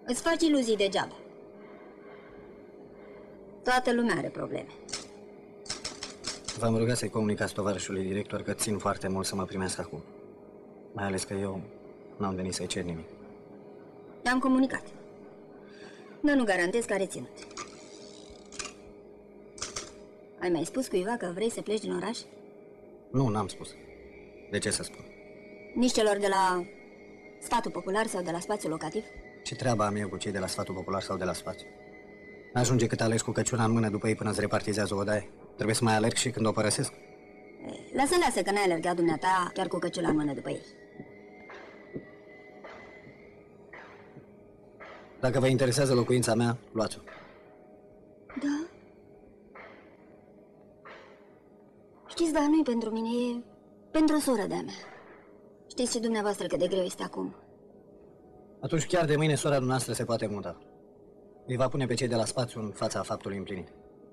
Îți faci iluzii degeaba. Toată lumea are probleme. V-am rugat să-i comunicați tovarășului director că țin foarte mult să mă primească acum. Mai ales că eu n-am venit să-i cer nimic. I-am comunicat. Dar nu garantez că are ținut. Ai mai spus cuiva că vrei să pleci din oraș? Nu, n-am spus. De ce să spun? Nici celor de la Sfatul Popular sau de la Spațiul Locativ? Ce treabă am eu cu cei de la Sfatul Popular sau de la Spațiu? N-ajunge cât alegi cu căciuna în mână după ei până îți repartizează o odaie. Trebuie să mai alerg și când o părăsesc. Lasă că n-ai alergat dumneata chiar cu căciula în mână după ei. Dacă vă interesează locuința mea, luați-o. Da? Știți, dar nu-i pentru mine, e pentru o soră de-a mea. Știți și dumneavoastră cât de greu este acum. Atunci chiar de mâine sora dumneavoastră se poate muta. Îi va pune pe cei de la Spațiu în fața faptului împlinit.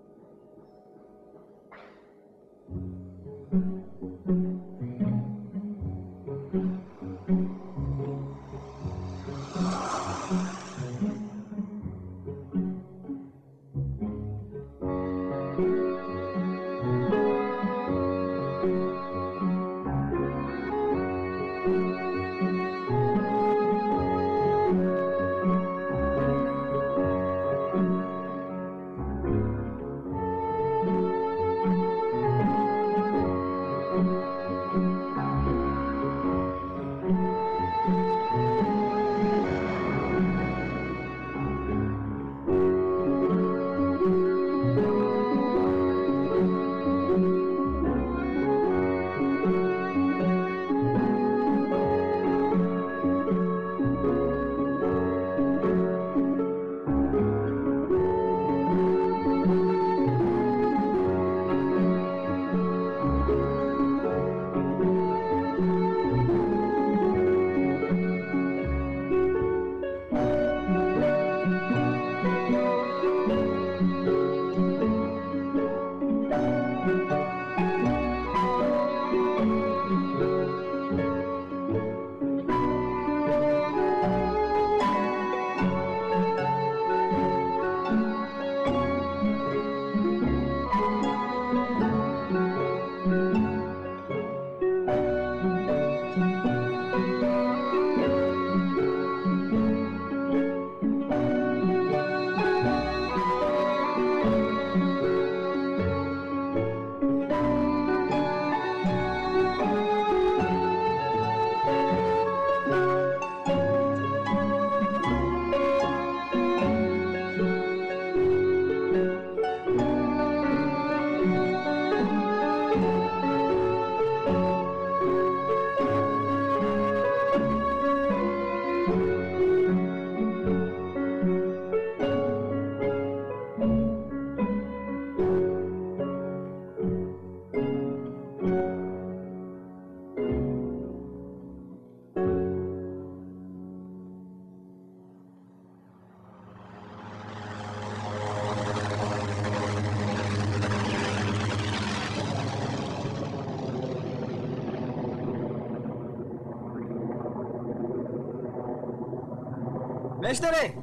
Meștere!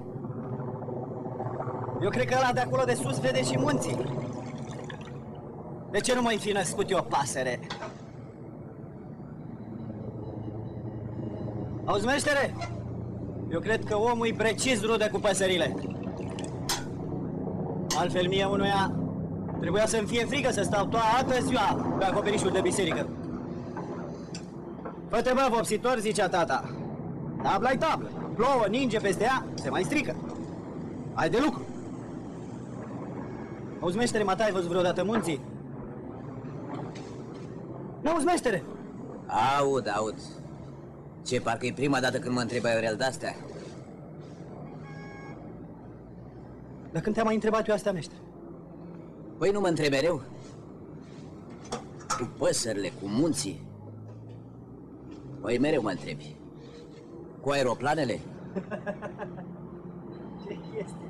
Eu cred că ăla de acolo de sus vede și munții. De ce nu mai fi născut eu o pasăre? Auzi, meștere? Eu cred că omul e precis rudă cu păsările. Altfel mie unuia trebuia să-mi fie frică să stau toată ziua pe acoperișul de biserică. Fă-te, bă, vopsitor, zicea tata. Tabla-i tablă. Plouă, ninge peste ea, se mai strică. Ai de lucru. Auzi, meștere, mata, ai văzut vreodată munții? N-auzi, meștere? Aud. Ce, parcă e prima dată când mă întreb Aurel de-astea? Dar când te-am mai întrebat eu astea, meștere? Păi nu mă întreb mereu? Cu păsările, cu munții? Păi mereu mă întrebi. Cu aeroplanele? Ce este?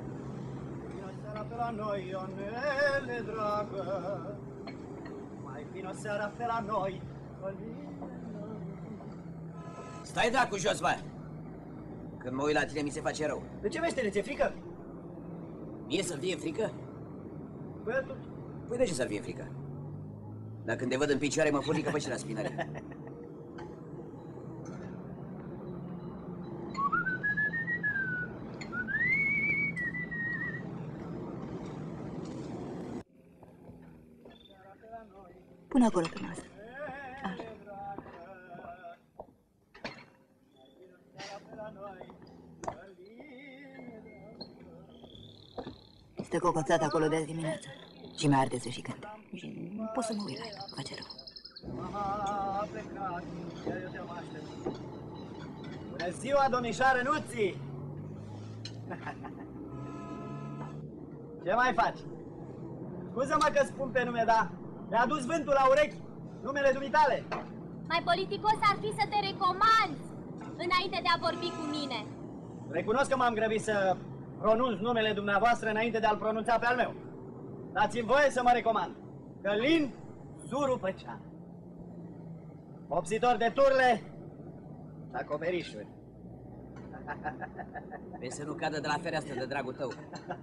Bună seara pe la noi, Ionele, dragă. Mai Vino seara pe la noi. Stai dracu jos, bă! Când mă uit la tine, mi se face rău. De ce, meștere, ți-e frică? Mie să-mi fie frică? Păi atunci. Păi de ce să-mi fie frică? Dar când te văd în picioare, mă furică pe și la spinare. Pune acolo pe masă. Așa. Stă cocoțat acolo de azi dimineață și mai arde să și cânte. Și nu pot să mă uit la ea, face rău. A plecat, eu te-am aștept. Bună ziua, domnișoară Nuții! Ce mai faci? Scuză-mă că spun pe nume, dar mi-a dus vântul la urechi numele dumitale. Mai politicos ar fi să te recomanzi înainte de a vorbi cu mine. Recunosc că m-am grăbit să pronunț numele dumneavoastră înainte de a-l pronunța pe al meu. Dați-mi voie să mă recomand. Călin Zuru Păcean. Vopsitor de turle și acoperișuri. Vezi să nu cadă de la fereastră de dragul tău.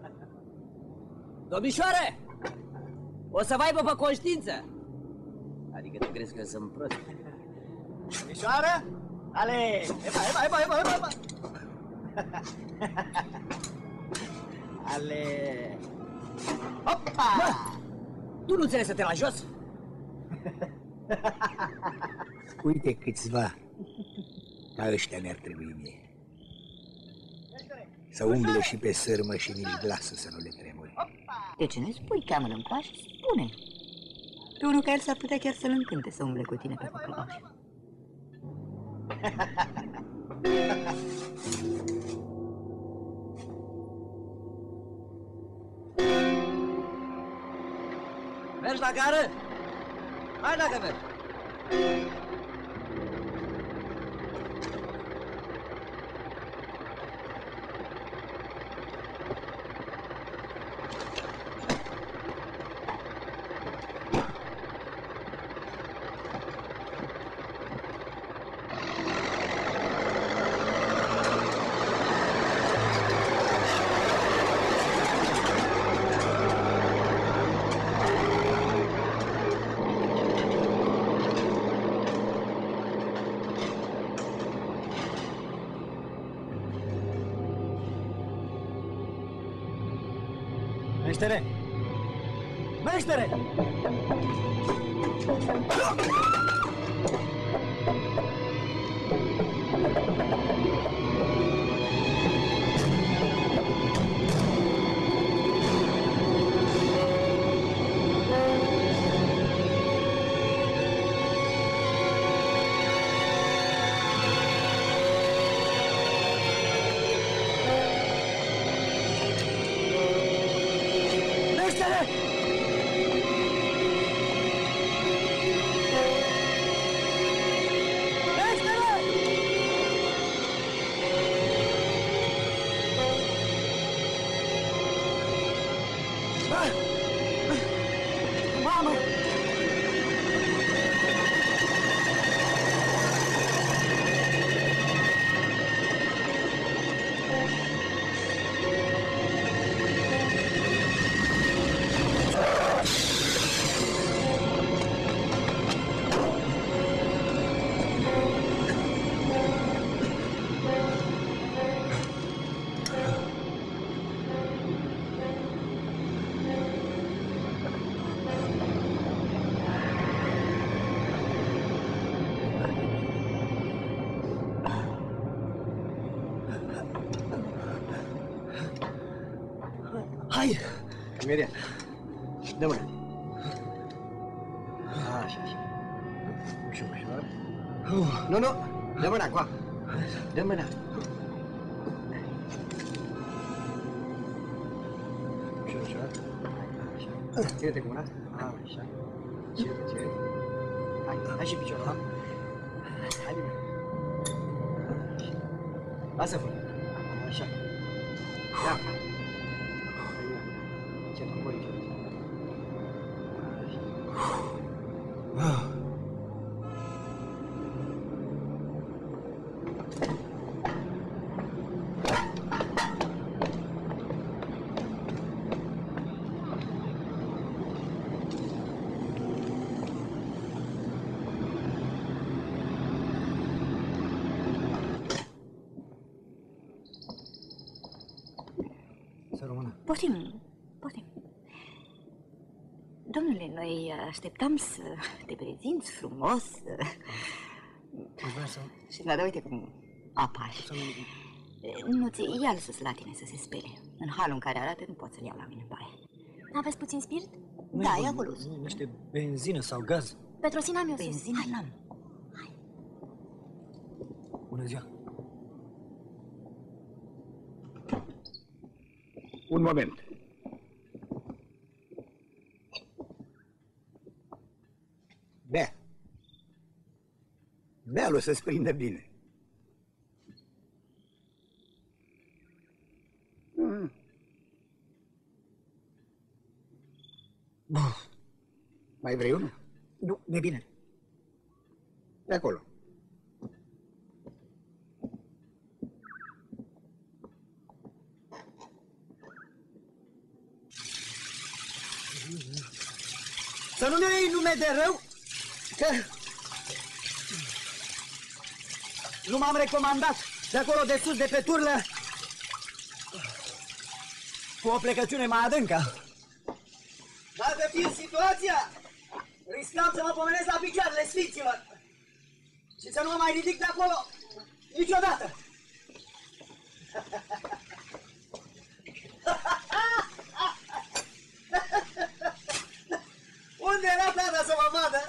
Domnișoare! O să vă aibă pe conștiință! Adică tu crezi că sunt prost? Domnișoară? Ale! Eba! Ale! Opa! Mă! Tu nu înțelegi să te la jos? Uite câțiva ca ăștia mi-ar trebui mie. Să umble și pe sârmă și nici glasul să nu le tremure. De ce nu-i spui, cheamă-l încoace și spune. Pe unul ca el s-ar putea chiar să-l încânte să umble cu tine pe cocoș. Mergi la gară? Hai dacă mergi! Meștere! Meștere! Hai! Miriam, dă mâna. Așa. Ușor, ușor. Nu, dă mâna, coa. Dă mâna. Ușor, ușor. Așa. Ține-te cu mâna. Așa. Ține. Hai și piciorul, ha? Hai, bine. Lasă fără. Așa. Ia. Ce tu mori, ce. Română. Poftim, poftim. Domnule, noi așteptam să te prezinți frumos. Aș vrea să... Și da, uite cum apași. Nu ți ia-l sus la tine să se spele. În halul în care arată nu pot să-l iau la mine în baie. Aveți puțin spirit? Da, e acolo. Nu numește benzină sau gaz. Petrosin am eu sus. Benzină n-am. Bună ziua. Un moment. Bea. Bea-l o să-ți prindă bine. Mai vrei unul? Nu, e bine. De acolo. Să nu-mi iei nume de rău, că nu m-am recomandat de acolo de sus, de pe turlă, cu o plecăciune mai adâncă. Dacă fiind situația, riscam să mă pomenesc la picioarele sfinților și să nu mă mai ridic de acolo niciodată. Unde era tata să mă vadă?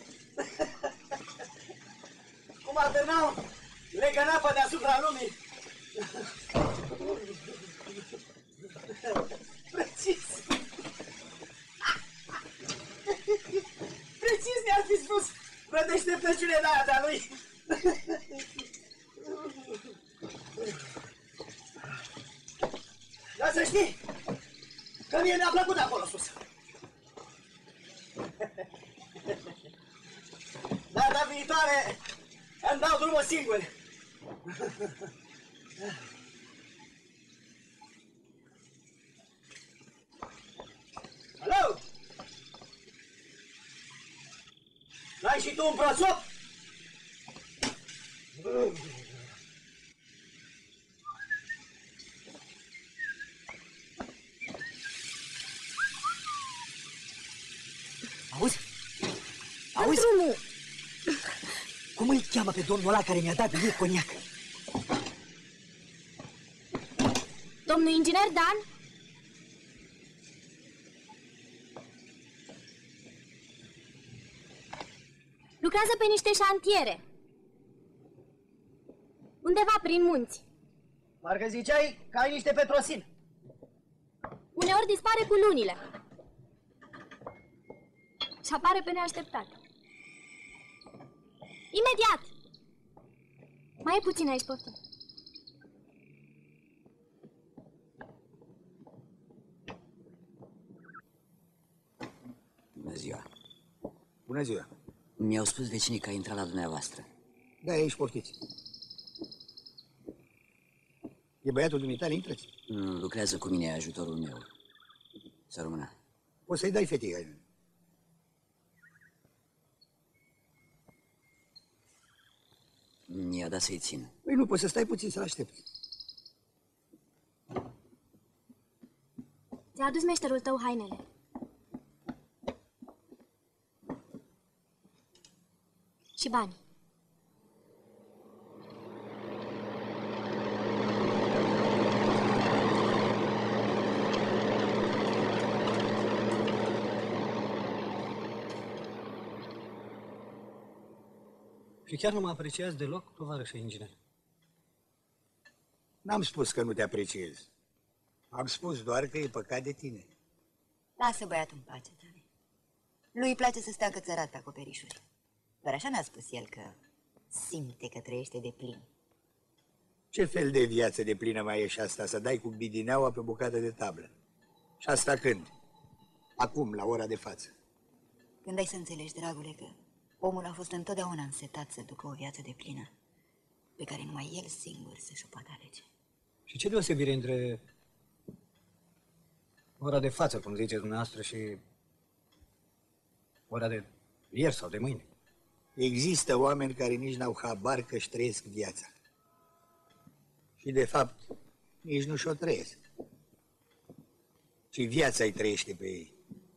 Cum atârnau legănapă deasupra lumii. Precis! Precis ne-ar fi spus plătește plăciune de aia de-a lui. Dar să știi că mie mi-a plăcut acolo sus. Data viitoare îmi dau drumul singur. Alo? N-ai și tu un prosop? Auzi? Auzi? Drumul! Cum îl cheamă pe domnul ăla care mi-a dat mie coniac? Domnul inginer Dan? Lucrează pe niște șantiere. Undeva prin munți. Parcă ziceai că ai niște petrosin. Uneori dispare cu lunile. Și apare pe neașteptat. Imediat! Mai e puțin aici, poftim. Bună ziua. Bună ziua. Mi-au spus vecinii că a intrat la dumneavoastră. Da, aici poftiți. E băiatul dumitale, intrați. Nu, lucrează cu mine, e ajutorul meu. Să rămână. Poți să-i dai fetiga. Mi-a dat să-i țin. Păi nu, poți să stai puțin să-l aștepți. Ți-a adus meșterul tău hainele. Și bani. Și chiar nu mă apreciați deloc, tovarășe inginer. N-am spus că nu te apreciez. Am spus doar că e păcat de tine. Lasă băiatul în pace, Tane. Lui îi place să stea cățărat pe acoperișuri. Doar așa mi-a spus el că simte că trăiește de plin. Ce fel de viață de plină mai e și asta, să dai cu bidineaua pe bucată de tablă? Și asta când? Acum, la ora de față. Când ai să înțelegi, dragule, că omul a fost întotdeauna însetat să ducă o viață de plină, pe care numai el singur să-și o poate alege. Și ce deosebire între ora de față, cum ziceți dumneavoastră, și ora de ieri sau de mâine? Există oameni care nici n-au habar că-și trăiesc viața. Și, de fapt, nici nu și-o trăiesc. ci viața îi trăiește pe ei.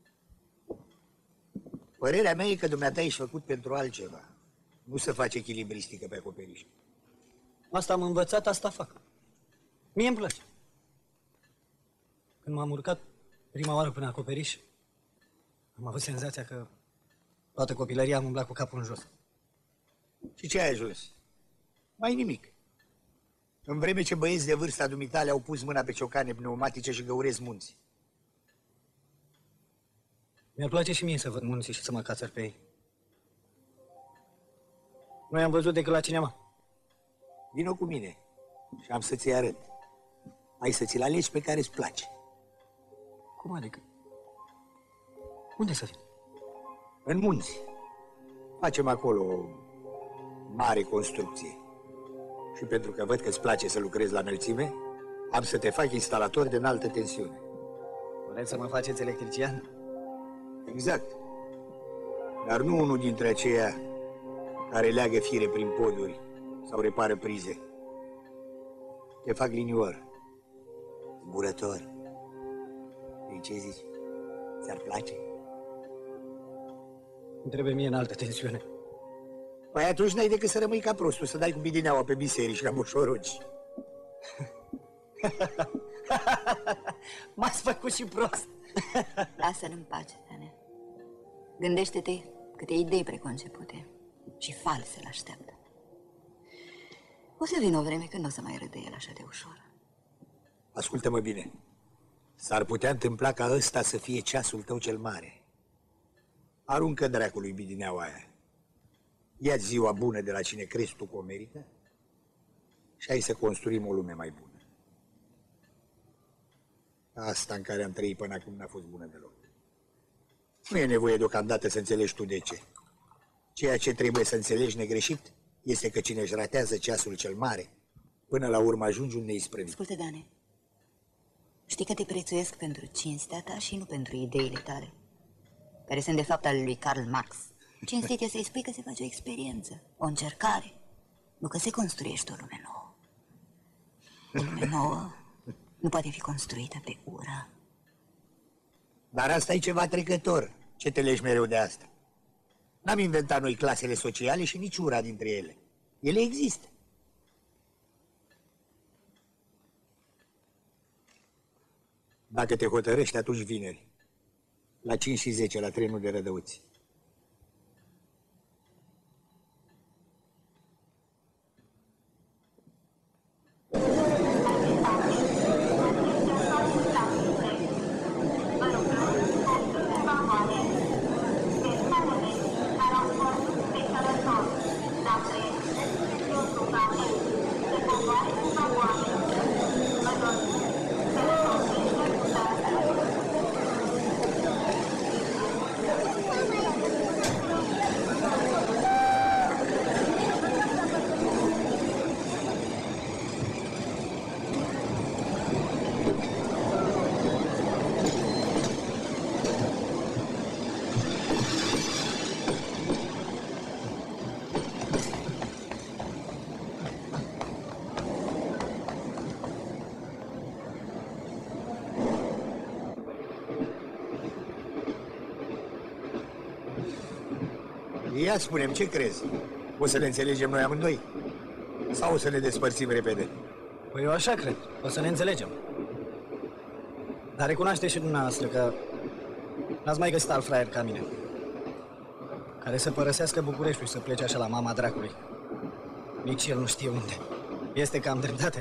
Părerea mea e că dumneata ești făcut pentru altceva, nu să faci echilibristică pe acoperiș. Asta am învățat, asta fac. Mie îmi place. Când m-am urcat prima oară până acoperiș, am avut senzația că toată copilăria am umblat cu capul în jos. Și ce ai ajuns? Mai nimic. În vreme ce băieți de vârsta dumitale au pus mâna pe ciocane pneumatice și găuresc munți. Mi-ar place și mie să văd munții și să mă cațăr pe ei. Nu i-am văzut decât la cinema. Vino cu mine și am să ți arăt. Ai să ți-l alegi pe care îți place. Cum adică? Unde să vin? În munți. Facem acolo o mare construcție. Și pentru că văd că îți place să lucrezi la înălțime, am să te fac instalator de înaltă tensiune. Vreți să mă faceți electrician? Exact. Dar nu unul dintre aceia care leagă fire prin poduri sau repară prize. Te fac linior, zburător. Ei, ce zici? Ți-ar place? Îmi trebuie mie înaltă tensiune. Păi atunci n-ai decât să rămâi ca prostul, să dai cu bidineaua pe biserici ca moșorogi. M-ați făcut și prost. Lasă-l în pace, Dane. Gândește-te câte idei preconcepute și false îl așteaptă. O să vină o vreme când nu o să mai râde el așa de ușor. Ascultă-mă bine. S-ar putea întâmpla ca ăsta să fie ceasul tău cel mare. Aruncă dracului bidineaua aia. Ia ziua bună de la cine crezi tu că o merită și hai să construim o lume mai bună. Asta în care am trăit până acum n-a fost bună deloc. Nu e nevoie deocamdată să înțelegi tu de ce. Ceea ce trebuie să înțelegi negreșit este că cine își ratează ceasul cel mare, până la urmă ajungi un neisprăvit. Ascultă, Dane, știi că te prețuiesc pentru cinstea ta și nu pentru ideile tale, care sunt de fapt ale lui Karl Marx. Cinstit e să-i spui că se face o experiență, o încercare, nu că se construiește o lume nouă. O lume nouă nu poate fi construită pe ură. Dar asta e ceva trecător. Ce te legi mereu de asta? N-am inventat noi clasele sociale și nici ura dintre ele. Ele există. Dacă te hotărăști, atunci vineri, la 5 și 10, la trenul de Rădăuți. Ia spune-mi, ce crezi? O să ne înțelegem noi amândoi? Sau o să ne despărțim repede? Păi eu așa cred, o să ne înțelegem. Dar recunoaște și dumneavoastră că n-ați mai găsit alt fraier ca mine, care să părăsească Bucureștiul și să plece așa la mama dracului. Nici el nu știe unde. Este că am dreptate.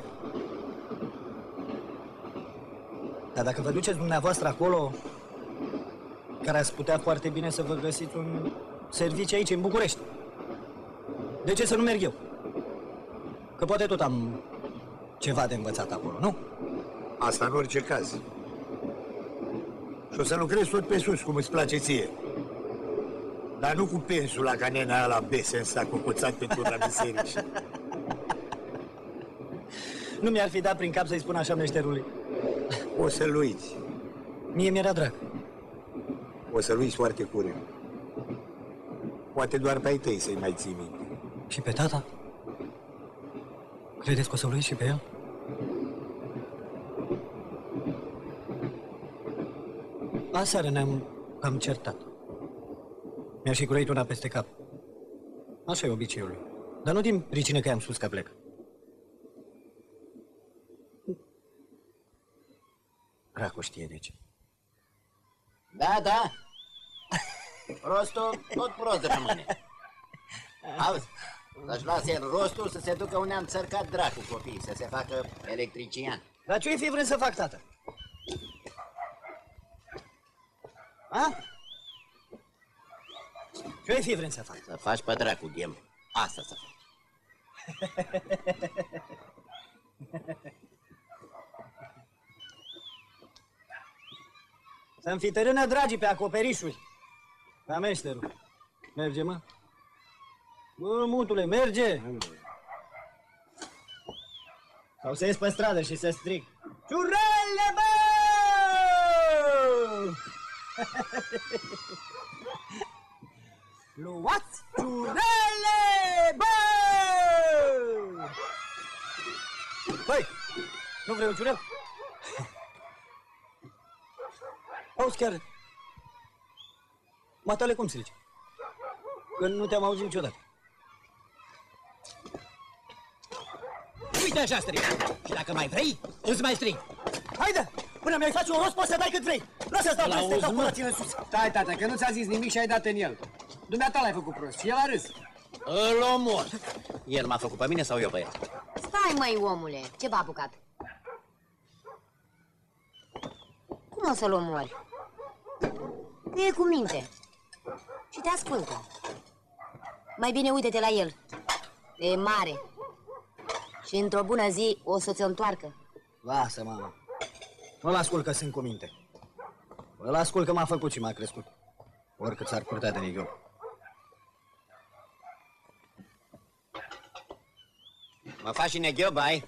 Dar dacă vă duceți dumneavoastră acolo, care ați putea foarte bine să vă găsiți un serviciu aici, în București. De ce să nu merg eu? Că poate tot am ceva de învățat acolo, nu? Asta în orice caz. Și o să lucrezi tot pe sus, cum îți place ție. Dar nu cu pensula ca nena aia la bese în sac, cocoțat pe turna bisericii. Nu mi-ar fi dat prin cap să-i spun așa meșterului. O să-l uiți. Mie mi-era drag. O să-l uiți foarte curând. Poate doar pe ai tăi să-i mai ții minte. Și pe tata? Credeți că o să-l uiți și pe el? Aseară ne-am cam certat. Mi-a și croit una peste cap. Așa e obiceiul lui. Dar nu din pricină că i-am spus că plec. Dracu știe de ce. Da, da. Prostul tot prost rămâne. Auzi, să-și lase el rostul să se ducă unde am țărcat dracu copiii, să se facă electrician. Dar ce-i fi vrând să fac, tată? A? Ce-i fi vrând să fac? Să faci pe dracu ghem. Asta să faci. Să-mi fi tărână dragii pe acoperișuri. Ca meșterul. Merge, mă? Bă, mutule, merge! Sau să ies pe stradă și să strig. Ciurele, bă! Luați ciurele, bă! Băi, nu vrei un ciurel? Auzi chiar, matale, cum se zice? Că nu te-am auzit niciodată. Uite așa strig. Și dacă mai vrei, îți mai strig. Haide! Până mi-ai face un rost, poți să dai cât vrei. Lasă-ți dau peste cap, până ține sus. Stai, tata, că nu ți-a zis nimic și ai dat în el. Dumneata l-ai făcut prost și el a râs. Îl omor. El m-a făcut pe mine sau eu pe el? Stai, măi, omule, ce v-a apucat? Cum o să-l omori? Că e cu minte și te ascultă. Mai bine uite-te la el. E mare și într-o bună zi o să ți-o întoarcă. Lasă, mama. Nu-l ascult că sunt cu minte. Îl ascult că m-a făcut și m-a crescut. Oricât s-ar purta de neghiop. Mă faci și neghiob, ai?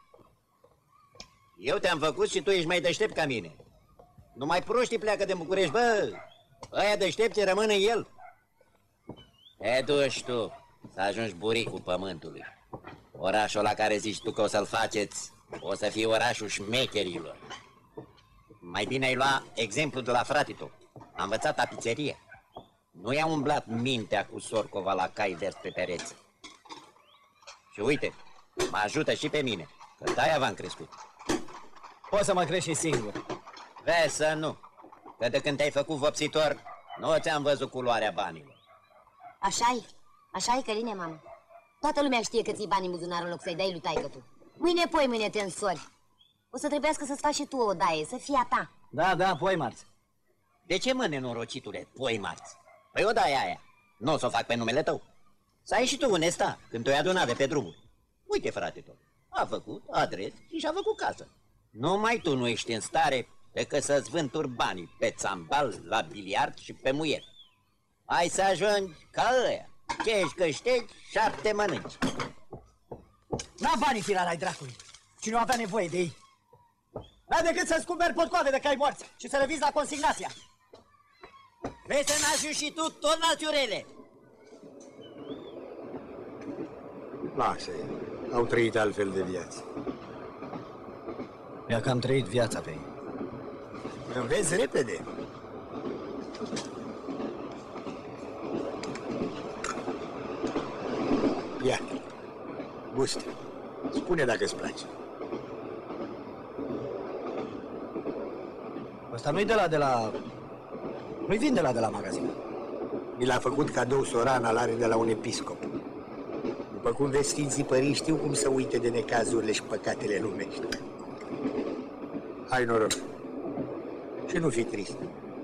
Eu te-am făcut și tu ești mai deștept ca mine. Numai proștii pleacă de București, bă! Ăia deștepți rămân în el. Te duci tu să ajungi buricul pământului. Orașul la care zici tu că o să-l faceți, o să fie orașul șmecherilor. Mai bine ai lua exemplu de la fratito. A învățat tapiserie. Nu i-a umblat mintea cu Sorcova la cai vers pe pereți. Și uite, mă ajută și pe mine, că de-aia v-am crescut. Poți să mă crești și singur. Vezi să nu, că de când te-ai făcut vopsitor, nu ți-am văzut culoarea banilor. Așa-i, așa-i, Căline, mamă. Toată lumea știe că ții bani în buzunar în loc să-i dai lui taică-tu. Mâine, poi, mâine te însori. O să trebuiască să-ți faci și tu o daie, să fie a ta. Da, da, poi marți. De ce, mă, nenorocitule, poi marți? Păi o daie aia, nu o să o fac pe numele tău. Să ai și tu unde sta, când te-ai adunat de pe drumuri. Uite, frate tot, a făcut adres și și-a făcut casă. Numai tu nu ești în stare decât să-ți vânturi banii pe țambal, la biliard și pe muier. Ai să ajungi ca ăia. Ce ești câștigi, 7 mănânci. N-a banii firar ai dracului. Și nu avea nevoie de ei. N-a decât să-ți cumperi potcoave de cai morți și să revizi la consignația. Vrei să n-ajungi și tu tot la ciurele? Lasă-i. Au trăit altfel de viață. Mi-a cam trăit viața pe ei. Înveți repede. Ia, gustă. Spune dacă îți place. Ăsta nu-i de la... Nu-i vin de la magazin. Mi l-a făcut cadou Sorana, l-are de la un episcop. După cum vezi, Sfinții Părinți știu cum să uite de necazurile și păcatele lumești. Hai noroc. Și nu fi trist.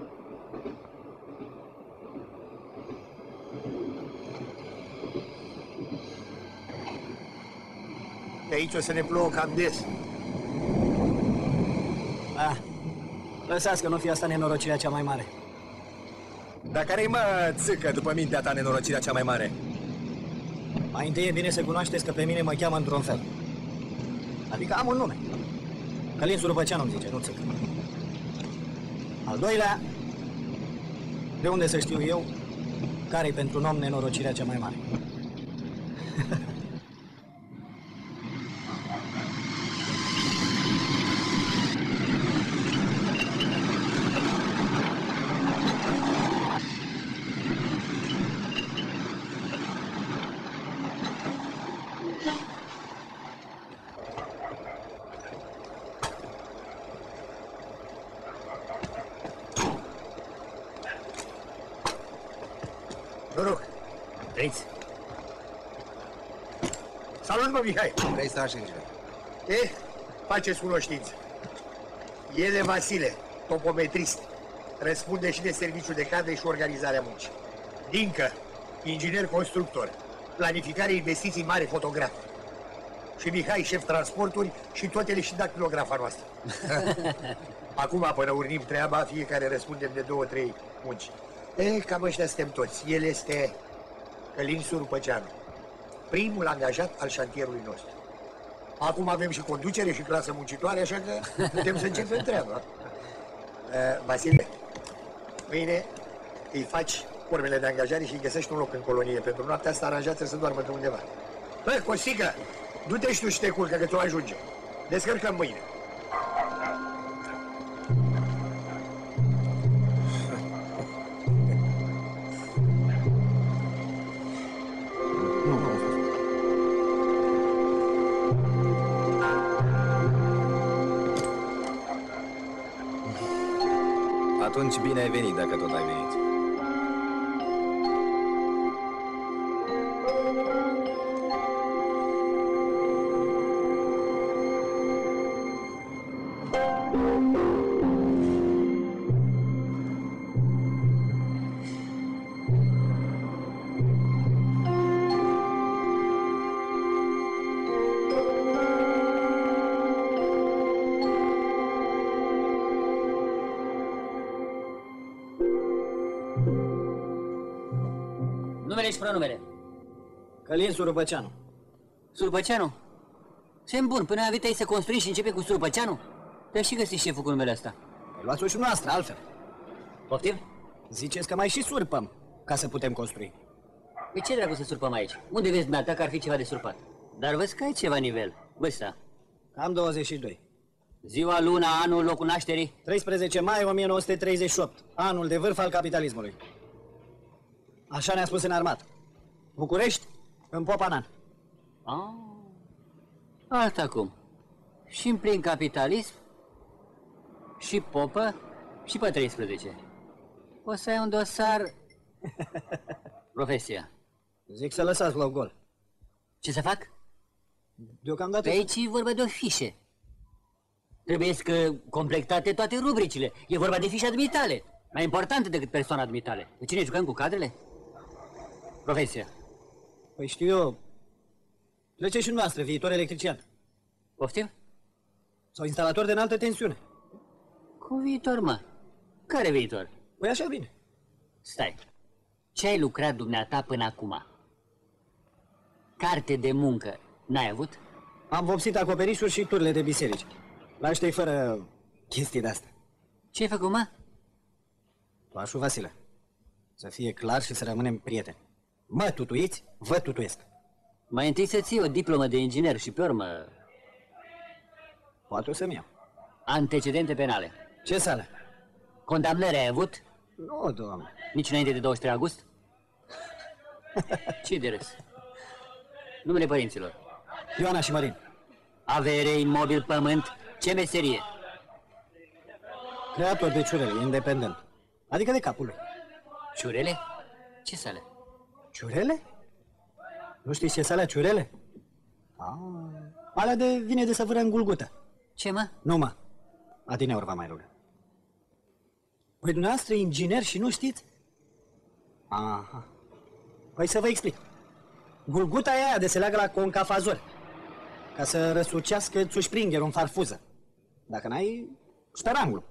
De aici o să ne plouă cam des. Ah, lăsați că nu fie asta nenorocirea cea mai mare. Dar care-i, mă, țâcă după mintea ta nenorocirea cea mai mare? Mai întâi e bine să cunoașteți că pe mine mă cheamă într-un fel. Adică am un nume. Călin Surupăceanu îmi zice, nu țâcă. Al doilea, de unde să știu eu care-i pentru un om nenorocirea cea mai mare? Noroc! Trăiți? Salut, mă, Mihai! Vrei să lași inginer? Faceți cunoștință. Ele Vasile, topometrist. Răspunde și de serviciul de cadre și organizarea muncii. Dincă, inginer constructor. Planificare investiții mare fotograf. Și Mihai, șef transporturi și totele și dactilografa noastră. Acum, până urnim treaba, fiecare răspundem de 2-3 munci. Cam ăștia suntem toți. El este Călin Surupăceanu, primul angajat al șantierului nostru. Acum avem și conducere și clasă muncitoare, așa că putem să începem treaba. Vasile, mâine îi faci formele de angajare și îi găsești un loc în colonie. Pentru noaptea asta aranjați să doarmă de undeva. Bă, Costică, du-te și tu și te culcă, că tu ajunge. Descărcăm mâine. Atunci bine ai venit, dacă tot ai venit. Numele și pronumele. Călin Surupăceanu. Surupăceanu? Semn bun, până aviteai să construim și începe cu Surupăceanu? Te-ai și găsit șeful cu numele ăsta. Luați-o și noastră, altfel. Poftim? Ziceți că mai și surpăm ca să putem construi. Pe ce dracu să surpăm aici? Unde vezi dumneata că ar fi ceva de surpat? Dar văd că ai ceva nivel. Vârsta. Cam 22. Ziua, luna, anul, locul nașterii? 13 mai 1938, anul de vârf al capitalismului. Așa ne-a spus în armată. București, în Popanan. Alta cum? Și în plin capitalism, și popă, și pe 13. O să ai un dosar... Profesia. Zic să lăsați la gol. Ce să fac? Deocamdată... Pe aici e vorba de o fișe. Trebuie să completate toate rubricile. E vorba de fișa dumitale. Mai importantă decât persoana dumitale. Pe cine jucăm cu cadrele? Profesia. Păi știu eu. Treceți și noastră, viitor electrician. Poftim? Sau instalator de înaltă tensiune. Cu viitor, mă. Care viitor? Păi așa bine. Stai. Ce ai lucrat dumneata până acum? Carte de muncă n-ai avut? Am vopsit acoperișuri și turile de biserici. Lași-te-i fără chestii de-astea. Ce ai făcut, mă? Toașu Vasile. Să fie clar și să rămânem prieteni. Mă tutuiți, vă tutuiesc. Mai întâi să ții o diplomă de inginer și pe urmă... Poate o să-mi iau. Antecedente penale. Ce sală? Condamnări ai avut? Nu, doamne. Nici înainte de 23 august? Ce de râs? Numele părinților. Ioana și Mărin. Avere, imobil, pământ. Ce meserie? Creator de ciurele, independent. Adică de capul lui. Ciurele? Ce sale? Ciurele? Nu știți ce sale ciurele? Alea de vine de săvâră în gulgută. Ce, mă? Nu, mă. Adineori va mai rugă. Păi dumneavoastră inginer și nu știți? Aha. Păi să vă explic. Gulguta e aia de se leagă la concafazor. Ca să răsucească țușpringherul în farfuză. Dacă n-ai, șterangul.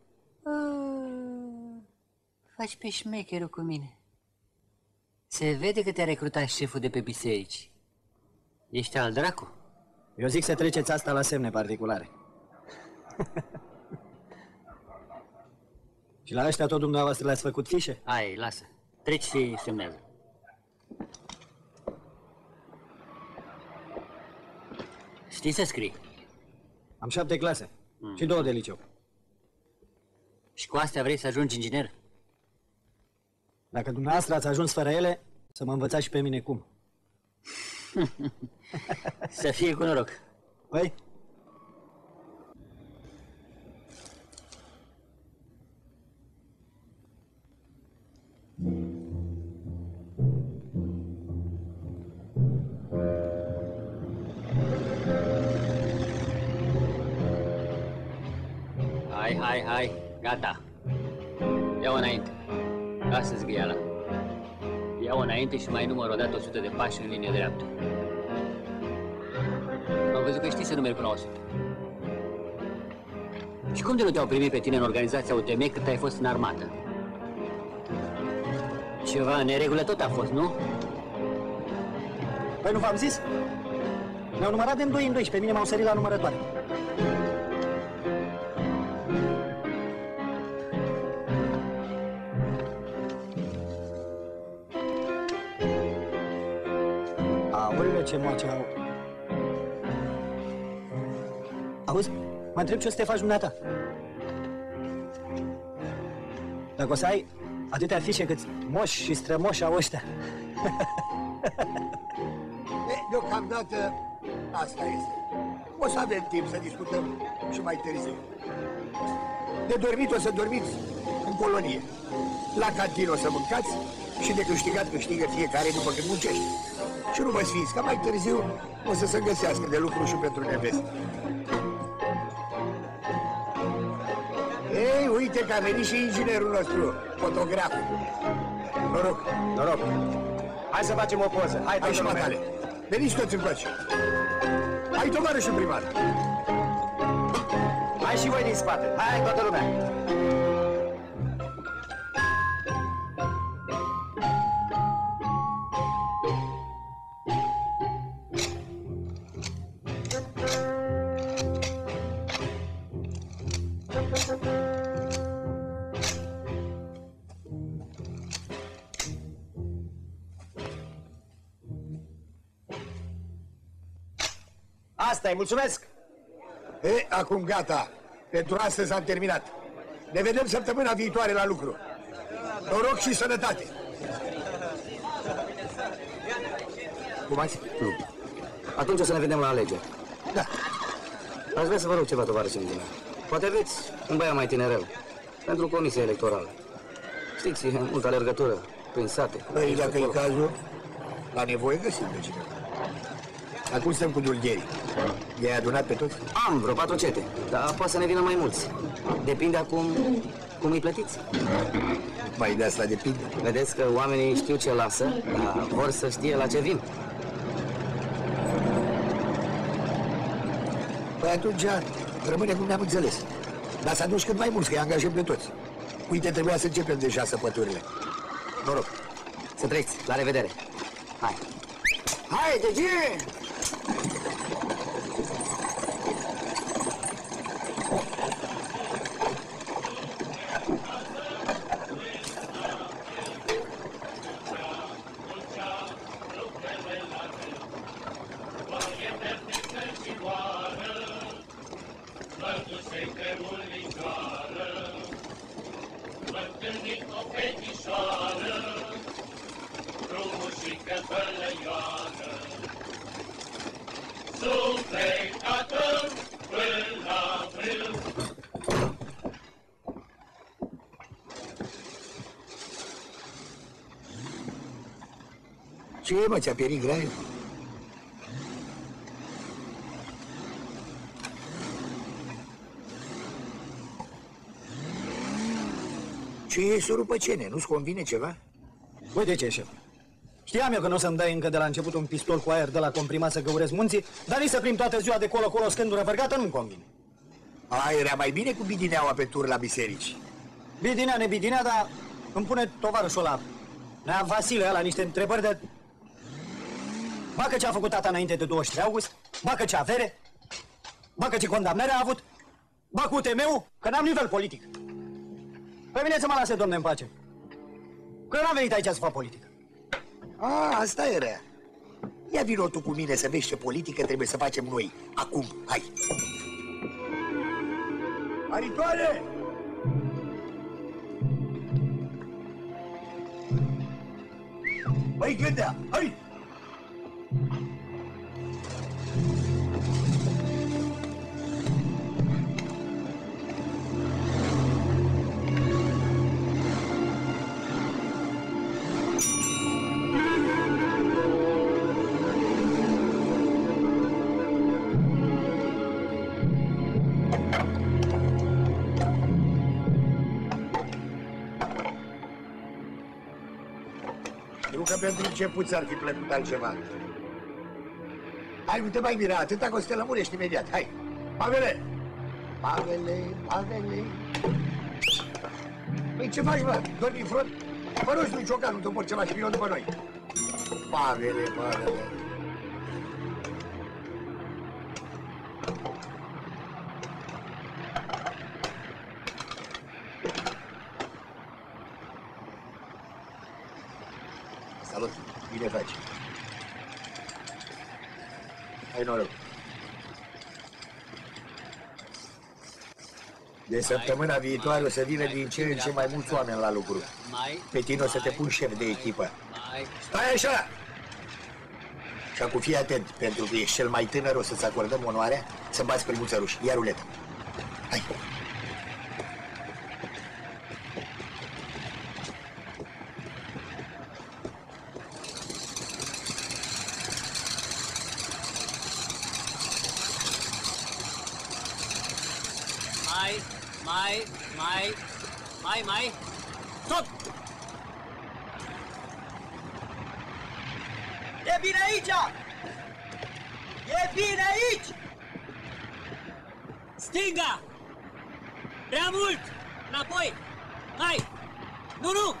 Faci pe șmecherul cu mine. Se vede că te-a recrutat șeful de pe biserici. Ești al dracu? Eu zic să treceți asta la semne particulare. Și la ăștia tot dumneavoastră le-ați făcut fișe? Hai, lasă. Treci și semnează. Știi să scrii? Am 7 clase și 2 de liceu. Și cu astea vrei să ajungi inginer? Dacă dumneavoastră ați ajuns fără ele, să mă învățați și pe mine cum. Să fie cu noroc. Păi? Hai, gata. Ia-o înainte. Lasă-ți ghiala. Ia-o înainte și mai număr o dată 100 de pași în linie dreaptă. Am văzut că știi să numeri până la 100. Și cum de nu te-au primit pe tine în organizația UTM cât ai fost în armată? Ceva în neregulă tot a fost, nu? Păi nu v-am zis? Ne-au numărat de 2 în 2 și pe mine m-au sărit la numărătoare. Aoleu, ce moace au. Auzi, mă întreb ce o să te faci dumneata. Dacă o să ai atâtea fișe cât moși și strămoși au ăștia. Deocamdată asta este. O să avem timp să discutăm și mai târziu. De dormit o să dormiți în colonie. La cantină o să mâncați și de câștigat câștigă fiecare după când muncește. Și nu vă sfiți, că mai târziu o să se găsească de lucru și pentru neveste. Ei, uite că a venit și inginerul nostru, fotograful. Noroc. Noroc. Hai să facem o poză. Hai și matale. Veniți toți încoace. Hai, tovarășul primar. Hai și voi din spate. Hai, toată lumea. Asta-i, mulțumesc! Acum gata. Pentru astăzi am terminat. Ne vedem săptămâna viitoare la lucru. Noroc și sănătate! Cum ați? Nu. Atunci o să ne vedem la alegeri. Da. Aș vrea să vă rog ceva, tovarăși inginer. Poate aveți un băiat mai tinerel pentru comisia electorală. Știți, e multă alergătură prin sate. Păi, dacă e cazul, la nevoie găsim pe cineva. Acum stăm cu dulgherii. I-ai adunat pe toți? Am vreo 4 cete, dar poate să ne vină mai mulți. Depinde acum cum îi plătiți. Mai de asta depinde. Vedeți că oamenii știu ce lasă, dar vor să știe la ce vin. Păi atunci rămâne cum ne-am înțeles. Dar să aduci cât mai mulți, că îi angajăm pe toți. Uite, trebuia să începem deja săpăturile. Noroc. Să trăiți. La revedere. Hai. Hai, de ce? Ce e, mă, ți-a pierit graiul? Ce e, surupăcene? Nu-ți convine ceva? Uite ce, șef. Știam eu că nu o să-mi dai încă de la început un pistol cu aer de la comprimat să găuresc munții, dar nici să prim toată ziua de colo-colo scândură vărgată nu-mi convine. Era mai bine cu bidineaua pe tur la biserici. Bidinea, nebidinea, dar îmi pune tovarășul ăla, Nea Vasile, ăla, niște întrebări de... Bacă ce a făcut tata înainte de 23 august, bacă ce avere, bacă ce condamnare a avut, bacă UTM-ul, că n-am nivel politic. Pe mine să mă lase, domne, în pace. Că n-am venit aici să fac politică. Asta era. Ia vino tu cu mine să vezi ce politică trebuie să facem noi. Acum, hai. Aritoare! Băi, gândea, hai! Nu că pentru început ți-ar fi plăcut altceva. Hai, nu te mai mira, atâta că o să te lămurești imediat. Hai, Pavele! Pavele, Pavele... Păi ce faci, mă? Dormi în front? Mă rogi lui Ciocan, nu te porți ceva șpion după noi. Pavele, Pavele... Salut, bine faci. Hai noroc. De săptămâna viitoare o să vină din ce în ce mai mulți oameni la lucru. Pe tine o să te pun șef de echipă. Stai așa! Și acum fii atent, pentru că ești cel mai tânăr, o să-ți acordăm onoarea să bați primuța ruși. Ia ruletă. Hai! Mai. Stop! E bine aici! E bine aici! Stânga! Prea mult! Înapoi! Mai! Nu!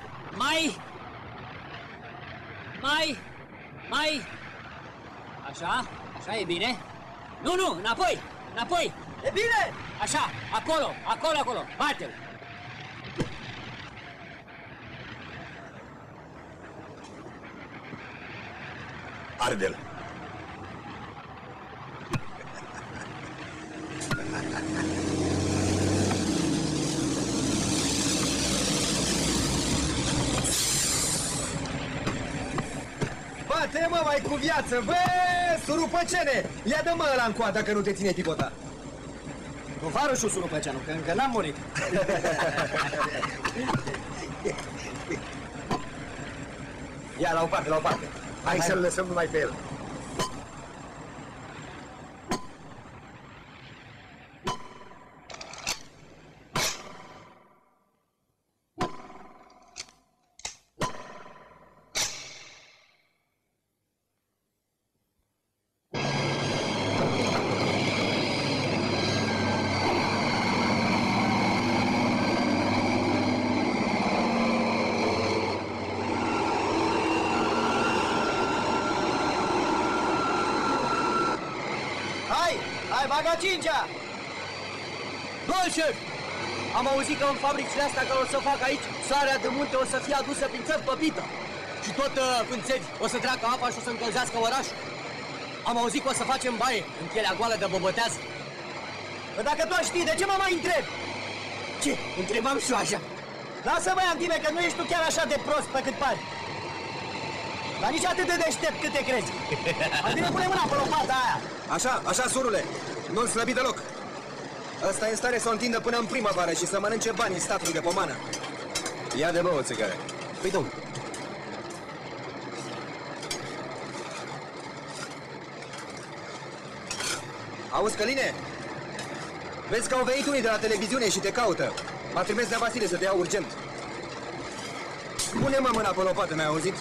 Mai! Așa e bine? Nu! Înapoi! E bine! Așa, acolo! Bate-l! Arde-l! Bate, mă, mai cu viață! Bă, surupăcene! Ia dă-mă ăla în coadă că nu te ține tipota! Tovarășul Surupăceanu, că încă n-am murit. Ia, la o parte! Hai să-l lăsăm numai pe el. Hai, baga cincea! Bun, șef! Am auzit că în fabricile astea care o să fac aici, sarea de munte o să fie adusă prin țări păpită. Și tot în țări o să treacă apa și o să încălzească orașul. Am auzit că o să facem baie în pielea goală de bobătează. Bă, dacă tu știi, de ce mă mai întreb? Ce? Întrebam și eu așa. Lasă-mă, Antime, că nu ești tu chiar așa de prost pe cât pari. Dar nici atât de deștept cât te crezi. Antime, pune mâna pe lopata aia. Așa, surule, nu-l slăbi deloc. Ăsta e în stare să o întindă până în primăvară și să mănânce banii statului de pomană. Ia de bă o țigară. Păi, domnule. Auzi, Căline? Vezi că au venit unii de la televiziune și te caută. M-a trimis de Vasile să te iau urgent. Pune-mă mâna pe lopată, mi-ai auzit?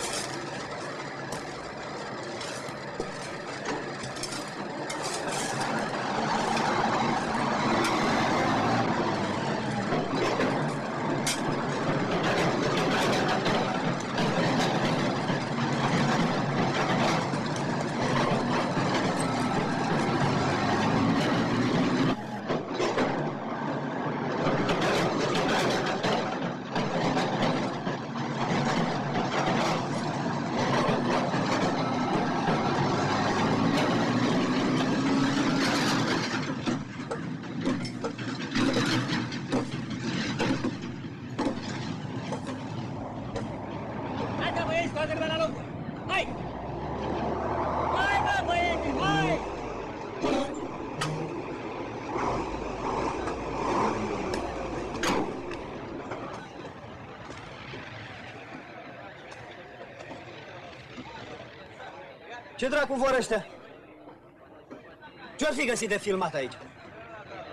Ce dracu vor ăștia? Ce-or fi găsit de filmat aici?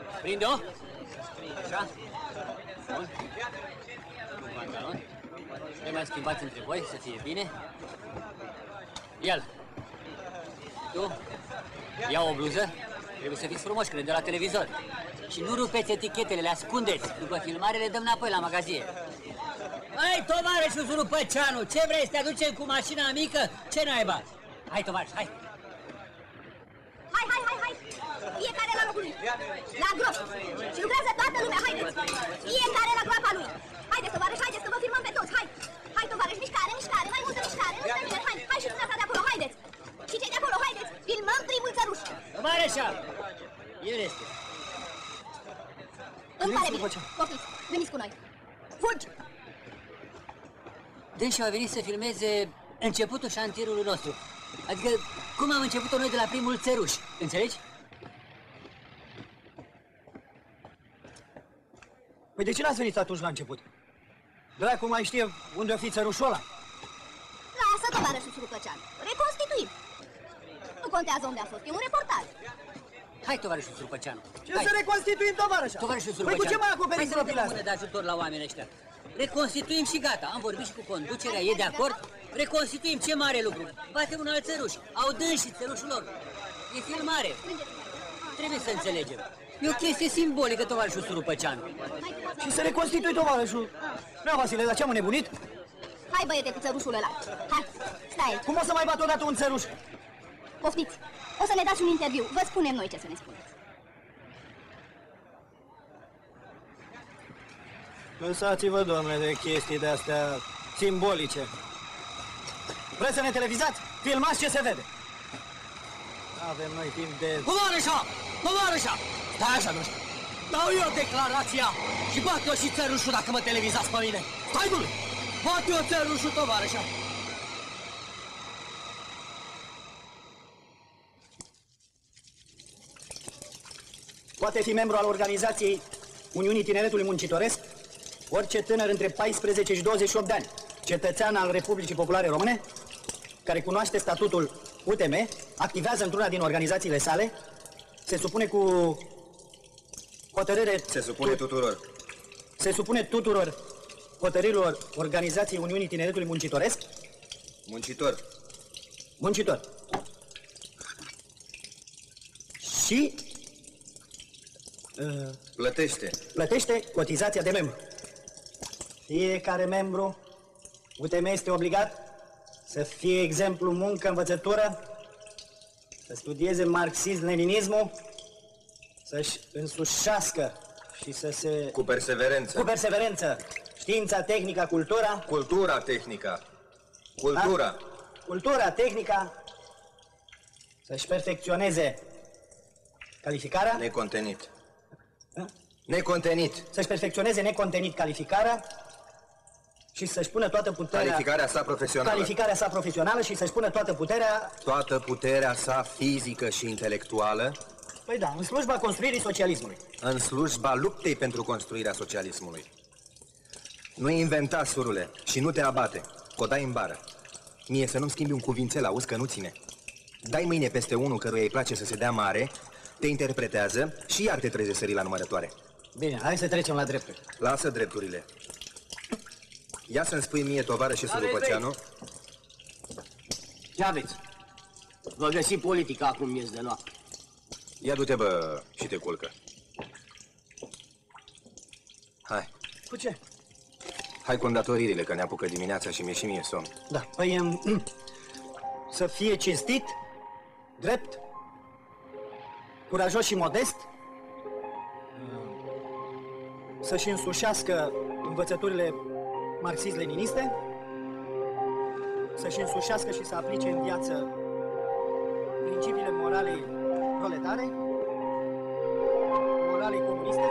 Prinde-o. Așa. Bun. Pantalon. Vă mai schimbați între voi, să fie bine. El. Tu? Ia o bluză. Trebuie să fiți frumoși când de la televizor. Și nu rupeți etichetele, le ascundeți. După filmare le dăm înapoi la magazie. Hai, tovarășul Surupăceanu, ce vrei, să te aducem cu mașina mică? Ce naiba? Hai, tovarăș, hai. Hai! Fiecare la locul lui! La grof! Și lucrează toată lumea, haideți! Fiecare la groapa lui! Haideți, tovarăși, haideți, că vă filmăm pe toți, hai! Hai, tovarăși, mișcare, mai multă mișcare, nu trebuie, hai și dumneata de acolo, haideți! Și cei de acolo, haideți, filmăm primul țăruș! Tovarășa! El este. Îmi pare bine, poftiți, veniți cu noi! Fugi! Dânsul a venit să filmeze începutul șantierului nostru. Adică cum am început-o noi de la primul țăruș, înțelegi? Păi de ce n-ați venit atunci la început? Dracu mai știe unde o fi țărușul ăla. Lasă, tovarășul Surupăceanu, reconstituim! Nu contează unde a fost, e un reportaj. Hai, tovarășul Surupăceanu. Ce să reconstituim, tovarășa? Tovarășul Păi Surupăceanu. cu ce mai acoperiți profilele astea? de ajutor la oamenii ăștia. Reconstituim și gata. Am vorbit și cu conducerea, e de acord? Reconstituim, ce mare lucru. Batem un alt țăruș. Au dânsi țărușul lor. E filmare. Trebuie să înțelegem. E o chestie simbolică, tovarășul Surupăceanu. Și să reconstitui, tovarășul. Nu, Vasile, dar ce-am nebunit? Hai, băiete, cu țărușul ăla. Hai, stai aici. Cum o să mai bat odată un țăruș? Poftiți, o să ne dați un interviu. Vă spunem noi ce să ne spuneți. Lăsați-vă, domnule, de chestii de-astea simbolice. Vreți să ne televizați? Filmați ce se vede. Avem noi timp de... Tovarășa! Stai așa, nu știu. Dau eu declarația și bat eu și țărușul dacă mă televizați pe mine. Stai, domnule! Bat eu țărușul, tovarășa! Poate fi membru al organizației Uniunii Tineretului Muncitoresc orice tânăr între 14 și 28 de ani, cetățean al Republicii Populare Române, care cunoaște statutul UTM, activează într-una din organizațiile sale, se supune cu hotărâre... Se supune tuturor. Se supune tuturor hotărârilor Organizației Uniunii Tineretului Muncitoresc. Muncitor. Muncitor. Și... Plătește cotizația de membru. Fiecare membru UTM este obligat să fie exemplu muncă, învățătură, să studieze marxism-leninismul, să-și însușească și să se... Cu perseverență. Cu perseverență. Știința, tehnica, cultura. Cultura, tehnica. Cultura. Da? Cultura, tehnica. Să-și perfecționeze calificarea. Necontenit. Da? Necontenit. Să-și perfecționeze necontenit calificarea și să-și pună toată puterea... Calificarea sa profesională. Calificarea sa profesională și să-și pună toată puterea... Toată puterea sa fizică și intelectuală. Păi da, în slujba construirii socialismului. În slujba luptei pentru construirea socialismului. Nu inventa, surule, și nu te abate, că o dai în bară. Mie să nu-mi schimbi un cuvințel, auzi că nu ține. Dai mâine peste unul căruia îi place să se dea mare, te interpretează și iar te treze sări la numărătoare. Bine, hai să trecem la drepturi. Lasă drepturile. Ia să-mi spui mie, tovarășe Surupăceanu. Ce aveți? Vă găsi politica acum miez de noapte. Ia du-te, bă, și te culcă. Hai. Cu ce? Hai cu îndatoririle, că ne apucă dimineața și mi-e și mie somn. Da, păi să fie cinstit, drept, curajos și modest, să-și însușească învățăturile marxist-leniniste, să-și însușească și să aplice în viață principiile moralei proletare, moralei comuniste.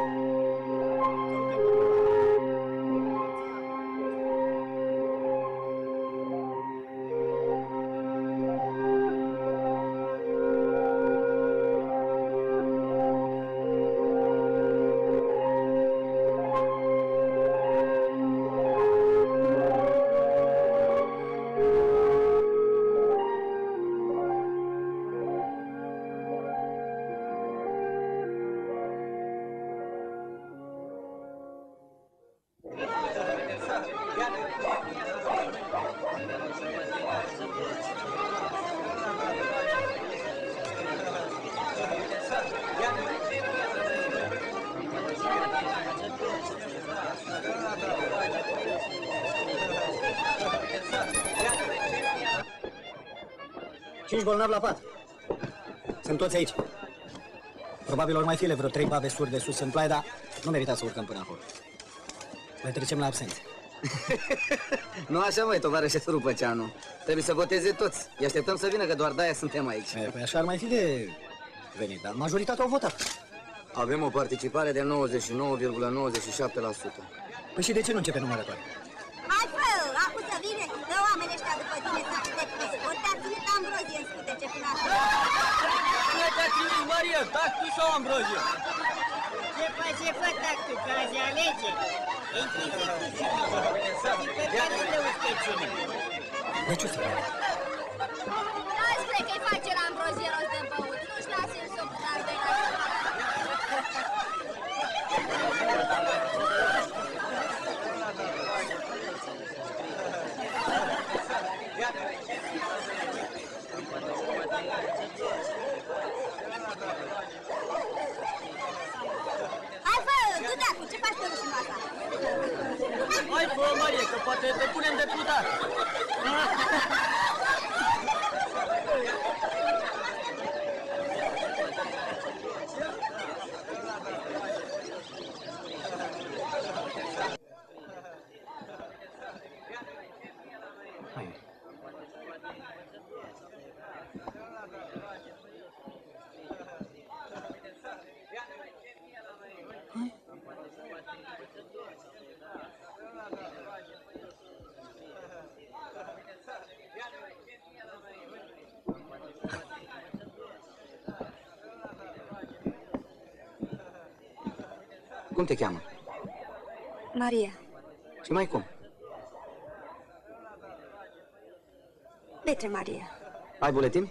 Cinci bolnavi la pat. Sunt toți aici. Probabil ori mai file vreo 3 babe surde sus în ploaie, dar nu merita să urcăm până acolo. Le trecem la absențe. Nu așa, măi, tovarășe Rupăceanu. Trebuie să voteze toți. Îi așteptăm să vină, că doar de-aia suntem aici. Păi așa ar mai fi de venit, dar majoritatea au votat. Avem o participare de 99,97%. Păi și de ce nu începe numărătoare? Hai, fă, acum să vine, dă oamenii ăștia după tine să aștepte. Ori te-a ținut Ambrozie în scutece până acum. Cine te-a ținut, Maria? Tactul sau Ambrozie? Ce face, fă tactul, că azi alege? Închide cu cine? Și pe care le uzi pe cine? De ce să fac? Da, spre că-i face la Ambrozie rost de băut. Nu-și lase în somn dar de la hai, fă, du-te acum, ce faci pe rușinul asta? Hai, fă, Marie, că poate te punem de plutat. Cum te cheamă? Maria, Și mai cum? Petre Maria. Ai buletin?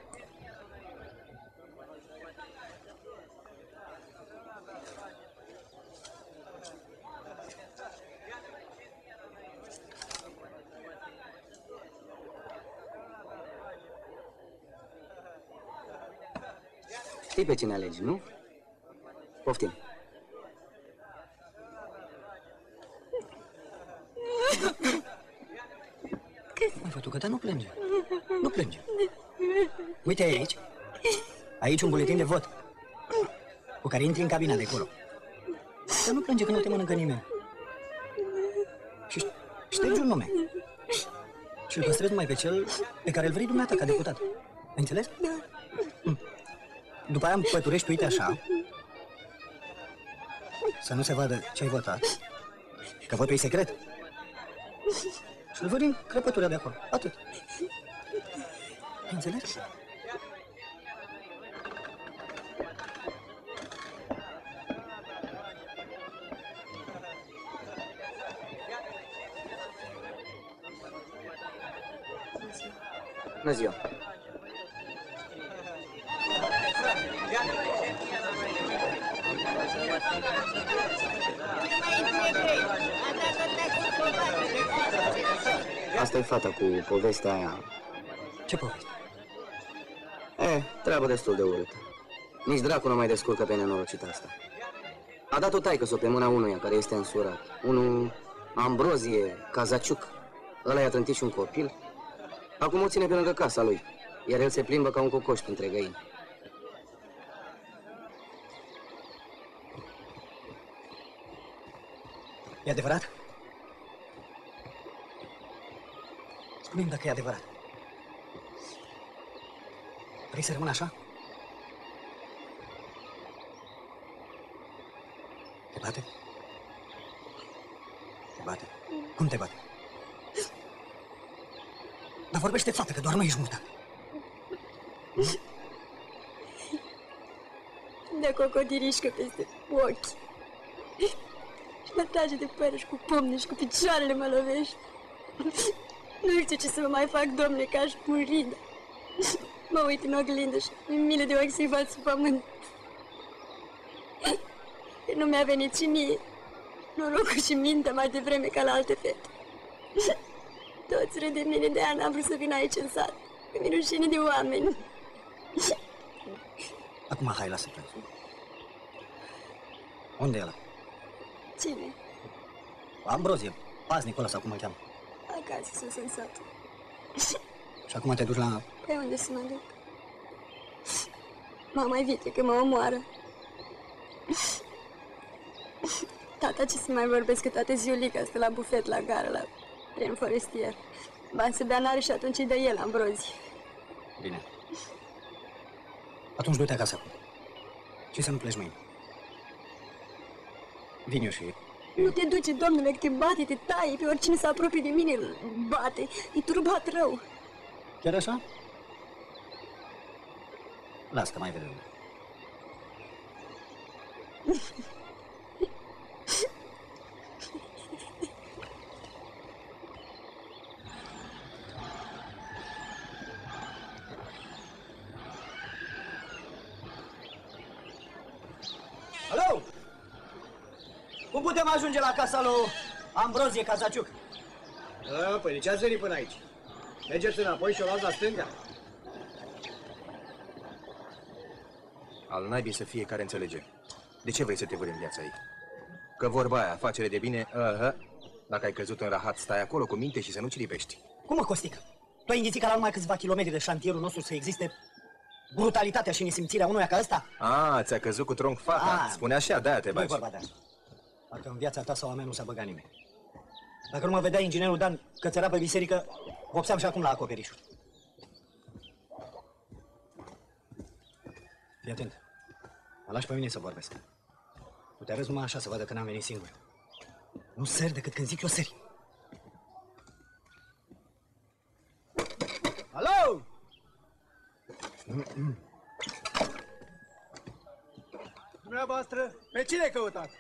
Știi pe cine alegi, nu? Poftim. Mai fătucătă, nu plânge. Nu plânge. Uite aici. Aici un buletin de vot. Cu care intri în cabina de acolo. Să nu plânge că nu te mănâncă nimeni. Și ștergi un nume. Și îl păstrezi numai pe cel pe care îl vrei dumneata ca deputat. Ai înțeles? După aia îmi păturești, uite așa. Să nu se vadă ce ai votat. Că votul e secret. Și îl văd în crăpătura de acolo. Atât. Ai înțeles? Bună ziua! Asta e fata cu povestea aia. Ce poveste? Treabă destul de urâtă. Nici dracu nu mai descurcă pe nenorocita asta. A dat-o taică-s-o pe mâna unuia care este însurat. Unul Ambrozie Cazaciuc. Ăla i-a trântit și un copil. Acum o ține pe lângă casa lui, iar el se plimbă ca un cocoș printre găini. E adevărat? Spune-mi dacă e adevărat. Vrei să rămân așa? Te bate? Te bate? Cum te bate? Dar vorbește, fată, că doar nu ești mută. De cocodirișcă peste ochi. Și mă trage de păr și cu pumnii și cu picioarele mă lovești. Nu știu ce să mă mai fac, domnule, că aș muri. Mă uit în oglindă și mi milă de ochi să-i văd sub pământ. Nu mi-a venit și mie norocul și mintea mai devreme ca la alte fete. Toți râd de mine, de-aia n-am vrut să vin aici în sat. Că mi-e rușine de oameni. Acum hai, lasă plânsul. Unde e ăla? Cine? Ambrozie, paznicul ăla sau cum îl cheamă. Acasă sus în sat. Și acum te duci la... Pe unde să mă duc? Mama-i vite că mă omoară. Tata, ce să mai vorbesc, că toate ziulica stă la bufet, la gară, la tren forestier. Bani să bea n-are și atunci îi dă el Ambrozie. Bine. Atunci du-te acasă acum. Și să nu pleci mâine. Vin eu și... Nu te duce, domnule, că te bate, te taie, pe oricine se apropie de mine îl bate. E turbat rău. Chiar așa? Las că mai vedem. Alo! Cum putem ajunge la casa lui Ambrozie Cazaciuc? Păi de ce ați venit până aici? Mergeți înapoi și o luați la stânga. Al naibii să fie care înțelege. De ce vrei să te vâri în viața ei? Că vorba aia, afacere de bine, dacă ai căzut în rahat, stai acolo cu minte și să nu cilipești. Cum mă, Costică? Tu ai înghițit ca la numai câțiva kilometri de șantierul nostru să existe brutalitatea și nesimțirea unuia ca ăsta? Ți-a căzut cu tronc fata. Spune așa, de-aia te Nu-i bagi. vorba de asta. Parcă în viața ta sau a mea nu s-a băgat nimeni. Dacă nu mă vedea inginerul Dan cățăra pe biserică, vopseam și acum la acoperișul. Fii atent. Mă lași pe mine să vorbesc. Tu te arăți numai așa să vadă că n-am venit singur. Nu sări decât când zic eu sări. Alo! Dumneavoastră, pe cine căutați?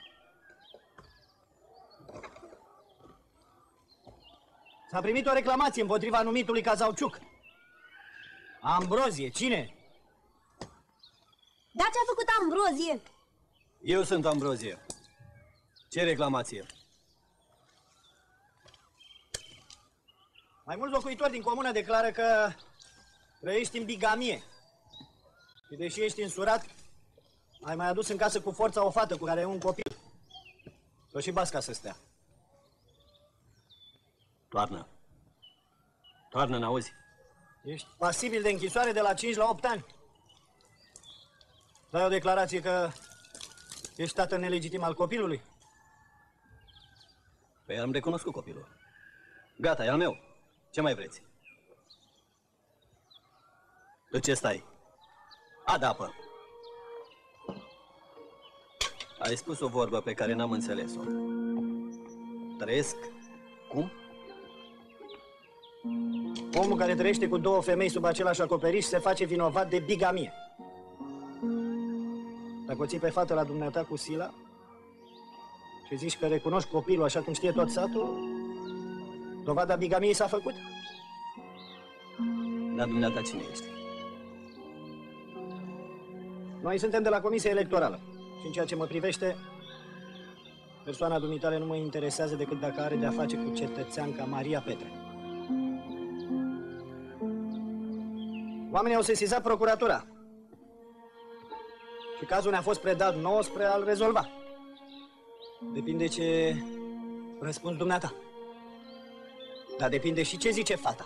S-a primit o reclamație împotriva numitului Cazauciuc. Ambrozie, cine? Dar ce-a făcut Ambrozie? Eu sunt Ambrozie. Ce reclamație? Mai mulți locuitori din comună declară că trăiești în bigamie. Și deși ești însurat, ai mai adus în casă cu forța o fată cu care e un copil. Să și basca să stea. Toarnă. Toarnă, n-auzi? Ești pasibil de închisoare de la 5 la 8 ani. Dai o declarație că ești tată nelegitim al copilului. Păi am recunoscut copilul. Gata, e al meu. Ce mai vreți? De ce stai? Adă apă. Ai spus o vorbă pe care n-am înțeles-o. Trăiesc cum? Omul care trăiește cu două femei sub același acoperiș se face vinovat de bigamie. Dacă o ții pe fată la dumneata cu sila și zici că recunoști copilul așa cum știe tot satul, dovada bigamiei s-a făcut? Dar dumneata cine ești? Noi suntem de la Comisia Electorală și în ceea ce mă privește, persoana dumitale nu mă interesează decât dacă are de-a face cu cetățeanca Maria Petre. Oamenii au sesizat procuratura și cazul ne-a fost predat nouă spre a-l rezolva. Depinde ce răspunzi dumneata. Dar depinde și ce zice fata.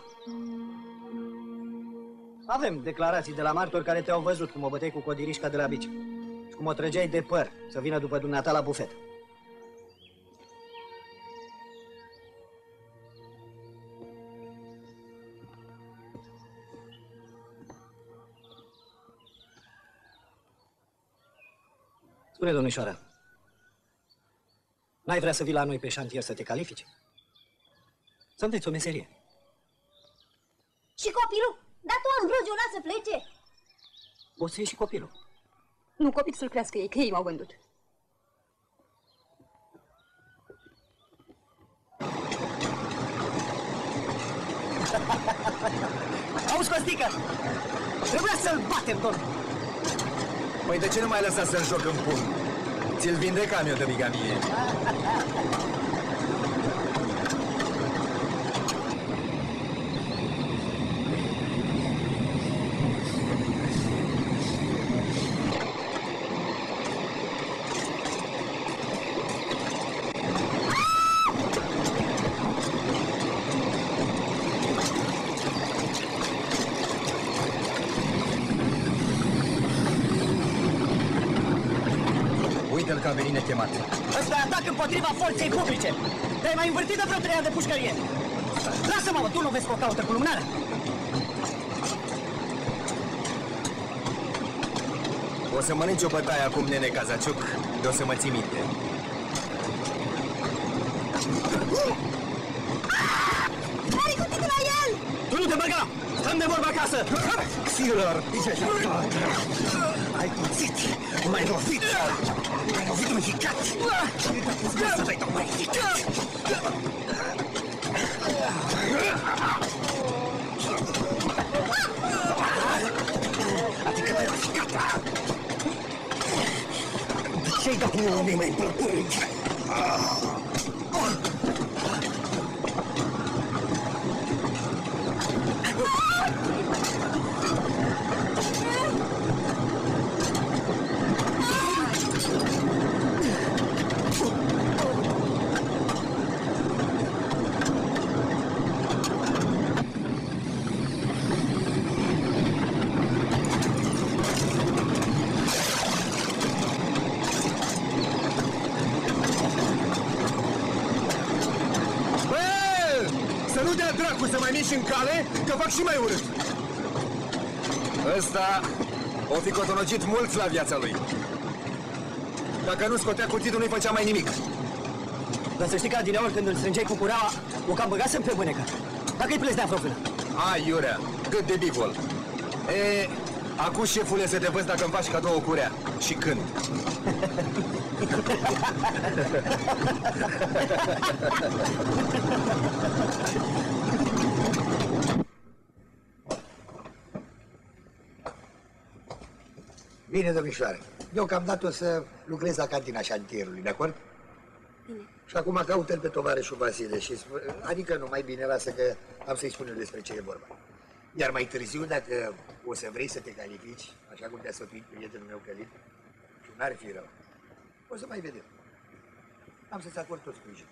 Avem declarații de la martori care te-au văzut cum o băteai cu codirișca de la bici și cum o trăgeai de păr să vină după dumneata la bufet. Spune, domnișoară, n-ai vrea să vii la noi pe șantier să te califici? Să înveți o meserie. Și copilul? Dar tu, Ambrozie, o lasă să plece? O să iei și copilul. Nu, copil să-l crească ei, că ei m-au vândut. Auzi, Costică! Trebuia să-l batem, domnul! Păi de ce nu mai lăsa să-l joc în pumn? Ți-l vindecam eu de bigamie. că a venit nechemat. Ăsta e atac împotriva forței publice. Te-ai mai învârtit de vreo 3 ani de pușcărie. Lasă-mă, mă, tu nu vezi că o caută cu lumânarea? O să mănânci o bătaie acum, nene Kazaciuc, de o să mă ții minte. Are cuțitul la el! Tu nu te băga! Stăm de vorbă acasă! Silor, ai cuțit, m-ai lovit! M-ai lovit un hicat! Să dai mai hicat! Adică m-ai lovit, gata! De ce-ai dat unul mai plăcând? Să mai miști în cale, că fac și mai urât. Ăsta o fi cotonogit mult la viața lui. Dacă nu scotea cuțitul, nu-i făcea mai nimic. Dar să știi că adineauri când îl strângeai cu cureaua, o cam băgasem pe mânecă. Dacă-i pleci de afrofână. Ai, iurea, cât de bivol. E, acum, șefule, să te văd dacă îmi faci cadou o curea. Și când. Bine, domnișoare. Deocamdată o să lucrez la cantina șantierului, de acord? Bine. Și acum caută-l pe tovarășul Vasile și adică nu, mai bine lasă că am să-i spun eu despre ce e vorba. Iar mai târziu, dacă o să vrei să te califici, așa cum te-a sfătuit prietenul meu Călin, și n-ar fi rău, o să mai vedem. Am să-ți acord tot sprijinul.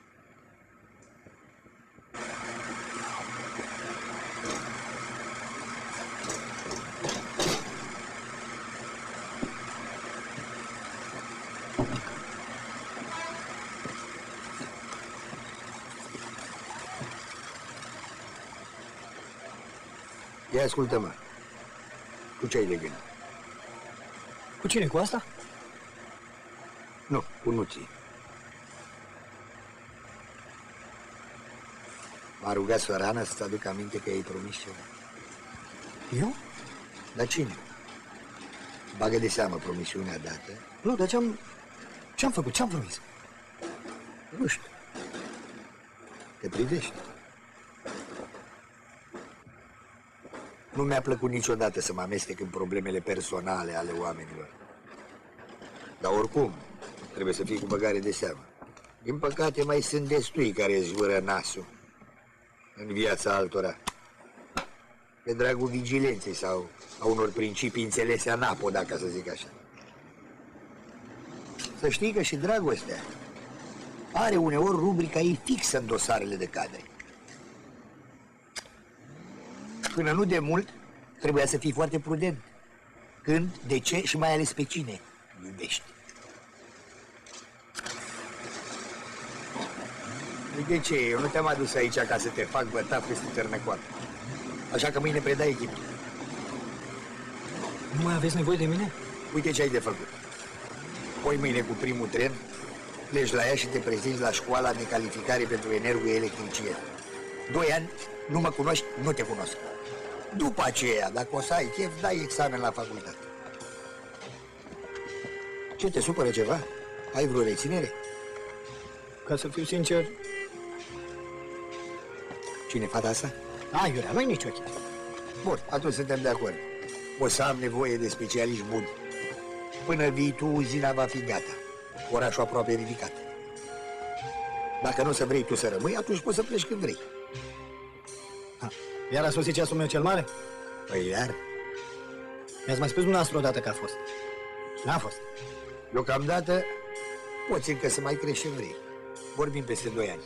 Ia ascultă-mă. Cu ce ai de gând? Cu cine? Cu asta? Nu, cu Nuții. M-a rugat Sorana să-ți aduc aminte că ai promis ceva. Eu? Dar cine? Bagă de seamă promisiunea dată. Nu, dar ce-am făcut? Ce-am promis? Nu știu. Te privești. Nu mi-a plăcut niciodată să mă amestec în problemele personale ale oamenilor. Dar oricum, trebuie să fii cu băgare de seamă. Din păcate, mai sunt destui care îți zvâră nasul în viața altora. Pe dragul vigilenței sau a unor principii înțelese anapoda, ca să zic așa. Să știi că și dragostea are uneori rubrica ei fixă în dosarele de cadre. Până nu de mult, trebuia să fii foarte prudent. Când, de ce și mai ales pe cine iubești. De ce? Eu nu te-am adus aici ca să te fac bătaf peste târnăcoată. Așa că mâine predai echipă. Nu mai aveți nevoie de mine? Uite ce ai de făcut. Poi mâine cu primul tren, pleci la ea și te prezinți la școala de calificare pentru energoelectricieni. 2 ani, nu mă cunoști, nu te cunosc. După aceea, dacă o să ai chef, dai examen la facultate. Ce, te supără ceva? Ai vreo reținere? Ca să fiu sincer... Cine, fata asta? Iurea, nu-i nicio chestie. Bun, atunci suntem de acord. O să am nevoie de specialiști buni. Până vii tu, uzina va fi gata. Orașul aproape ridicat. Dacă nu o să vrei tu să rămâi, atunci poți să pleci când vrei. Iar a sosit ceasul meu cel mare? Păi iar? Mi-ați mai spus dumneavoastră odată că a fost. N-a fost. Deocamdată poți încă să mai crești ce vrei. Vorbim peste 2 ani.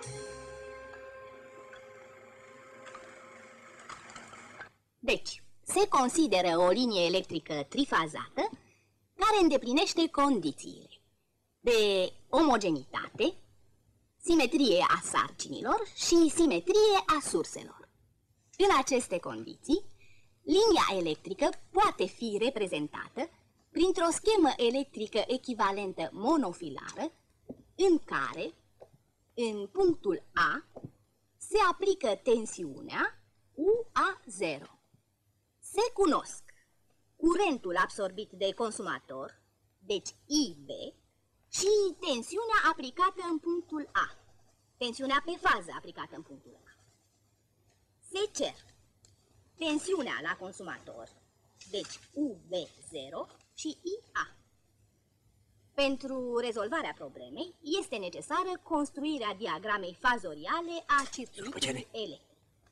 Deci, se consideră o linie electrică trifazată care îndeplinește condițiile de omogenitate, simetrie a sarcinilor și simetrie a surselor. În aceste condiții, linia electrică poate fi reprezentată printr-o schemă electrică echivalentă monofilară în care, în punctul A, se aplică tensiunea UA0. Se cunosc curentul absorbit de consumator, deci IB, și tensiunea aplicată în punctul A, tensiunea pe fază aplicată în punctul A. Se cer tensiunea la consumator, deci UB0 și IA. Pentru rezolvarea problemei este necesară construirea diagramei fazoriale a circuitului electric.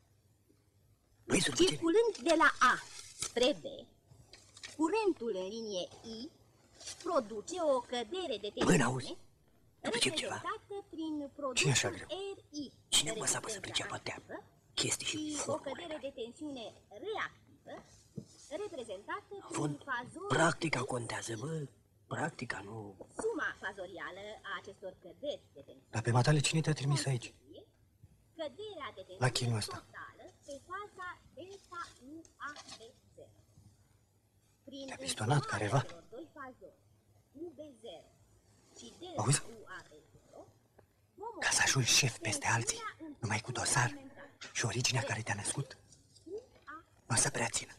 Circulând de la A spre B, curentul în linie I produce o cădere de tensiune reprezentată prin produsul RI. Cine mă sapă să priceapă teamă? Chestii și o cădere de tensiune reactivă reprezentată prin fazorul... Practica contează, bă. Practica, nu... Suma fazorială a acestor căderi de tensiune... Dar pe matale cine te-a trimis aici? Căderea de La chinul ăsta. totală pe faza delta UAB0. Te-a pistonat careva? UB0 și delta Auzi? UAB0, Ca să ajungi șef peste alții, numai cu dosar și originea care te-a născut, nu o să prea țină.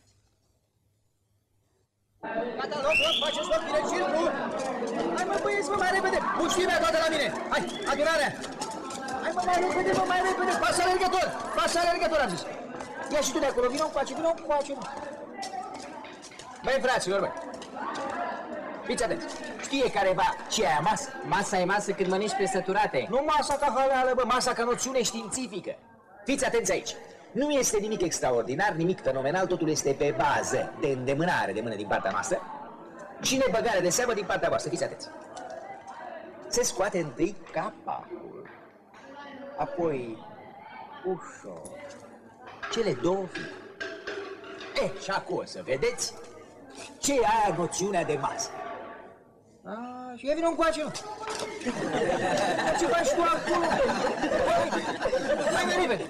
Gata, loc, faceți loc, vine circul! Hai mă, băieți, mă, mai repede! Mulțimea toată la mine! Hai, adunarea! Hai mă, mai repede, mă, mai repede! Pas alergător! Pas alergător, am zis! Ia și tu de acolo, vină încoace, vină încoace! Băi, fraților, băi! Fiți atenți! Știe careva ce e aia masă? Masa e masă când mănânci pe săturate. Nu masa ca haleală, bă, masa ca noțiune științifică! Fiți atenți aici! Nu este nimic extraordinar, nimic fenomenal, totul este pe bază de îndemânare de mână din partea noastră și nebăgare de seamă din partea voastră. Fiți atenți! Se scoate întâi capacul, apoi ușor cele două fire. Și acum o să vedeți ce e aia noțiunea de masă. Și ia vină încoace, mă! Ce faci tu acolo? Hai mai repede!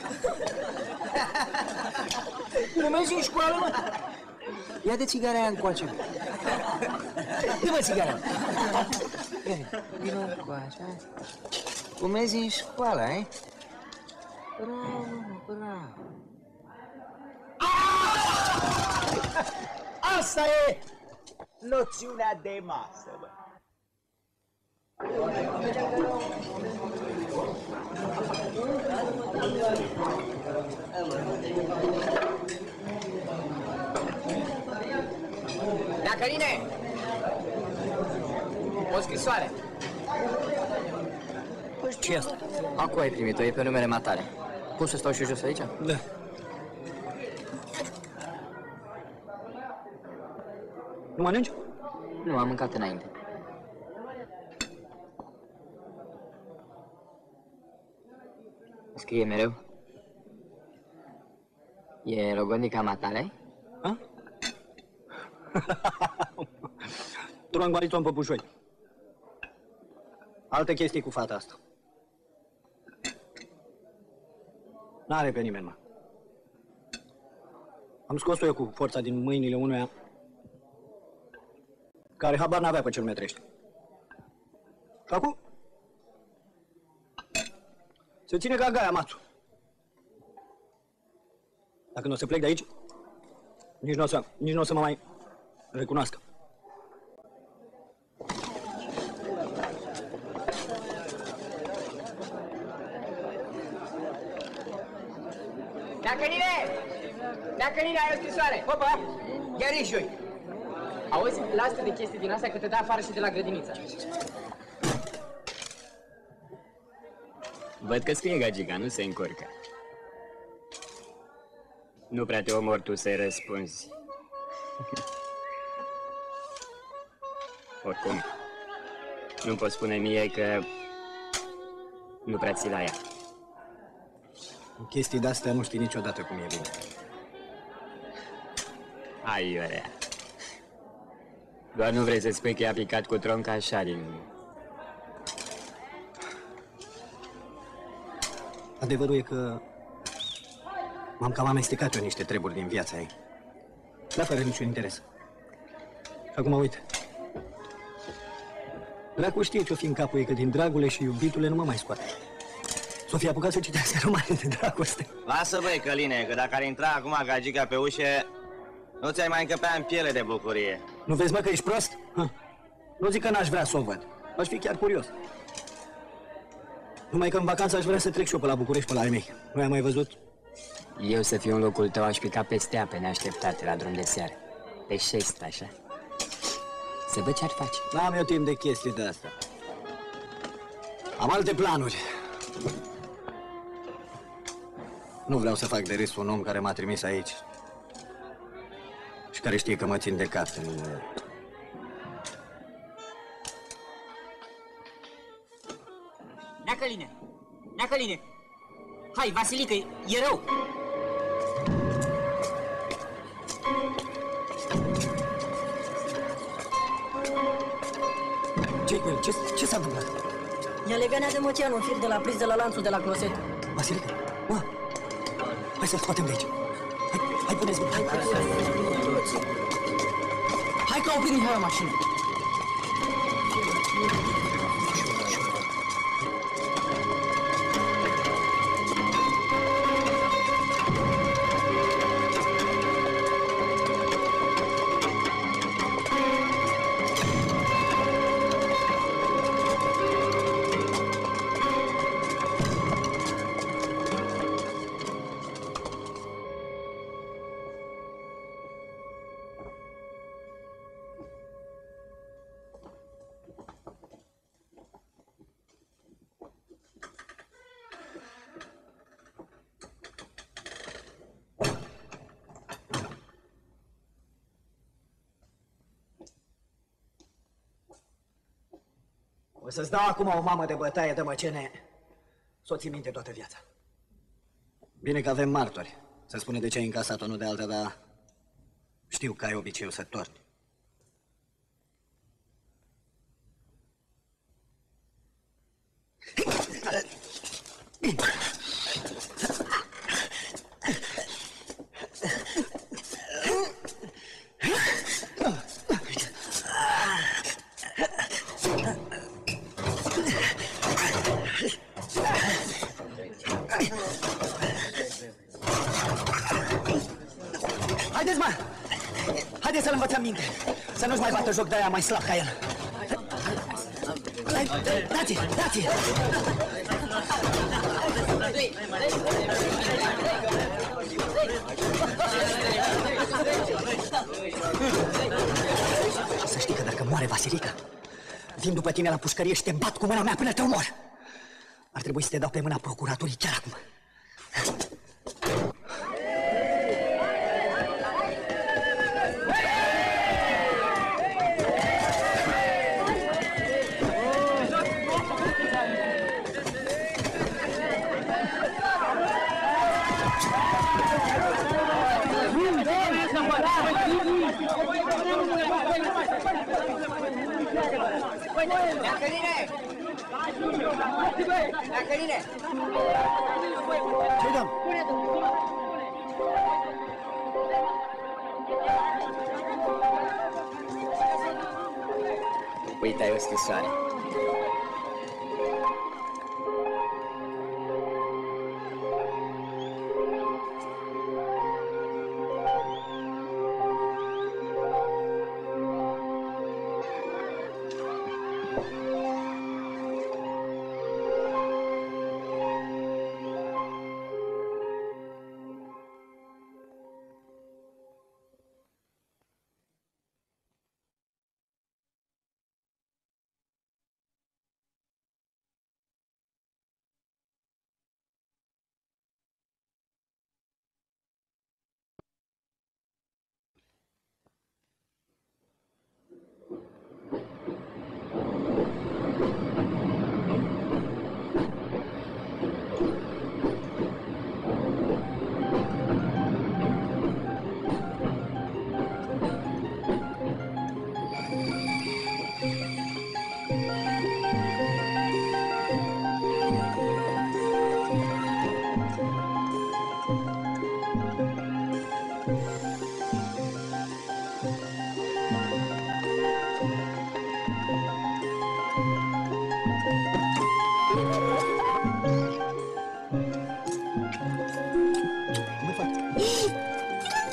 Nu mergi în școală, mă? Ia de țigara aia încoace, mă! Dă-mă țigara! Vină încoace, cum mergi în școală, ai? Bravo, mă, bravo! Asta e noțiunea de masă, bă! Căline! O scrisoare. Ce e asta? Acum ai primit-o, e pe numele matale. Poți să stau și jos aici? Da. Nu mănânci? Nu, am mâncat înainte. Scrie mereu. E logodnica matale? Ha? Troangoliți-o în păpușoi. Alte chestii cu fata asta. N-are pe nimeni, mă. Am scos-o eu cu forța din mâinile unuia care habar n-avea pe ce-l metrește. Și acum se ține ca gaia mațul. Dacă nu o să plec de aici, nici nu o să mă mai recunoască. Dacă Nine, ai o scrisoare! Opa! Iar ești joi! Auzi, lasă de chestii din astea că te dă afară și de la grădiniță. Văd că scrie gagica, nu se încurcă. Nu prea te omori tu să-i răspunzi. Oricum, nu poți spune mie că nu prea ții la ea. Chestii de-astea nu știi niciodată cum e bine. Aiurea. Doar nu vrei să spui că i-a picat cu tronca așa din... Adevărul e că m-am cam amestecat eu niște treburi din viața ei. Dar fără niciun interes. Și acum uite. Dracu știe ce-o fi în capul ei, că din dragule și iubitule nu mă mai scoate. S-o fi apucat să citească romane de dragoste. Lasă, băi, Căline, că dacă ar intra acum gagica pe ușă, nu ți-ai mai încăpea în piele de bucurie. Nu vezi, mă, că ești prost? Nu zic că n-aș vrea să o văd. Aș fi chiar curios. Numai că în vacanță aș vrea să trec și eu pe la București, pe la ai mei. Nu ai mai văzut? Eu să fiu în locul tău, aș pica peste ape neașteptate la drum de seară. Pe șest, așa. Să văd ce-ar face. N-am eu timp de chestii de astea. Am alte planuri. Nu vreau să fac de râs un om care m-a trimis aici și care știe că mă țin de cap. Neacăline! Neacăline! Hai, Vasilică, e rău! Ce-i cu el? Ce s-a întâmplat? I-a legat de Măceanu în fir de la prins de la lanțul de la closet. Vasilică, mă, hai să-l scoatem de aici. Hai, puneți-mă, hai. Hai că oprim Mihai o mașină. O să-ți dau acum o mamă de bătaie de măcene, să o ții minte toată viața. Bine că avem martori. Se spune de ce ai încasat-o, nu de alta, dar știu că ai obiceiul să torni. Haideți, mă! Haideți să-l învățăm minte! Să nu-și mai bată joc de aia mai slab ca el! Dați-i! Dați-i! Să știi că dacă moare Vasilica, vin după tine la pușcărie și te bat cu mâna mea până te omor! Ar trebui să te dau pe mâna procuraturii chiar acum. Ce-i dăm? Uite, ai o scrisoare.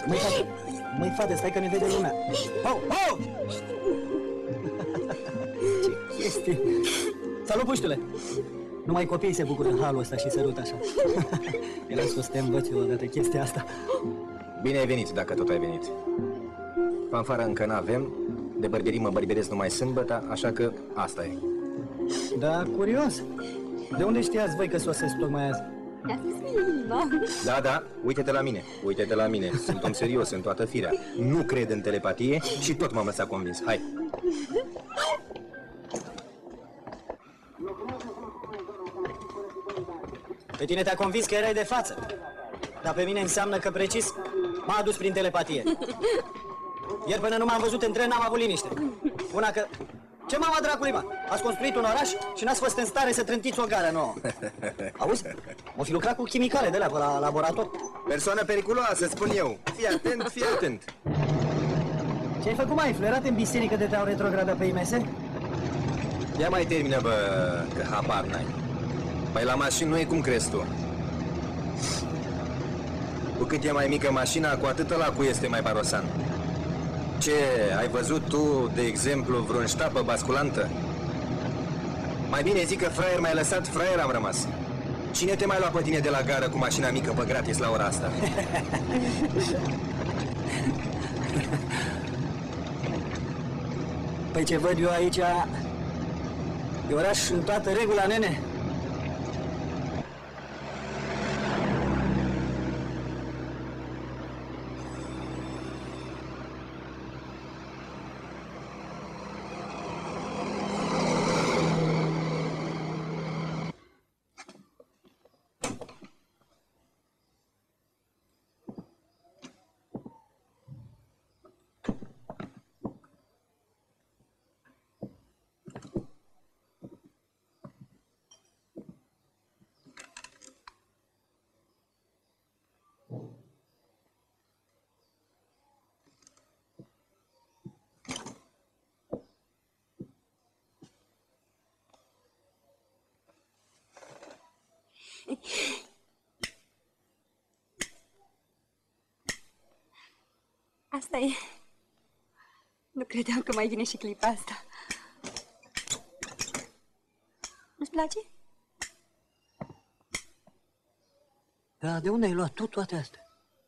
Măi, fată, stai că ne vede lumea. Oh, oh! Ce chestie! Salut, puștule! Numai copiii se bucură în halul ăsta și sărut așa. El a spus să te învăț eu odată chestia asta. Bine ai venit, dacă tot ai venit. Fanfara încă n-avem, de bărberii mă bărberesc numai sâmbătă, așa că asta e. Da, curios. De unde știați voi că sosesc tocmai azi? Da, uite-te la mine, uite-te la mine. Sunt om serios în toată firea. Nu cred în telepatie și tot m-am lăsat convins. Hai! Pe tine te-a convins că erai de față. Dar pe mine înseamnă că precis m-a adus prin telepatie. Ieri până nu m-am văzut în tren, n-am avut liniște. Una că... Ce mama dracului, mă? Ați construit un oraș și n-ați fost în stare să trântiți o gară nouă. Auzi? M-o fi lucrat cu chimicale de la pe la laborator. Persoană periculoasă, spun eu. Fii atent, fii atent. Ce ai făcut, mai? Flerat în biserică de te-au retrogradat pe IMS? Ia mai termină, bă, că habar n-ai. Păi la mașini nu e cum crezi tu. Cu cât e mai mică mașina, cu atât ăla cu este mai barosan. Ce, ai văzut tu, de exemplu, vreun ștapă basculantă? Mai bine zic că fraier m-ai lăsat, fraier am rămas. Cine te mai lua pe tine de la gară cu mașina mică pe gratis la ora asta? Păi ce văd eu aici, e oraș în toată regula, nene. Asta e. Nu credeam că mai vine și clipa asta. Nu-ți place? Da, de unde ai luat tu toate astea?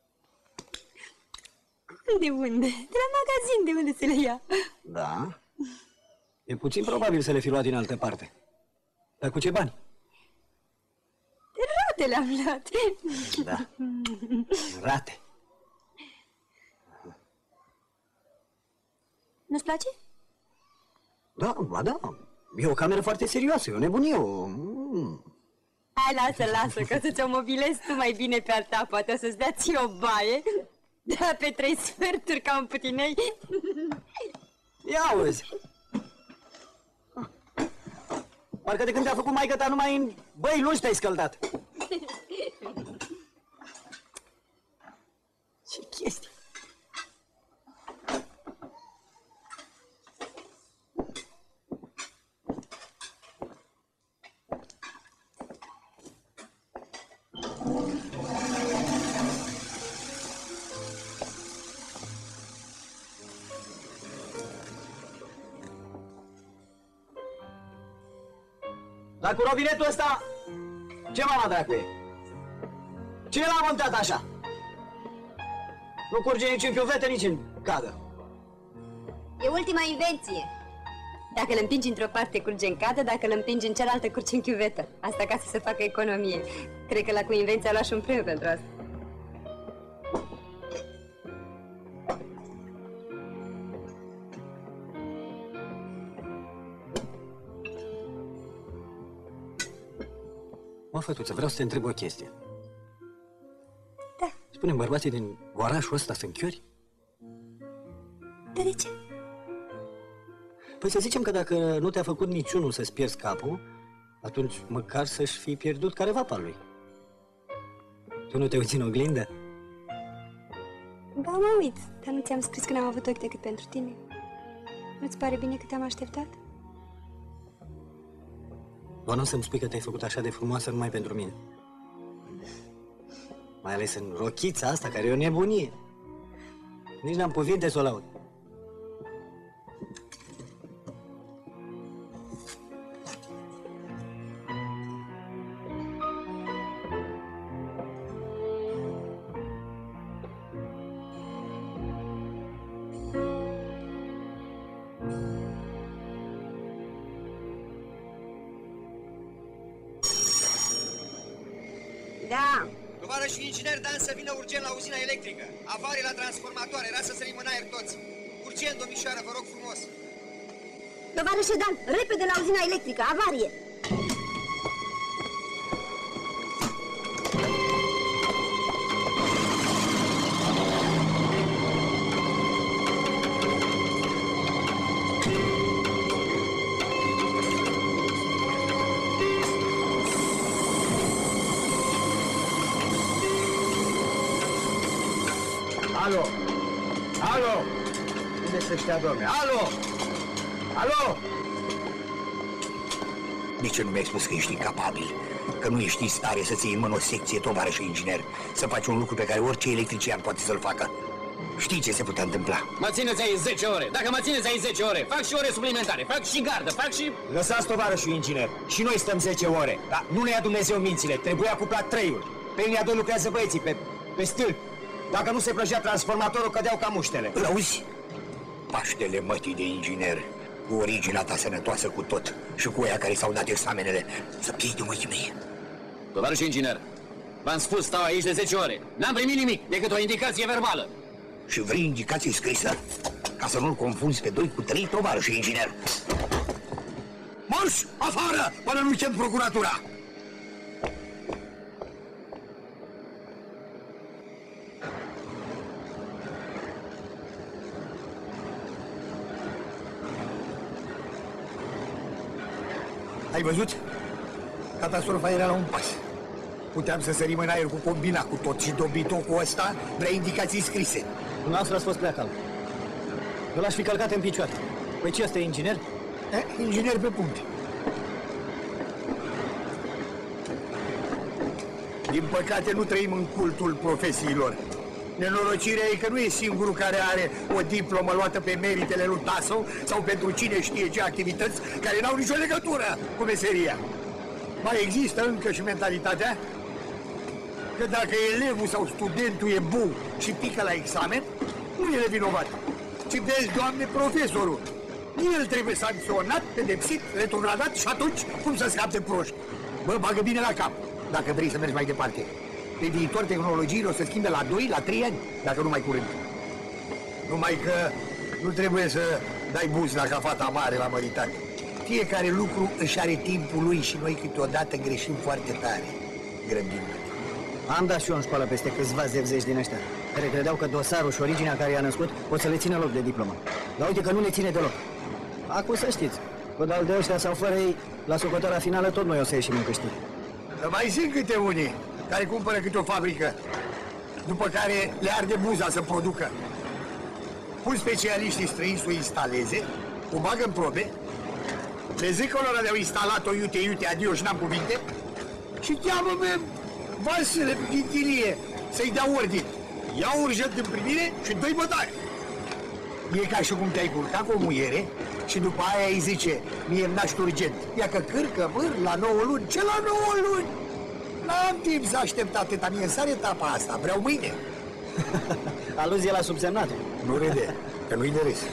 De unde? De la magazin, de unde se le ia? Da. E puțin probabil să le fi luat din altă parte. Dar cu ce bani? De rate le-am luat. Da. Rate. Nu-ți place? Da, ba da. E o cameră foarte serioasă, e o nebunie, Hai, lasă, că să-ți o mobilezi tu mai bine pe alta, poate o să-ți dea ție o baie. Da, pe 3 sferturi ca un putinei. Ia auzi. Parcă de când te-a făcut maică ta numai în băi lungi te-ai scăldat. Ce chestie. Dar cu robinetul ăsta, ce mama dracu e? Cine l-a montat așa? Nu curge nici în chiuvetă, nici în cadă. E ultima invenție. Dacă îl împingi într-o parte, curge în cadă, dacă îl împingi în cealaltă, curge în chiuvetă. Asta ca să se facă economie. Cred că la cu invenția a luat și un premiu pentru asta. Mă, fătuță, vreau să te întreb o chestie. Da. Spune-mi, bărbații din orașul ăsta sunt chiori? Dar de ce? Păi să zicem că dacă nu te-a făcut niciunul să-ți pierzi capul, atunci măcar să-și fi pierdut careva pe lui. Tu nu te uiți în oglindă? Ba, mă uit, dar nu ți-am scris că n-am avut ochi decât pentru tine. Nu-ți pare bine că te-am așteptat? Doar nu o să-mi spui că te-ai făcut așa de frumoasă numai pentru mine. Mai ales în rochița asta, care e o nebunie. Nici n-am cuvinte să o laud. Da. Tovarășul inginer Dan să vină urgent la uzina electrică. Avarie la transformatoare, era să sărim în aer toți. Urgent, domnișoară, vă rog frumos. Tovarășe Dan, repede la uzina electrică, avarie! Alo! Alo! Unde să știa, domne? Alo! Alo! De ce nu mi-ai spus că ești incapabil? Că nu ești în stare să ții în mână o secție, tovarăș inginer? Să faci un lucru pe care orice electrician poate să-l facă? Știi ce se putea întâmpla? Mă țineți aici 10 ore. Dacă mă țineți aici 10 ore, fac și ore suplimentare, fac și gardă, fac și... Lăsați, tovarășul inginer. Și noi stăm 10 ore. Dar nu ne ia Dumnezeu mințile. Trebuia cuplat trăiul. Pe linia 2 lucrează băieții, pe stâlp. Dacă nu se prăjea transformatorul, cădeau ca muștele. Îl auzi? Paștele mătii de inginer, cu originea ta sănătoasă cu tot și cu aia care s-au dat examenele, să piei de ochii mei. Tovarăș inginer, v-am spus, stau aici de 10 ore. N-am primit nimic decât o indicație verbală. Și vrei indicație scrisă? Ca să nu-l confunzi pe 2 cu 3, tovarăș inginer. Marș afară până nu chem procuratura! Ai văzut? Catastrofa era la un pas. Puteam să sărim în aer cu combina, cu tot și dobitocul ăsta vrea indicații scrise. Dumneavoastră ați fost prea calm. Eu l-aș fi călcat în picioare. Păi ce, ăsta e inginer? Inginer pe punct. Din păcate nu trăim în cultul profesiilor. Nenorocirea e că nu e singurul care are o diplomă luată pe meritele lui Tasso sau pentru cine știe ce activități care n-au nicio legătură cu meseria. Mai există încă și mentalitatea că dacă elevul sau studentul e bun și pică la examen, nu e vinovat, ci vezi, Doamne, profesorul. El trebuie sancționat, pedepsit, retrogradat și atunci cum să scape proști? Bă, bagă bine la cap, dacă vrei să mergi mai departe. Pe viitor tehnologiile o să schimbe la 2, la 3 ani, dacă nu mai curând. Numai că nu trebuie să dai buzna ca fata mare la măritate. Fiecare lucru își are timpul lui și noi câteodată greșim foarte tare, grăbindu-ne. Am dat și eu în școală peste câțiva zevzești din ăștia, care credeau că dosarul și originea care i-a născut pot să le țină loc de diplomă. Dar uite că nu le ține deloc. Acum să știți, cu de-al de ăștia sau fără ei, la socoteala finală tot noi o să ieșim în câștig. Mai sunt câte unii care cumpără câte o fabrică, după care le arde buza să producă. Pun specialiștii străini să o instaleze, o bagă în probe, le zic că lor le-au instalat-o iute, adio și n-am cuvinte, și cheamă-mă Vasile din chirie să-i dea ordin. Ia urgent în primire și dă-i bătaie. E ca și cum te-ai culcat cu o muiere și după aia îi zice, mie îmi naști urgent. Ia că cârcă, vâr, la 9 luni. Ce la 9 luni? N-am timp să aștept atâta, mie sare etapa asta, vreau mâine. Aluzie la subsemnat. Nu râde, că nu-i de râs.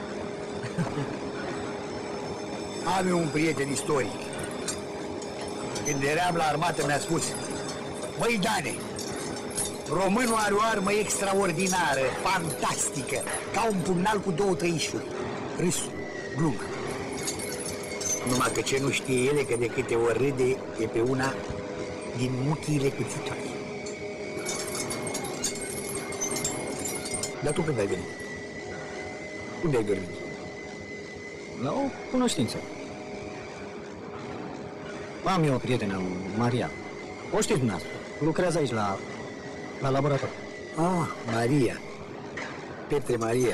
Am eu un prieten istoric. Când eram la armată mi-a spus, băi, Dane, românul are o armă extraordinară, fantastică, ca un pumnal cu 2 tăișuri. Râsul, glumă. Numai că ce nu știe ele, că de câte ori râde, e pe una din muchiile cuțitoare. Dar tu când ai venit? Unde ai dormit? La o cunoștință. Am eu o prietenă, Maria. O știți dumneavoastră. Lucrează aici la laborator. Ah, Maria. Petre Maria.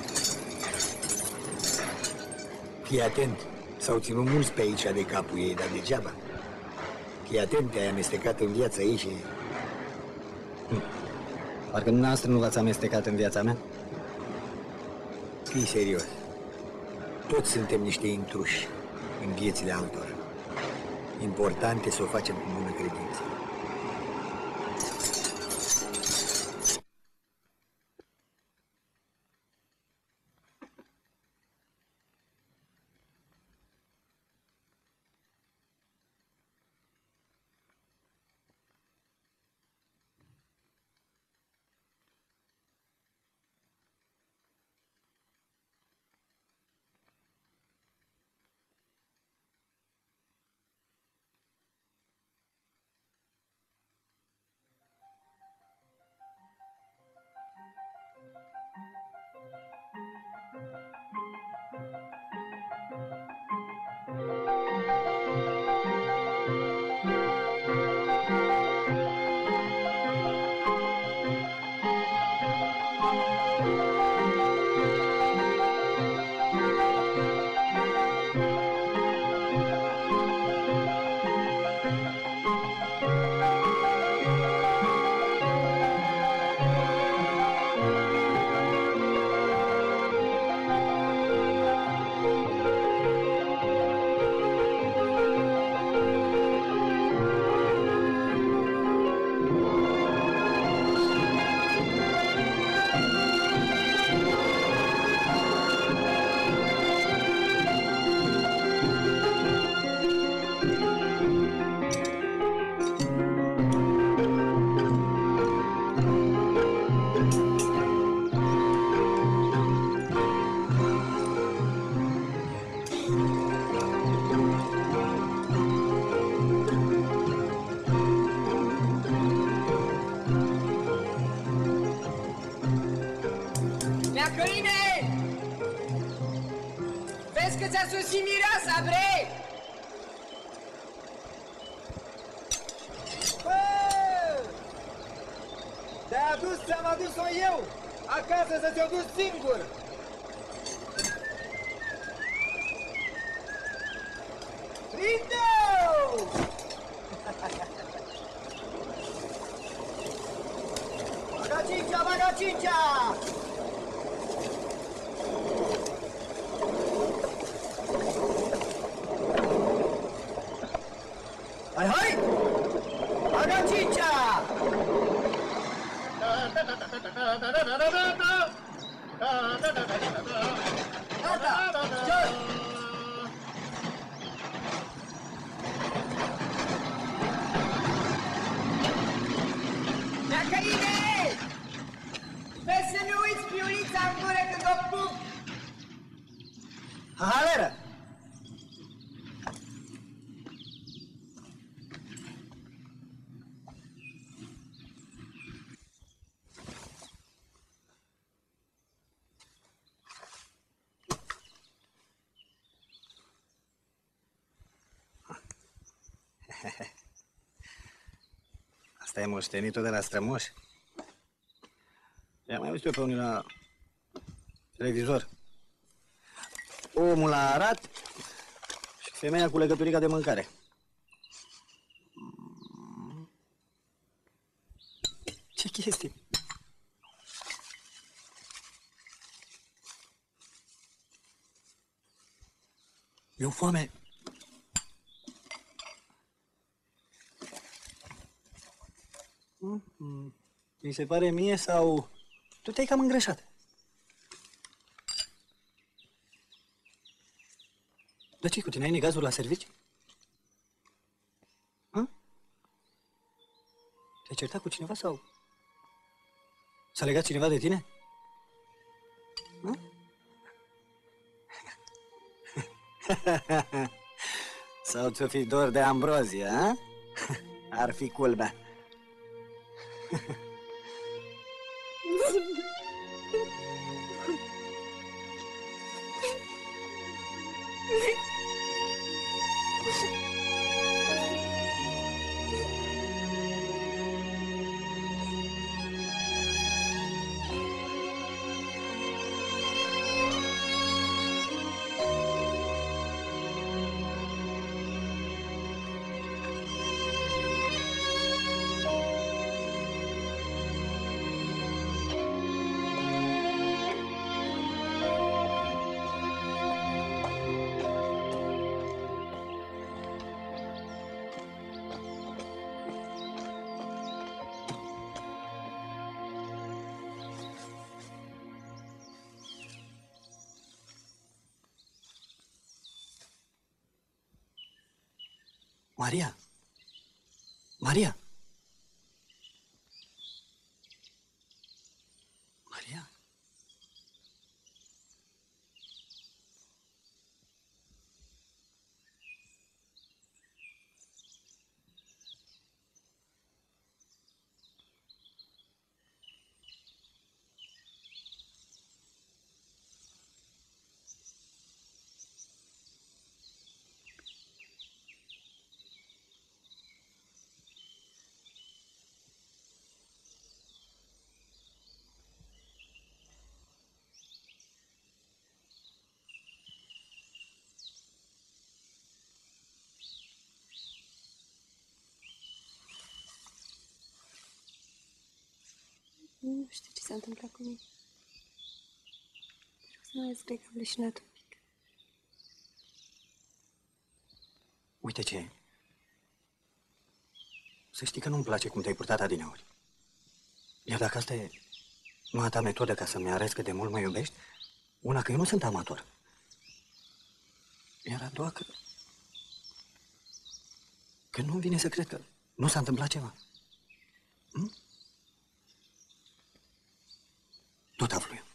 Fii atent. S-au ținut mulți pe aici de capul ei, dar degeaba. Fii atent, te-ai amestecat în viața ei și... Parcă dumneavoastră nu v-ați amestecat în viața mea. Fii serios. Toți suntem niște intruși în viețile altor. Important e să o facem cu bună credință. Vezi că ți-a sosit mireasa, bre! Bă! Te-ai adus, ți-am adus-o eu! Acasă să ți-o duci singur! Prinde-o! Baga cincea, baga cincea! Hai, hai! Baga cincea! Gata! Jos! Neacăine! Vezi să nu uiți piulița în gură când o pup! Haleră! Asta e moștenitul de la strămoși. I-am mai văzut eu pe unii la televizor. Omul la Arad și femeia cu legăturica de mâncare. Ce chestie? E o foame. Mi se pare mie sau tu te-ai cam îngreșat? Dar ce cu tine? Ai negazuri la servici? Te-ai certat cu cineva sau s-a legat cineva de tine? Sau ți-o fi dor de ambrozie, a? Ar fi culmea. Maria? Maria? Maria? Nu știu ce s-a întâmplat cu mine. Să nu mai cred că am leșinat un pic. Uite ce e. Să știi că nu-mi place cum te-ai purtat adineauri. Iar dacă asta e noua ta metodă ca să-mi arăți că de mult mă iubești, una că eu nu sunt amator. Iar a doua că nu-mi vine să cred că nu s-a întâmplat ceva. Tot aflu eu.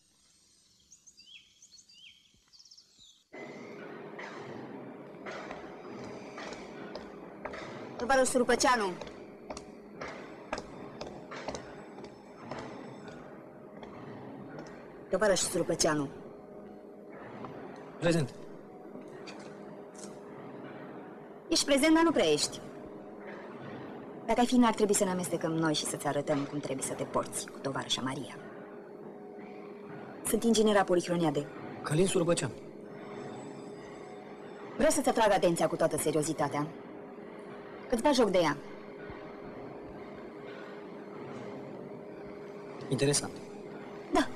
Tovarăș Surupăceanu. Tovarăș Surupăceanu. Prezent. Ești prezent, dar nu prea ești. Dacă ai fi, n-ar trebui să ne amestecăm noi și să-ți arătăm cum trebuie să te porți cu tovarășa Maria. Sunt inginera Polihronia Călin Surupăcean. Vreau să-ți atrag atenția cu toată seriozitatea. Că-ți bagi joc de ea. Interesant. Da.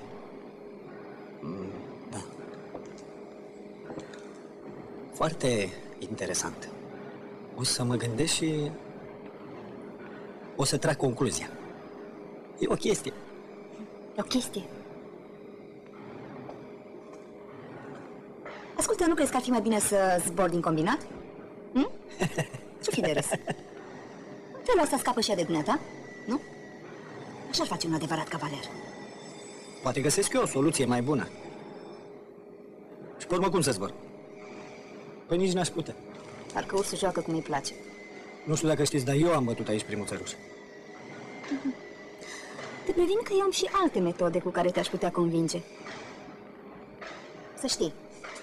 Da. Foarte interesant. O să mă gândesc și o să trag concluzia. E o chestie. E o chestie. Ascultă, nu crezi că ar fi mai bine să zbor din combinat? Ce-o fi de râs? În felul ăsta scapă și ea de dumneata, nu? Așa-ar face un adevărat cavaler. Poate găsesc eu o soluție mai bună. Și pe urmă cum să zbor? Păi nici n-aș putea. Parcă ursul joacă cum îi place. Nu știu dacă știți, dar eu am bătut aici primul țăruș. Te previn că eu am și alte metode cu care te-aș putea convinge. Să știi.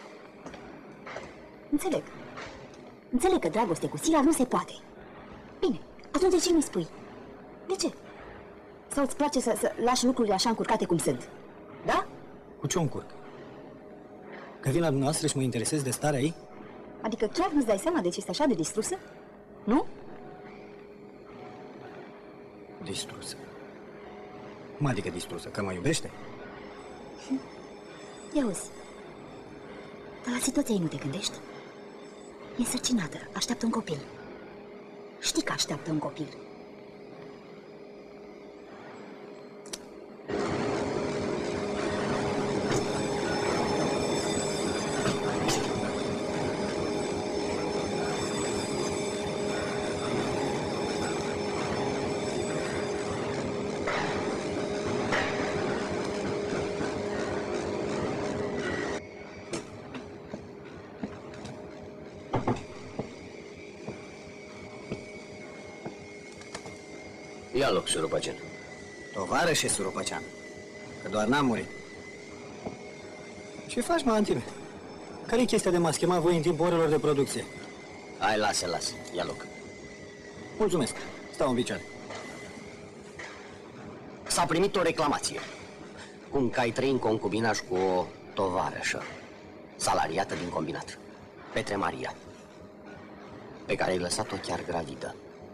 Înțeleg. Înțeleg că dragoste cu Sila nu se poate. Bine, atunci de ce nu-i spui? De ce? Sau îți place să lași lucrurile așa încurcate cum sunt? Da? Cu ce o încurc? Că vin la dumneavoastră și mă interesez de starea ei? Adică chiar nu-ți dai seama de ce este așa de distrusă? Nu? Distrusă? Cum adică distrusă? Că mă iubește? Ia uzi. Dar la situația ei nu te gândești? E însărcinată, așteaptă un copil. Știi că așteaptă un copil. Ia loc, Surupăcean. Tovarășe Surupăcean, că doar n-am murit. Ce faci, mă, Antime? Care-i chestia de m-a schemat voi în timpul orelor de producție? Hai, lasă. Ia loc. Mulțumesc. Stau în picioare. S-a primit o reclamație. Cum că ai trăit în concubinaj cu o tovarășă, salariată din combinat, Petre Maria, pe care ai lăsat-o chiar gravidă.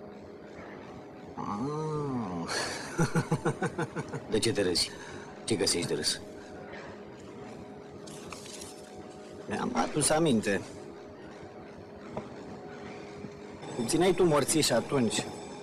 De ce te râzi? Ce găsești de râs? Mi-am adus aminte. Cum țineai tu morțiș atunci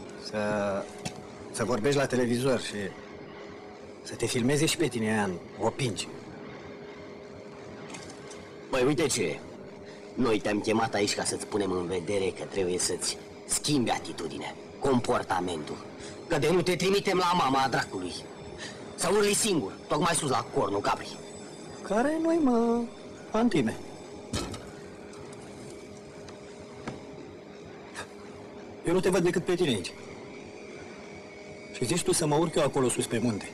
să vorbești la televizor și să te filmeze și pe tine aia în opinci. Băi, uite ce e. Noi te-am chemat aici ca să-ți punem în vedere că trebuie să-ți schimbi atitudinea, comportamentul. Că de nu te trimitem la mama a dracului. Sau urli singur, tocmai sus la cornul caprii. Care noi, mă, Antime? Eu nu te văd decât pe tine aici. Și zici tu să mă urc eu acolo sus pe munte.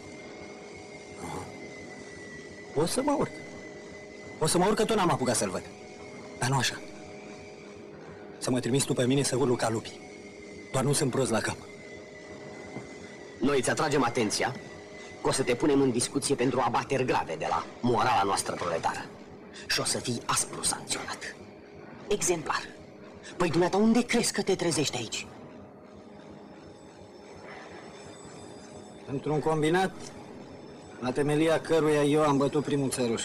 O să mă urc. O să mă urc, că tot n-am apucat să-l văd. Dar nu așa. Să mă trimiți tu pe mine să urlu ca lupii. Doar nu sunt prost la cap. Noi îți atragem atenția că o să te punem în discuție pentru abateri grave de la morala noastră proletară. Și o să fii aspru sancționat. Exemplar. Păi, dumneata, unde crezi că te trezești aici? Într-un combinat, la temelia căruia eu am bătut primul țăruș.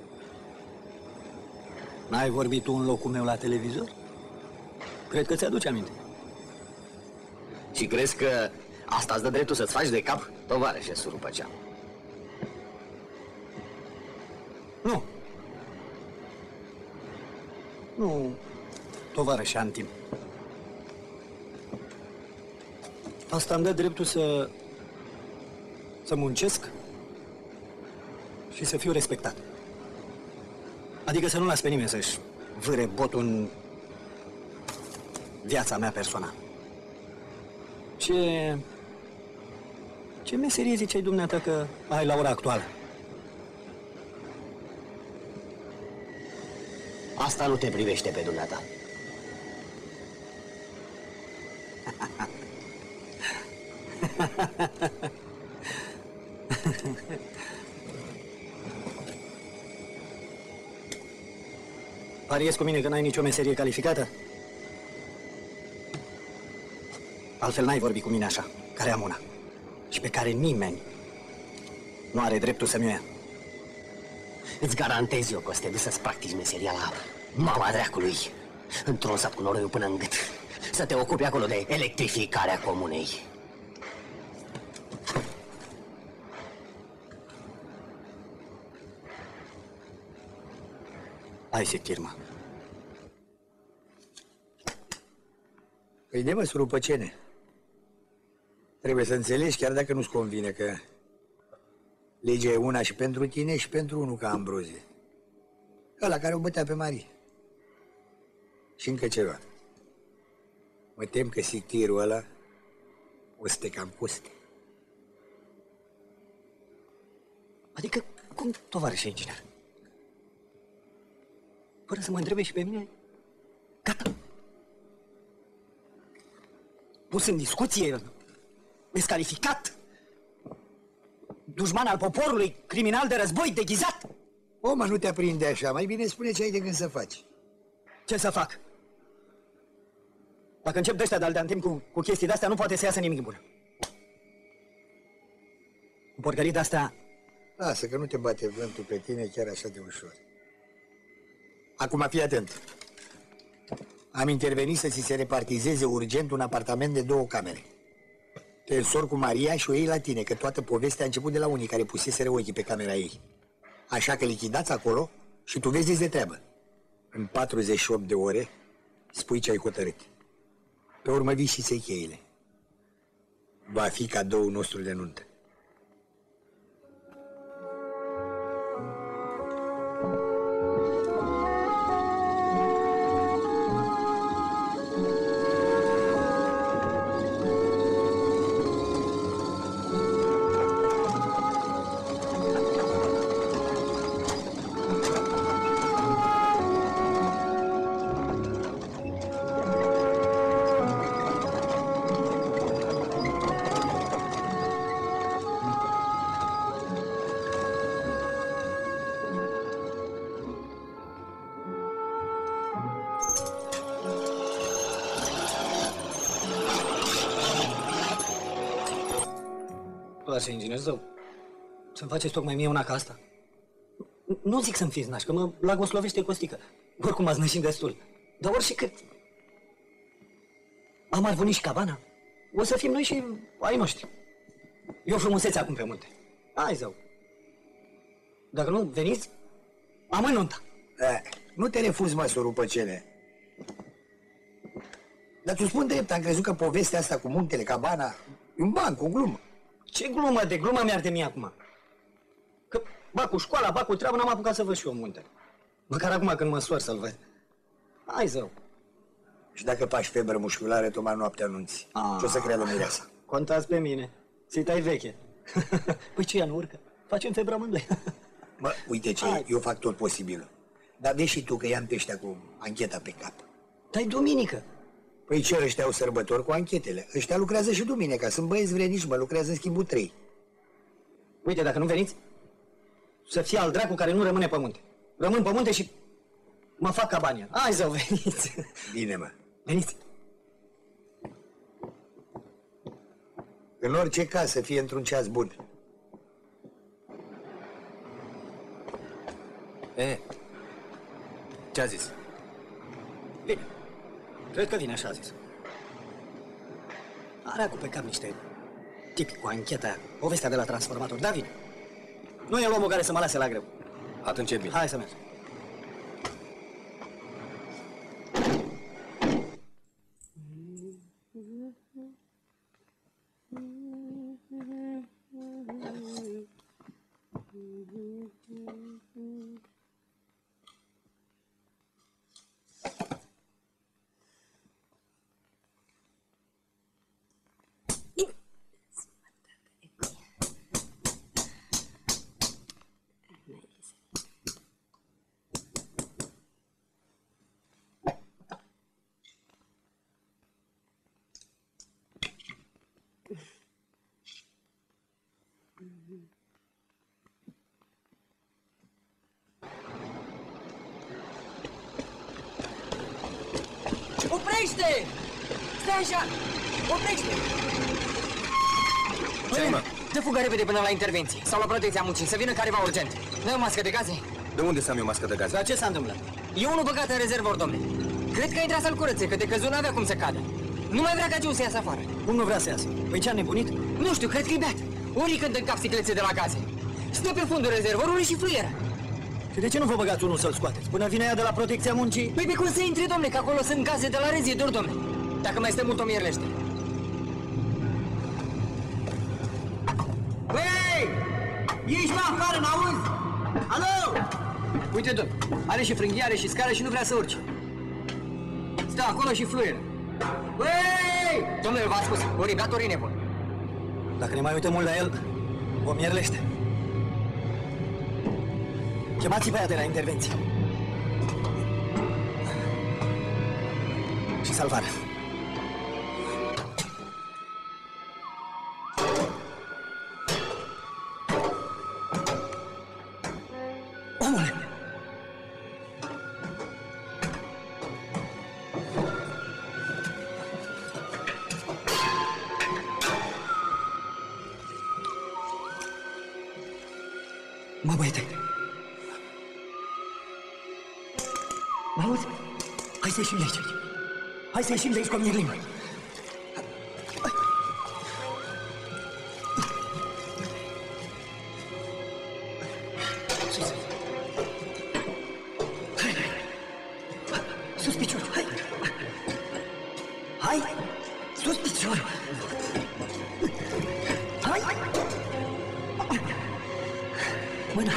N-ai vorbit tu în locul meu la televizor? Cred că ți-aduce aminte. Și crezi că asta îți dă dreptul să-ți faci de cap, tovarășe Surupăceanu? Nu. Nu, tovarășe Antim. Asta îmi dă dreptul să muncesc și să fiu respectat. Adică să nu las pe nimeni să-și vâre botul în viața mea personală. Ce meserie ziceai dumneata că ai la ora actuală? Asta nu te privește pe dumneata. Pariezi cu mine că n-ai nicio meserie calificată? Altfel n-ai vorbit cu mine așa, care am una. Și pe care nimeni nu are dreptul să-mi o ia. Îți garantez eu că o să te duci să-ți practici meseria la mama dracului, într-un sat cu noroiul până în gât. Să te ocupi acolo de electrificarea comunei. Hai, Sechirma. Păi de mă, Surupăcene. Trebuie să înțelegi, chiar dacă nu-ți convine, că legea e una și pentru tine și pentru unul ca Ambrozie. Ăla care o bătea pe Marie. Și încă ceva. Mă tem că sictirul ăla o să te cam coste. Adică, cum, tovarășe inginer? Fără să mă întrebe și pe mine, gata. Pus în discuție, descalificat, dușman al poporului, criminal de război, deghizat. O, mă, nu te aprinde așa, mai bine spune ce ai de gând să faci. Ce să fac? Dacă încep de ăștia de-al timp cu chestii de-astea, nu poate să iasă nimic bun. Cu porcării de-astea... Lasă, că nu te bate vântul pe tine chiar așa de ușor. Acum fii atent. Am intervenit să ți se repartizeze urgent un apartament de 2 camere. Te însor cu Maria și o iei la tine, că toată povestea a început de la unii care puseseră ochii pe camera ei. Așa că lichidați acolo și tu vezi de treabă. În 48 de ore spui ce ai hotărât. Pe urmă vii și ți-ai cheile. Va fi cadoul nostru de nuntă. Tovarășe inginer zău, să-mi faceți tocmai mie una ca asta? Nu zic să-mi fiți naș, că mă blagoslovește Costică. Oricum ați nășit destul. Dar oricât. Am arvunit și cabana. O să fim noi și ai noștri. Eu frumusețe acum pe munte. Hai, zău. Dacă nu veniți, am în nunta. Nu te refuzi, mă, surupăcele. Dar tu spun drept, am crezut că povestea asta cu muntele, cabana, e un banc, o glumă. Ce glumă? De glumă mi-ar de mie acum. Că ba cu școala, ba cu treabă, n-am apucat să văd și eu muntele. Măcar acum când mă sfor să-l văd. Hai zău. Și dacă faci febră musculară, tocmai noaptea anunți. Ce o să creadă mireasa? Contați pe mine. Ți-i tai veche. Păi ce, ea nu urcă? Facem febră amândoi. Mă, uite ce, eu fac tot posibilul. Dar vezi și tu că i-am pe ăștia cu ancheta pe cap. Dar-i duminică. Păi ce, ăștia au sărbători cu anchetele. Ăștia lucrează și duminica. Sunt băieți vrednici, mă, lucrează în schimbul 3. Uite, dacă nu veniți, să fie al dracu care nu rămâne pe munte. Rămân pe munte și mă fac cabania. Hai zău, veniți. Bine, mă. Veniți. În orice caz să fie într-un ceas bun. Ce-a zis? Bine. Cred că vine așa, a zis. Are acum pe cap niște tipi cu ancheta aia, povestea de la transformator. Da, vine. Nu e omul care să mă lase la greu. Atunci e bine. Hai să mergem. Oprește! Stai așa! Oprește! Ce ai, mă? Dă fugă repede până la intervenție sau la protecția muncii, să vină careva urgent. Dă o mască de gaze. De unde să am eu mască de gaze? Dar ce s-a întâmplat? E unul băgat în rezervor, domne. Cred că a intrat să-l curățe, că de căzut n-avea cum să cadă. Nu mai vrea gagiul să iasă afară. Cum nu vrea să iasă? Păi ce-a nebunit? Nu știu, cred că-i beat. Ori când în cap sticlețe de la gaze. Stă pe fundul rezervorului și fluieră. Și de ce nu vă băgați unul să-l scoateți? Până vine ea de la protecția muncii? Păi pe cum să intre, domne, că acolo sunt gaze de la reziduri, domne. Dacă mai stă mult, o mierlește. Băi! Ești la afară, n-auzi? Alo! Uite, domne, are și frânghie, are și scară și nu vrea să urce. Stă acolo și fluieră. Băi! Domnule, v-am spus, ori beat, ori nebun. Dacă ne mai uităm mult la el, o mierlește. Chemați-i pe aia de la intervenție. Și salvarea. Omule! Mă, băiete! Mă auzi? Hai să ieșim de aici. Hai să ieșim de aici cu Mirlina. Sus. Hai. Sus piciorul, hai. Hai. Sus piciorul. Hai. Mâna.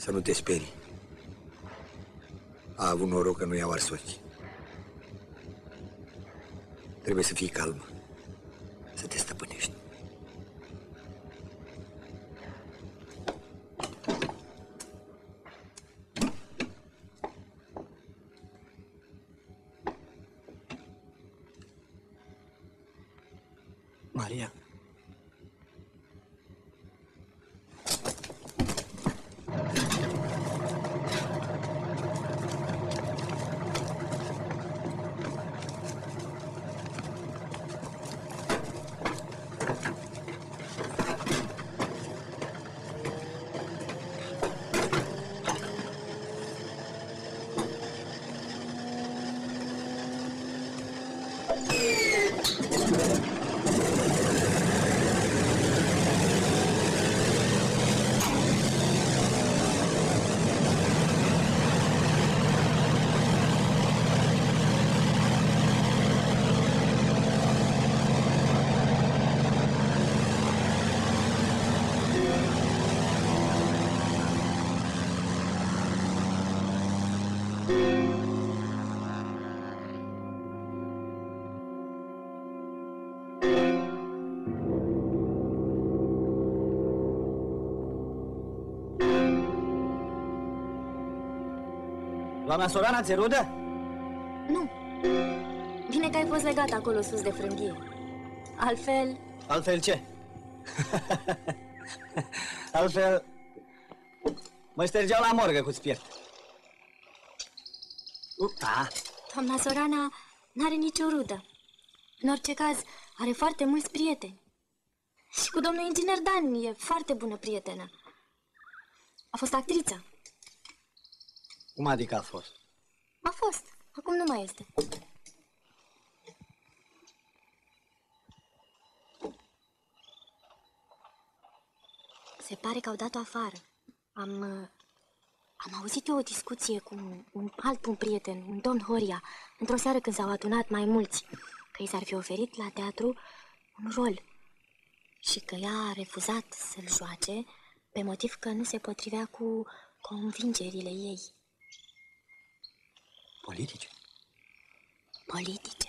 Să nu te sperii. A avut noroc că nu i-au ars ochii. Trebuie să fii calm, să te stăpânești. Maria. Doamna Sorana, ți-e rudă? Nu. Bine că ai fost legat acolo sus de frânghie. Altfel... Altfel ce? Altfel... mă ștergeau la morgă cu spirit. Da. Doamna Sorana n-are nicio rudă. În orice caz, are foarte mulți prieteni. Și cu domnul inginer Dan e foarte bună prietenă. A fost actriță. Cum adică a fost? A fost. Acum nu mai este. Se pare că au dat-o afară. Am auzit eu o discuție cu un prieten, un domn Horia, într-o seară când s-au adunat mai mulți, că i s-ar fi oferit la teatru un rol și că ea a refuzat să-l joace pe motiv că nu se potrivea cu convingerile ei. Politice? Politice.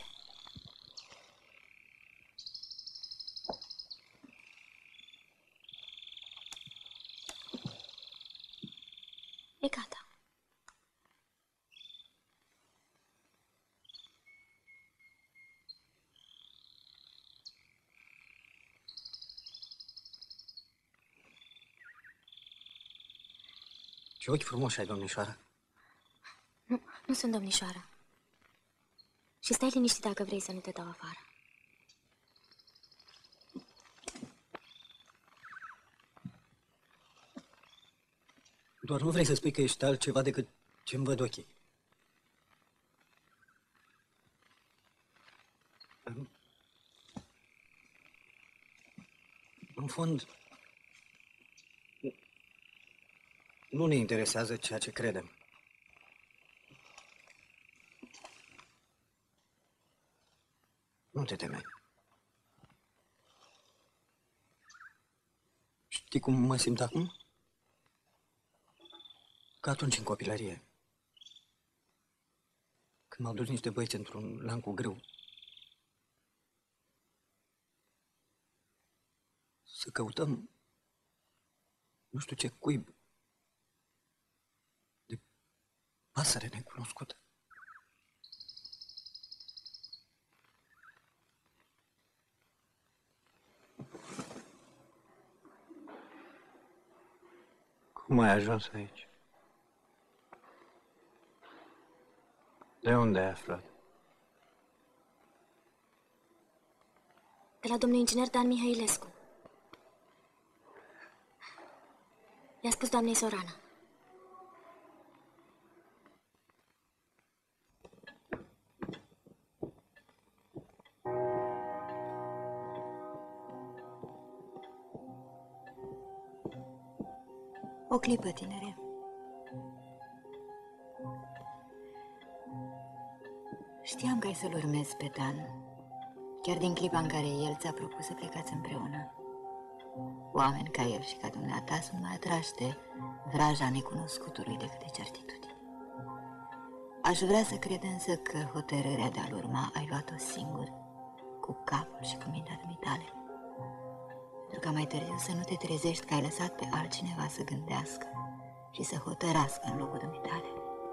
E gata. Ce ochi frumoși ai, domnișoară. Nu sunt domnișoară. Și stai liniștit dacă vrei să nu te dau afară. Doar nu vrei să spui că ești altceva decât ce-mi văd ochii. În fond, nu ne interesează ceea ce credem. Nu te teme. Știi cum mă simt acum? Ca atunci în copilărie. Când m-au dus niște băieți într-un lan cu grâu. Să căutăm nu știu ce cuib de pasăre necunoscută. Cum ai ajuns aici? De unde ai aflat? De la domnul inginer Dan Mihailescu. I-a spus doamnei Sorana. O clipă, tinere. Știam că ai să-l urmezi pe Dan, chiar din clipa în care el ți-a propus să plecați împreună. Oameni ca el și ca dumneata sunt mai atrași de vraja necunoscutului decât de certitudine. Aș vrea să cred însă că hotărârea de a-l urma ai luat-o singur, cu capul și cu mintea dumitale, pentru ca mai târziu să nu te trezești că ai lăsat pe altcineva să gândească și să hotărască în locul dumitale.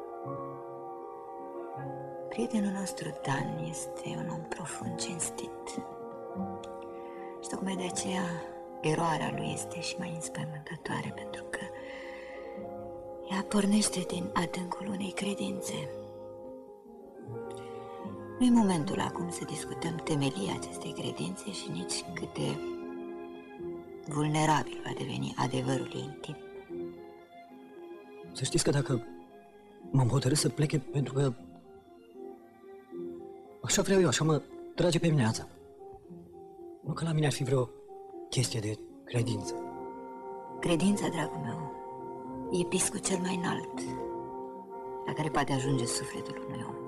Prietenul nostru, Dan, este un om profund cinstit și tocmai de aceea eroarea lui este și mai înspăimântătoare, pentru că ea pornește din adâncul unei credințe. Nu-i momentul acum să discutăm temelia acestei credințe și nici cât de vulnerabil va deveni adevărul ei în timp. Să știți că dacă m-am hotărât să plece pentru că așa vreau eu, așa mă trage pe mine ața. Nu că la mine ar fi vreo chestie de credință. Credința, dragul meu, e piscul cel mai înalt la care poate ajunge sufletul unui om.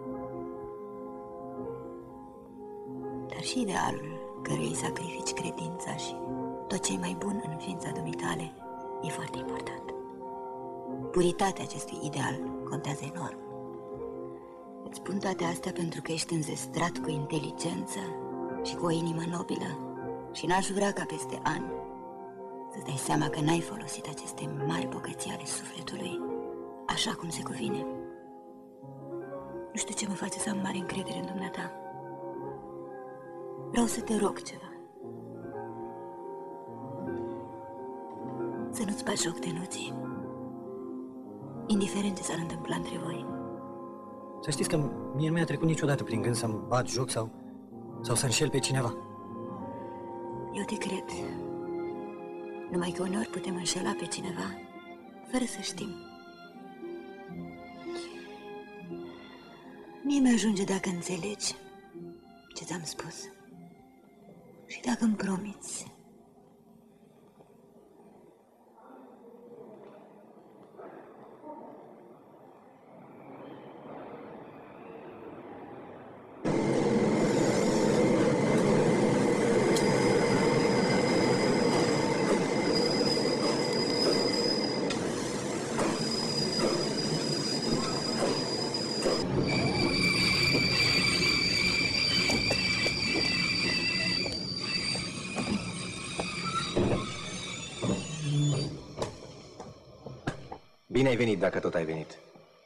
Dar și idealul căruia îi sacrifici credința și tot ce e mai bun în ființa dumitale e foarte important. Puritatea acestui ideal contează enorm. Îți spun toate astea pentru că ești înzestrat cu inteligență și cu o inimă nobilă și n-aș vrea ca peste ani să-ți dai seama că n-ai folosit aceste mari bogății ale sufletului așa cum se cuvine. Nu știu ce mă face să am mare încredere în dumneata. Vreau să te rog ceva. Să nu-ți bagi joc de Nuții, indiferent ce s-ar întâmpla între voi. Să știți că mie nu mi-a trecut niciodată prin gând să-mi bat joc sau să înșel pe cineva. Eu te cred. Numai că uneori putem înșela pe cineva fără să știm. Mie mi-ajunge dacă înțelegi ce ți-am spus și dacă îmi promiți. Bine ai venit, dacă tot ai venit.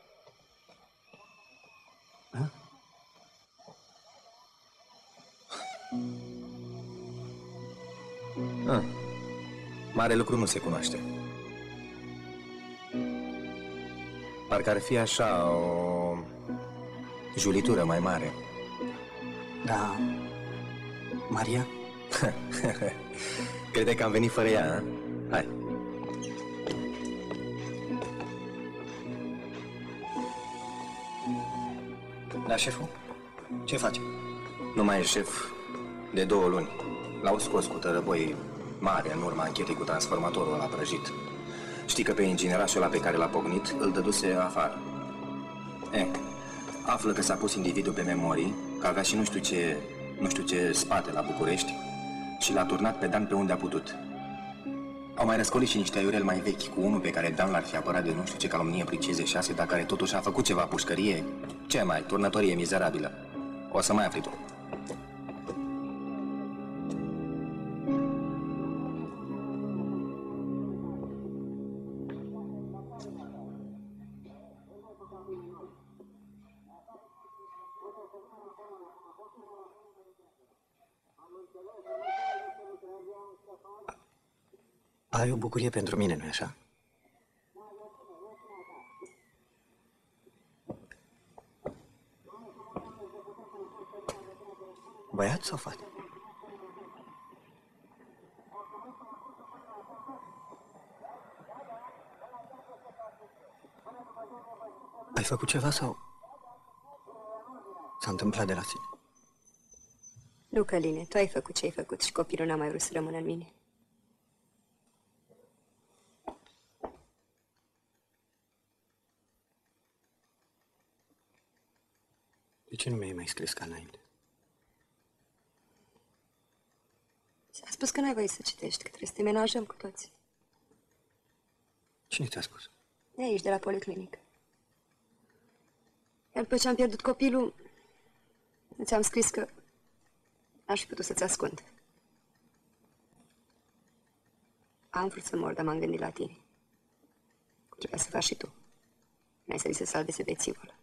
Mare lucru nu se cunoaște. Parcă ar fi așa o julitură mai mare. Da. Maria? Crede că am venit fără ea, a? Hai. Da, șeful? Ce face? Nu mai e șef de 2 luni. L-au scos cu tărăboi mare în urma anchetei cu transformatorul ăla prăjit. Știi că pe inginerașul ăla pe care l-a pocnit îl dăduse afară. Află că s-a pus individul pe memorii, că avea și nu știu ce spate la București și l-a turnat pe Dan pe unde a putut. Au mai răscolit și niște aiureli mai vechi cu unul pe care Dan l-ar fi apărat de nu știu ce calomnie prin 56, dar care totuși a făcut ceva pușcărie, ce mai, turnătorie mizerabilă. O să mai afli tu. Ai o bucurie pentru mine, nu-i așa? Băiat sau fată? Ai făcut ceva sau s-a întâmplat de la sine? Nu, Căline, tu ai făcut ce ai făcut și copilul n-a mai vrut să rămână în mine. De ce nu mi-ai mai scris ca înainte? S-a spus că n-ai voie să citești, că trebuie să te menajăm cu toți. Cine ți-a spus? De aici, de la policlinică. Iar după ce am pierdut copilul, ți-am scris că aș fi putut să-ți ascund. Am vrut să mor, dar m-am gândit la tine. Trebuia să faci și tu. N-ai să-i se salveze bețivul ăla.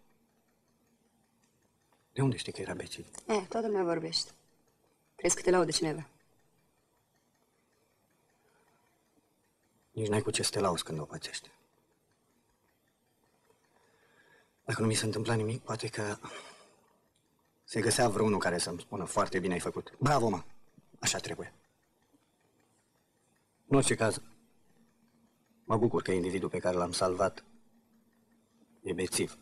De unde știi că era bețiv? Toată lumea vorbește. Crezi că te laudă cineva? Nici n-ai cu ce să te lauzi când o pățești. Dacă nu mi se întâmpla nimic, poate că se găsea vreunul care să-mi spună foarte bine ai făcut. Bravo, mă! Așa trebuie. În orice caz, mă bucur că individul pe care l-am salvat e bețiv.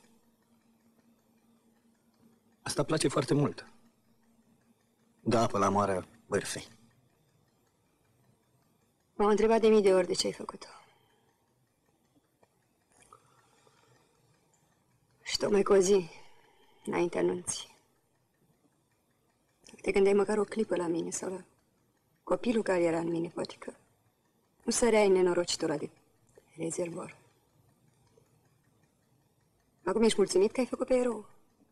Asta place foarte mult. Dă apă la moară bârfei. M-au întrebat de mii de ori de ce ai făcut-o. Și tocmai cu o zi, înainte anunții. Dacă te gândeai măcar o clipă la mine sau la copilul care era în mine, poate că nu săreai nenorocitul ăla de rezervor. Acum ești mulțumit că ai făcut pe erou.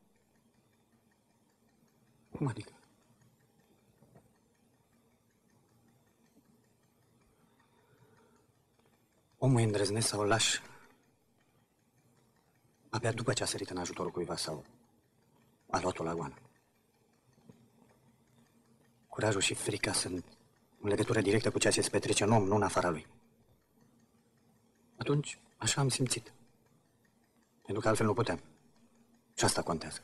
Cum adică? Omul e îndrăznesc sau laș abia după ce a sărit în ajutorul cuiva sau a luat-o la goană. Curajul și frica sunt în legătură directă cu ceea ce se petrece în om, nu în afara lui. Atunci, așa am simțit. Pentru că altfel nu puteam. Și asta contează.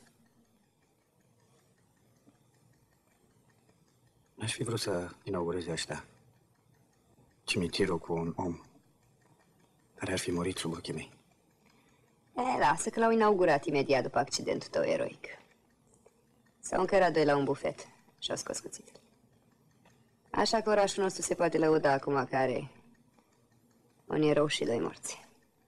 Aș fi vrut să inaugureze ăștia cimitirul cu un om care ar fi murit sub ochii mei. Lasă că l-au inaugurat imediat după accidentul tău eroic. S-au încărat doi la un bufet și au scos cuțitele. Așa că orașul nostru se poate lăuda acum că are un erou și doi morți.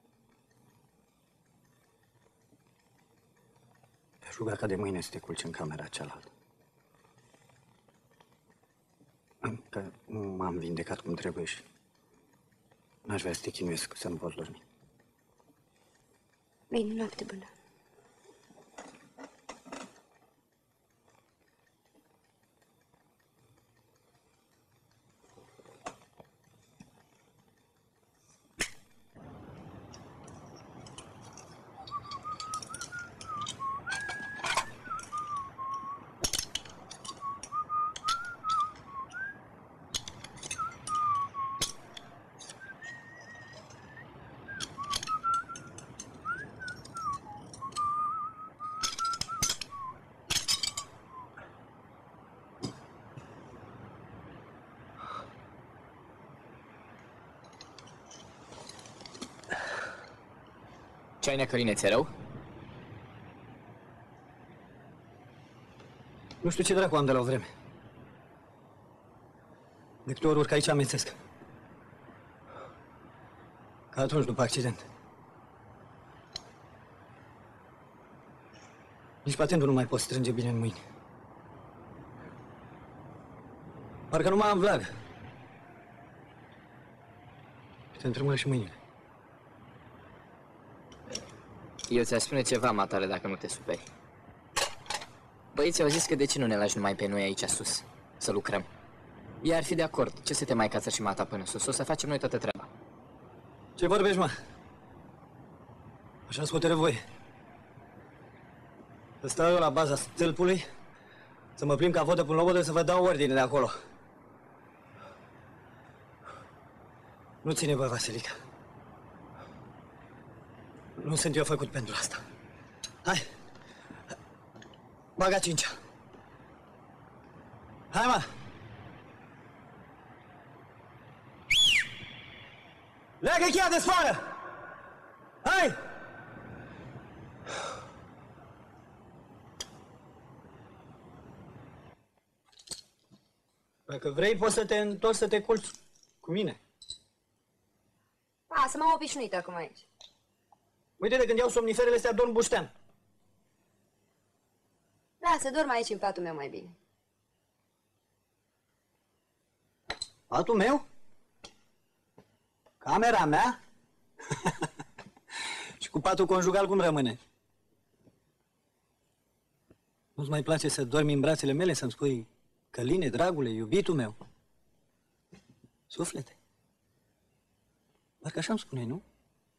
Te-aș ruga ca de mâine să te culci în camera cealaltă. Încă nu m-am vindecat cum trebuie și n-aș vrea să te chinuiesc să nu poți dormi. Bine, noapte bună. Ce ai, Necărine, ți-e rău? Nu știu ce dracu am de la o vreme. De câte ori urc aici amețesc. Ca atunci, după accident. Nici patentul nu mai pot strânge bine în mâini. Parcă nu mai am vlagă. Te întremură și mâinile. Eu ți-aș spune ceva, matale, dacă nu te superi. Băieții au zis că de ce nu ne lași numai pe noi aici sus, să lucrăm. Ei ar fi de acord. Ce să te mai cață și mata până sus? O să facem noi toată treaba. Ce vorbești, mă? Așa-ți hotărâ voi. Să stau eu la baza stâlpului, să mă plimb ca vodă până lobodă, să vă dau ordine de acolo. Nu ține, bă, Vasilica. Nu sunt eu făcut pentru asta. Hai! Baga cincea! Hai, mă! Leagă cheia de sfoară! Hai! Dacă vrei, poți să te întorci să te culci cu mine. Să m-am obișnuit acum aici. Uite, de când iau somniferele astea, dorm buștean. Da, să dorm aici în patul meu mai bine. Patul meu? Camera mea? Și cu patul conjugal cum rămâne? Nu-ți mai place să dormi în brațele mele, să-mi spui Căline, dragule, iubitul meu? Suflete? Parcă așa îmi spuneai, nu?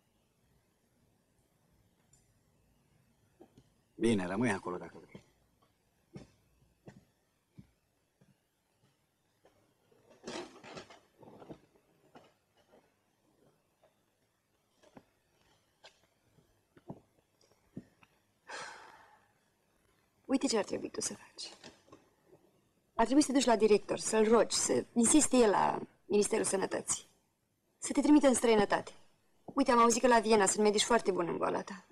Bine, rămâi acolo dacă vrei. Uite ce ar trebui tu să faci. Ar trebui să te duci la director, să-l rogi, să insiste el la Ministerul Sănătății. Să te trimită în străinătate. Uite, am auzit că la Viena sunt medici foarte buni în boala ta.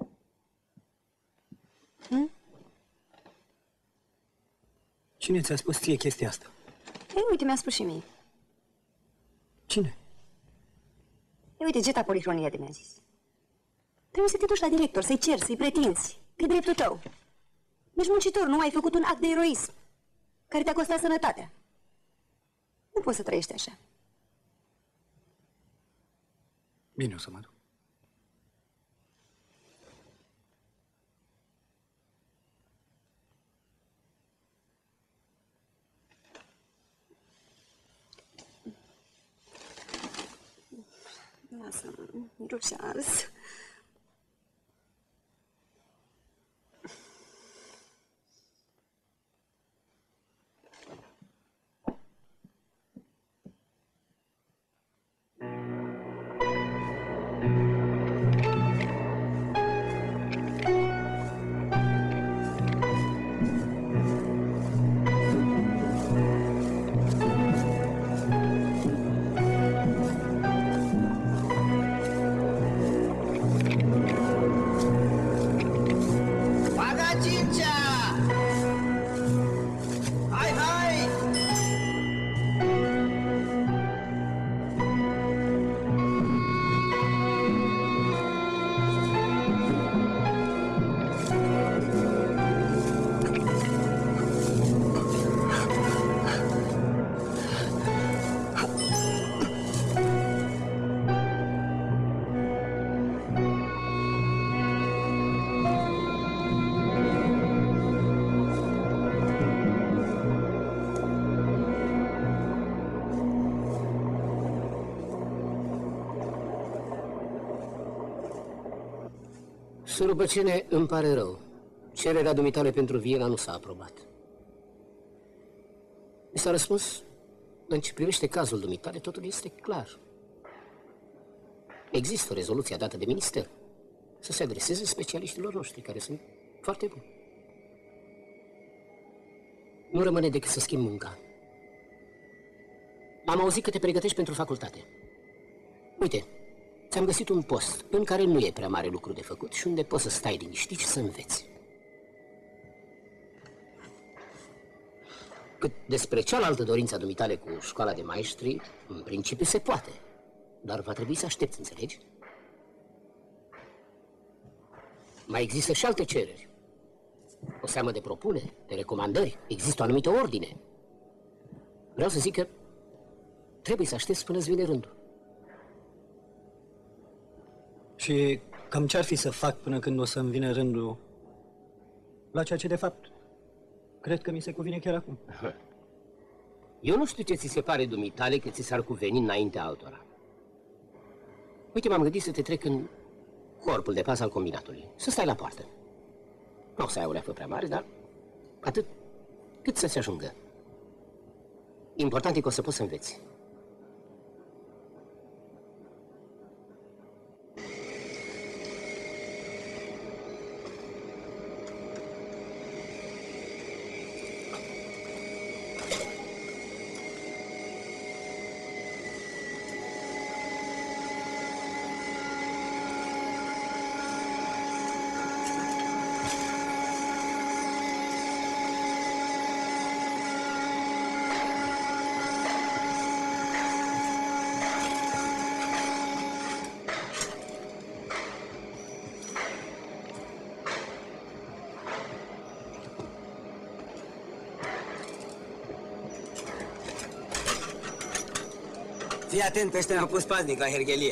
Cine ți-a spus ție chestia asta? Ei, uite, mi-a spus și mie. Cine? Ei, uite, Geta Polihronia de mi-a zis. Trebuie să te duci la director, să-i ceri, să-i pretinzi. Că e dreptul tău. Ești muncitor, nu ai făcut un act de eroism care te-a costat sănătatea. Nu poți să trăiești așa. Bine, o să mă duc. Lasă-mă, mirosează. Surubăcene, îmi pare rău. Cererea dumitale pentru Viena nu s-a aprobat. Mi s-a răspuns, în ce privește cazul dumitale, totul este clar. Există o rezoluție dată de minister să se adreseze specialiștilor noștri, care sunt foarte buni. Nu rămâne decât să schimb munca. Am auzit că te pregătești pentru facultate. Uite, ți-am găsit un post în care nu e prea mare lucru de făcut și unde poți să stai liniștit și să înveți. Cât despre cealaltă dorință a dumitale cu școala de maestri, în principiu se poate, dar va trebui să aștepți, înțelegi? Mai există și alte cereri. O seamă de propuneri, de recomandări, există o anumită ordine. Vreau să zic că trebuie să aștepți până îți vine rândul. Și cam ce-ar fi să fac până când o să-mi vine rândul la ceea ce, de fapt, cred că mi se cuvine chiar acum? Eu nu știu ce ți se pare dumitale că ți s-ar cuveni înaintea altora. Uite, m-am gândit să te trec în corpul de pază al combinatului, să stai la poartă. Nu o să ai o leafă prea mare, dar atât cât să-ți ajungă. Important e că o să poți să înveți. Fii atent, ăștia ne-au pus paznic la herghelie.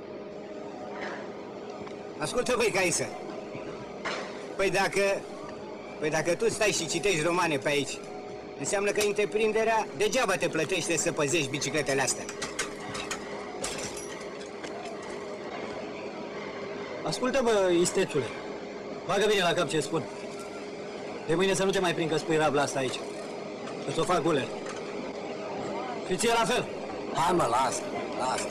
Ascultă, băi, Caisă. Păi dacă tu stai și citești romane pe aici, înseamnă că întreprinderea degeaba te plătește să păzești bicicletele astea. Ascultă, bă, istețule. Bagă bine la cap ce spun. De mâine să nu te mai prind că spui rabla asta aici. Că ți-o fac guler. Și ție la fel. Hai mă, lasă, lasă.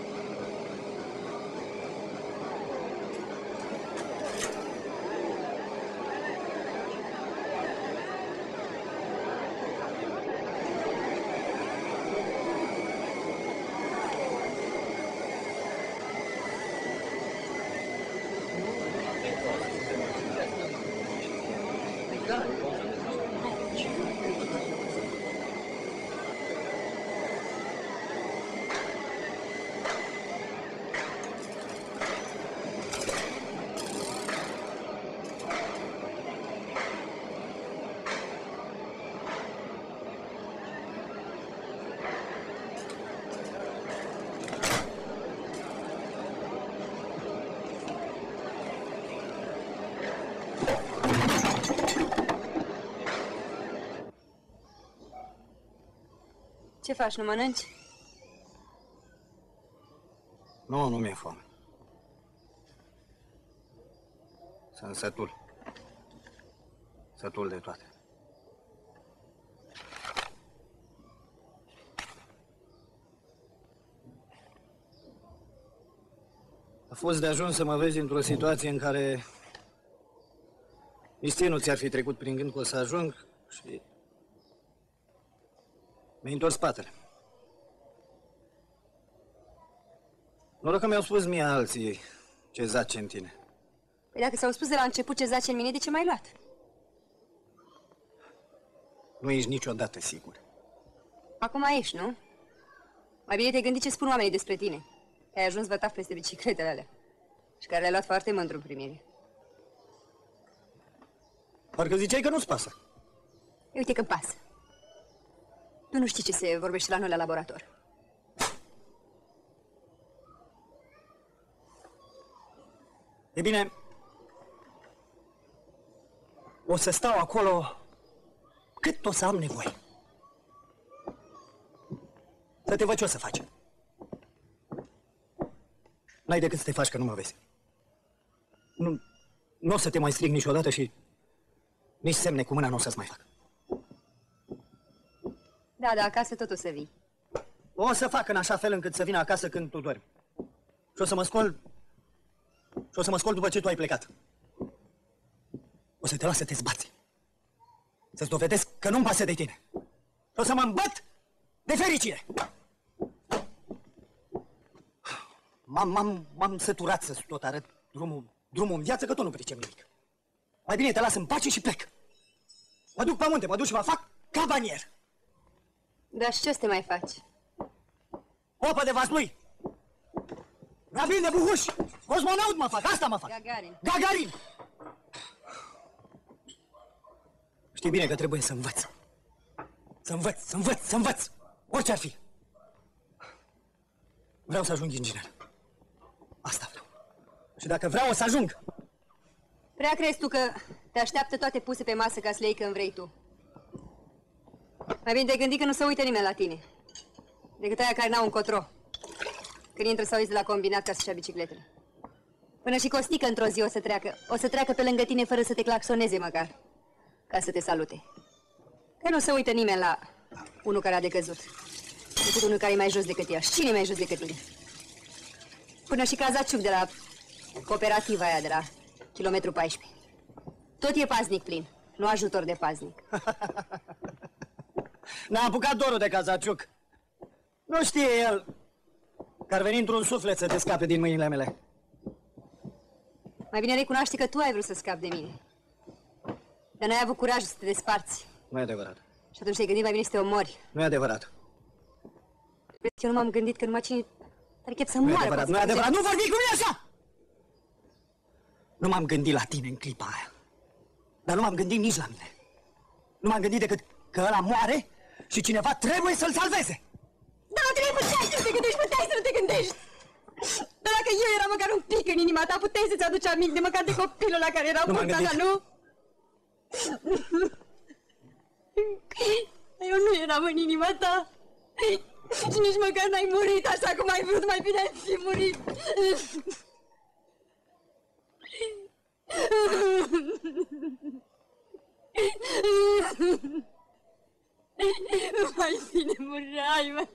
Ce faci, nu mănânci? Nu mi-e foame. Sunt sătul. Sătul de toate. A fost de ajuns să mă vezi într-o situație în care nici ție nu ți-ar fi trecut prin gând că o să ajung și mi-ai întors spatele. Noroc că mi-au spus mie alții ce zace în tine. Păi dacă s-au spus de la început ce zace în mine, de ce m-ai luat? Nu ești niciodată sigur. Acum ești, nu? Mai bine te-ai gândit ce spun oamenii despre tine. Că ai ajuns vătaf peste bicicletele alea. Și care le-ai luat foarte mândru în primire. Parcă ziceai că nu-ți pasă. Uite că pasă. Tu nu știi ce se vorbește la noi la laborator. E bine, o să stau acolo cât o să am nevoie. Să te văd ce o să faci. N-ai decât să te faci că nu mă vezi. Nu o să te mai strig niciodată și nici semne cu mâna nu o să-ți mai fac. Da, acasă tot o să vii. O să fac în așa fel încât să vin acasă când tu dormi. Și o să mă scol... Și o să mă scol după ce tu ai plecat. O să te las să te zbați. Să-ți dovedesc că nu-mi pasă de tine. Și o să mă îmbăt de fericire. M-am săturat să-ți tot arăt drumul în viață, că tot nu pricep nimic. Mai bine te las în pace și plec. Mă duc pe munte, mă duc și mă fac cabanier. Dar și ce să te mai faci? Opă de vaslui! Rabin de buhuș! Cosmonaut mă fac, asta mă fac! Gagarin! Știi bine că trebuie să învăț. Să învăț! Orice ar fi. Vreau să ajung inginer. Asta vreau. Și dacă vreau, o să ajung. Prea crezi tu că te așteaptă toate puse pe masă ca să le iei când vrei tu? Mai bine te gândi că nu se uită nimeni la tine. Decât aia care n-au încotro. Când intră sau ies de la combinat ca să-și ia bicicletele. Până și Costică într-o zi o să treacă pe lângă tine fără să te claxoneze măcar. Ca să te salute. Că nu se uită nimeni la unul care a decăzut. Decât unul care e mai jos decât ea. Și cine e mai jos decât tine? Până și Cazaciuc de la cooperativa aia de la kilometru 14. Tot e paznic plin, nu ajutor de paznic. N-a apucat dorul de Cazaciuc. Nu știe el că ar veni într-un suflet să te scape din mâinile mele. Mai bine recunoaște că tu ai vrut să scapi de mine. Dar n-ai avut curajul să te desparți. Nu e adevărat. Și atunci te-ai gândit mai bine să te omori. Nu e adevărat. Eu nu m-am gândit că numai cine are chef să Nu e moară. adevărat, nu e adevărat. Nu vorbi cu mine așa! Nu m-am gândit la tine în clipa aia. Dar nu m-am gândit nici la mine. Nu m-am gândit decât că ăla moare și cineva trebuie să-l salveze. Da, tine puteai să nu te gândești, puteai să nu te gândești! Dar dacă eu eram măcar un pic în inima ta, puteai să-ți aduci aminte măcar de copilul ăla care era purtata, nu? Eu nu eram în inima ta. Și nici măcar n-ai murit așa cum ai vrut, mai bine ai fi murit. Mai bine mureai, mă.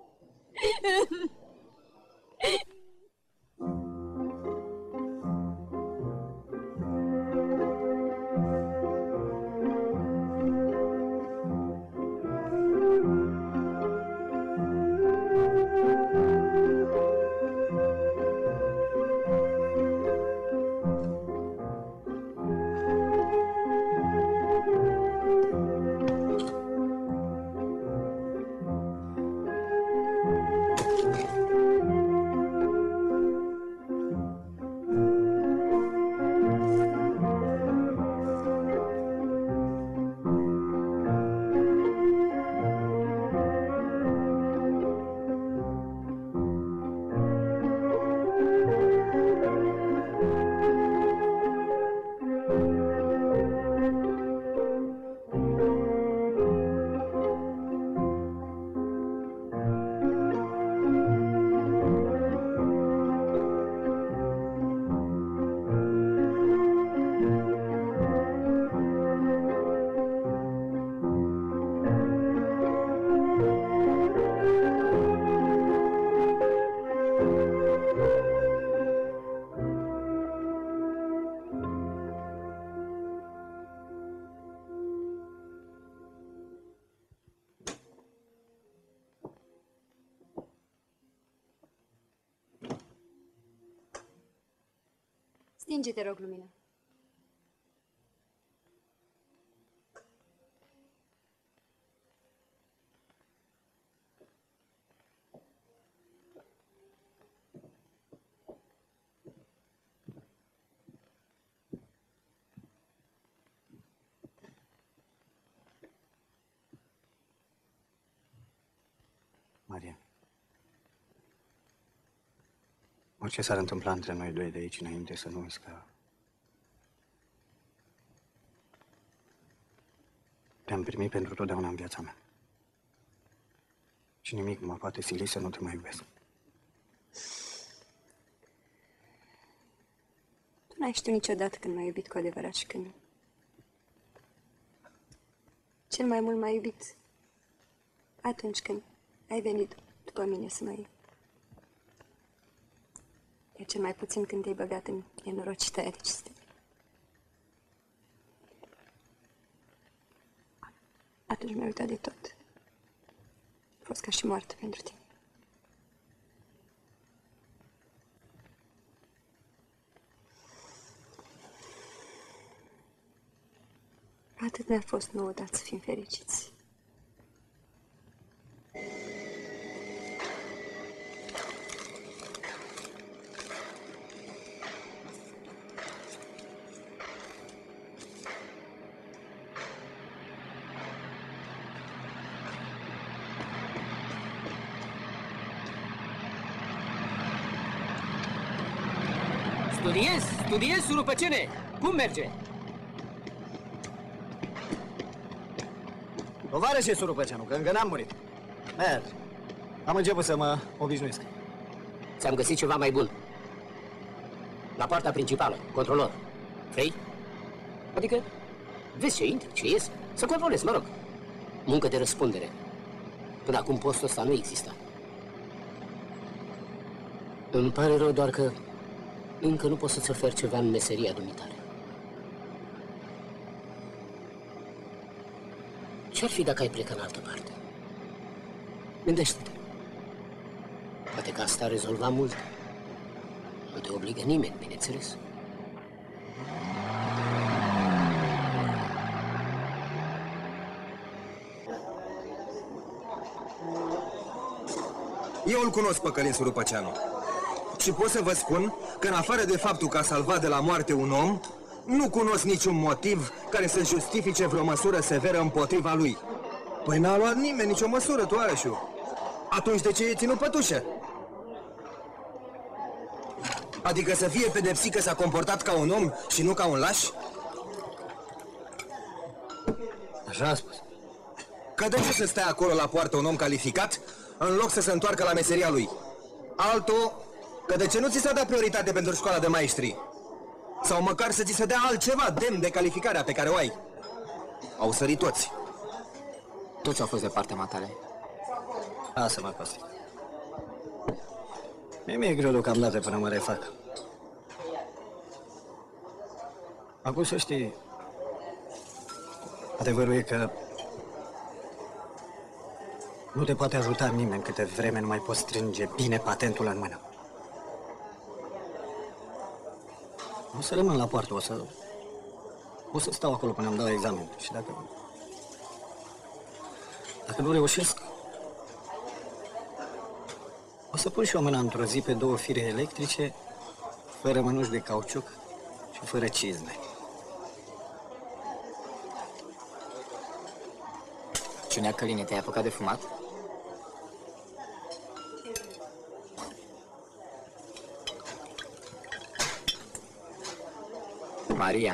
Stinge, te rog, lumina. Maria. Orice s-ar întâmpla între noi doi de aici înainte, să nu uiți că te-am primit pentru totdeauna în viața mea. Și nimic nu mă poate sili să nu te mai iubesc. Tu n-ai știut niciodată când m-ai iubit cu adevărat și când nu. Cel mai mult m-ai iubit atunci când ai venit după mine să mă iei. Iar cel mai puțin când te-ai băgat în nenorocita aia de cinste. Atunci mi-ai uitat de tot. A fost ca și moartă pentru tine. Atât ne-a fost nouă dat să fim fericiți. Studiez surupăcene. Cum merge? Tovarășe Surupăceanu, că încă n-am murit. Merge. Am început să mă obișnuiesc. Ți-am găsit ceva mai bun. La poarta principală, controlor. Vrei? Adică, vezi ce intri, ce ies, să controlezi, mă rog. Muncă de răspundere. Până acum postul ăsta nu exista. Îmi pare rău doar că încă nu pot să-ți ofer ceva în meseria dumitale. Ce-ar fi dacă ai pleca în altă parte? Gândește-te. Poate că asta rezolva mult. Nu te obligă nimeni, bineînțeles. Eu îl cunosc pe Călin Surupăceanu. Și pot să vă spun că, în afară de faptul că a salvat de la moarte un om, nu cunosc niciun motiv care să justifice vreo măsură severă împotriva lui. Păi n-a luat nimeni nicio măsură, tovarășul. Atunci de ce e ținut pătușă? Adică să fie pedepsit că s-a comportat ca un om și nu ca un laș? Așa a spus. Că de ce să stea acolo la poartă un om calificat în loc să se întoarcă la meseria lui? Altul, că de ce nu ți s-a dat prioritate pentru școala de maestri? Sau măcar să ți se dea altceva demn de calificarea pe care o ai? Au sărit toți. Toți au fost de partea matale. Lasă-mă, Costi. Mi-e greu deocamdată până mă refac. Acum să știi, adevărul e că nu te poate ajuta nimeni câte vreme nu mai poți strânge bine patentul în mână. O să rămân la poartă, o să stau acolo până îmi dau examen. Și dacă nu reușesc, o să pun și o mână într-o zi pe 2 fire electrice, fără mânuși de cauciuc și fără cizme. Ciunea Căline, te-ai apucat de fumat? Maria,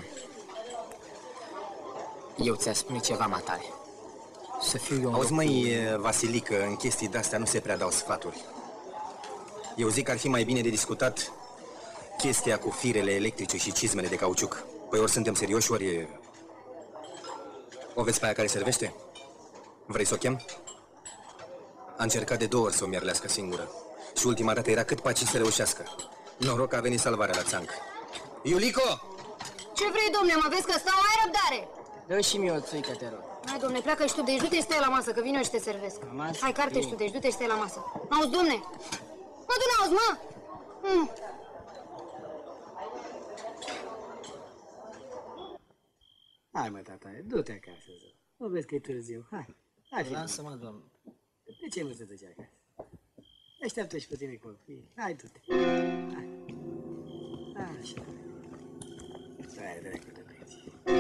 eu ți-aș spune ceva, matale. Să fiu eu... Auzi, măi, Vasilică, în chestii de-astea nu se prea dau sfaturi. Eu zic că ar fi mai bine de discutat chestia cu firele electrice și cizmele de cauciuc. Păi ori suntem serioși, ori... O vezi pe aia care servește? Vrei să o chem? A încercat de 2 ori să o mierlească singură. Și ultima dată era cât paci să reușească. Noroc că a venit salvarea la țanc. Iulico! Ce vrei, domne, mă vezi că stau, ai răbdare? Dă și mie o țuică, te rog. Hai, domne, pleacă și tu de aici, du-te și stai la masă, că vin eu și te servesc. Hai, carte și tu de aici, du-te și stai la masă. Auzi, domne? Mă, du, n-auzi, mă? Hai, mă, tata, du-te acasă, zău. Nu vezi că e târziu, hai. Hai, lasă-mă, domnule. De ce nu te duci acasă? Așteaptă și pe tine copii. Hai, du-te. Hai. Așa. Hai, dracu de băieți.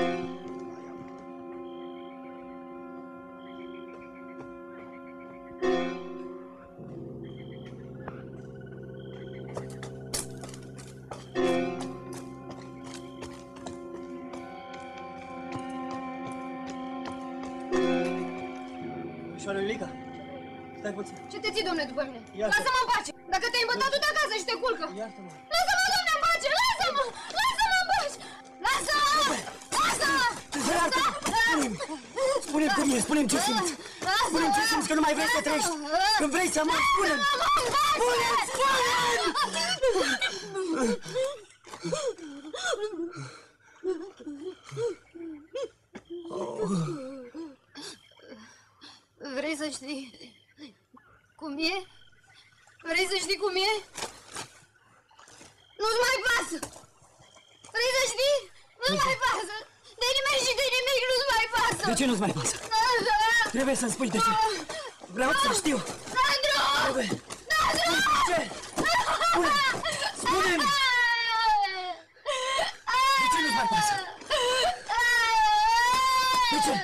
Iulica, stai puțin. Ce te ții, domne, după mine? Iartă-mă. Lasă-mă în pace! Dacă te-ai îmbătat, du-te acasă și te culcă! Iartă-mă! Lasă-mă, domne, în pace! Lasă-mă! Lasă-mă în pace! Lasă-mă! Lasă-mă! Spune-mi cum e, spune-mi ce simți! Spune-mi ce simți, că nu mai vrei să trăiești! Când vrei să mori, spune-mi! Spune-mi, spune-mi! Vrei să știi cum e? Vrei să știi cum e? Nu-ți mai pasă! Vrei să știi? Nu-ți mai pasă! De nimeni și de nimic nu-ți mai pasă! De ce nu-ți mai pasă? Trebuie să-mi spui de ce! Vreau să știu! Sandru! Sandru! Ce? Spune-mi! De ce nu-ți mai pasă? De ce?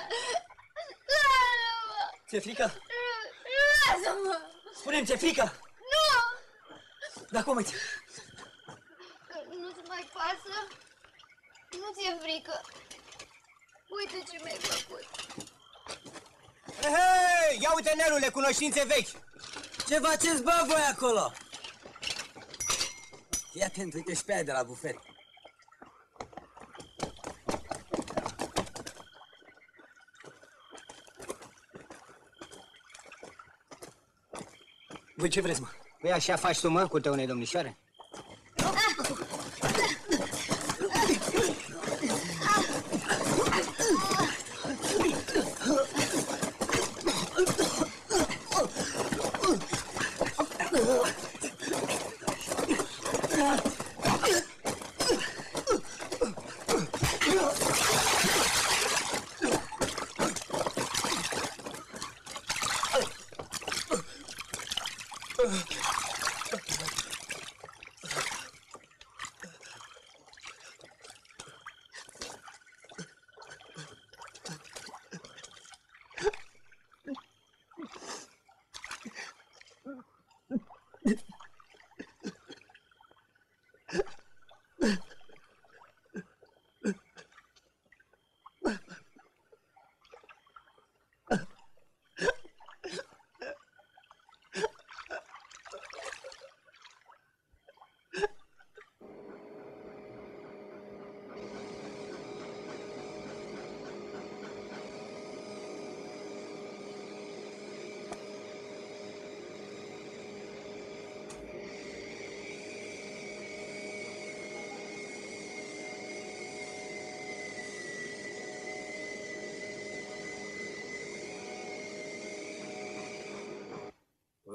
Ți-e frică? Lasă-mă! Spune-mi, ți-e frică? Nu! Dar cum îți? Că nu-ți mai pasă? Nu ți-e frică? Uite ce mi-ai făcut! Hei, ia uite, Nerule, cunoștințe vechi! Ce faceți, bă, voi acolo? Fii atent, uite și pe aia de la bufet. Voi ce vreți, mă? Păi așa faci tu, mă, curtea unei domnișoare?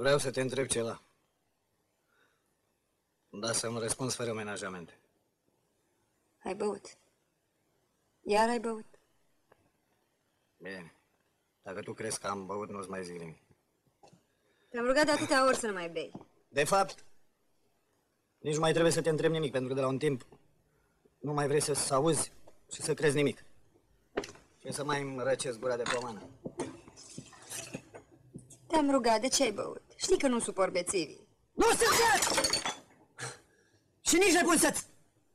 Vreau să te întreb ceva. Dar să-mi răspunzi fără menajamente. Ai băut. Iar ai băut. Bine. Dacă tu crezi că am băut, nu-ți mai zic nimic. Te-am rugat de atâtea ori să nu mai bei. De fapt, nici nu mai trebuie să te întreb nimic, pentru că de la un timp nu mai vrei să auzi și să crezi nimic. Și să mai îmi răcesc gura de pomană. Te-am rugat, de ce ai băut? Știi că nu suport bețivii. Nu sunt! Și nici nebun să-ți...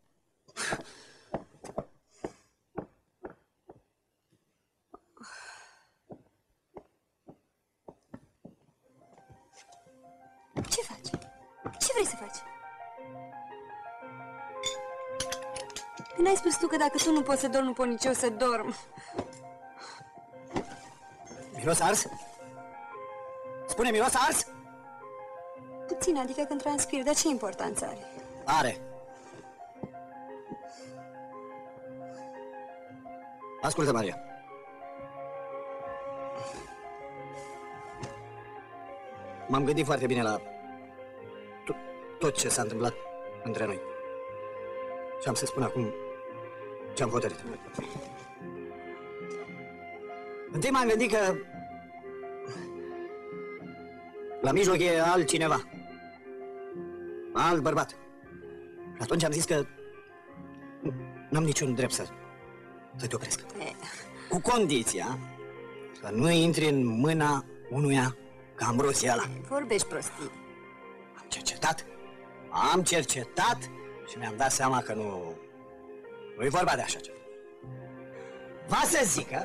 Ce faci? Ce vrei să faci? Când ai spus tu că dacă tu nu poți să dormi, nu pot nici eu să dorm. Miros ars? Spune, miros ars? Puțin, adică când transpir, dar ce importanță are? Are. Ascultă, Maria. M-am gândit foarte bine la tot ce s-a întâmplat între noi. Și am să spun acum ce am hotărât. Întâi m-am gândit că la mijloc e altcineva. Alt bărbat. Și atunci am zis că n-am niciun drept să te opresc. Cu condiția să nu intri în mâna unuia ca Ambrozie ăla. Vorbești prostii. Am cercetat și mi-am dat seama că nu-i vorba de așa ceva. Va să zică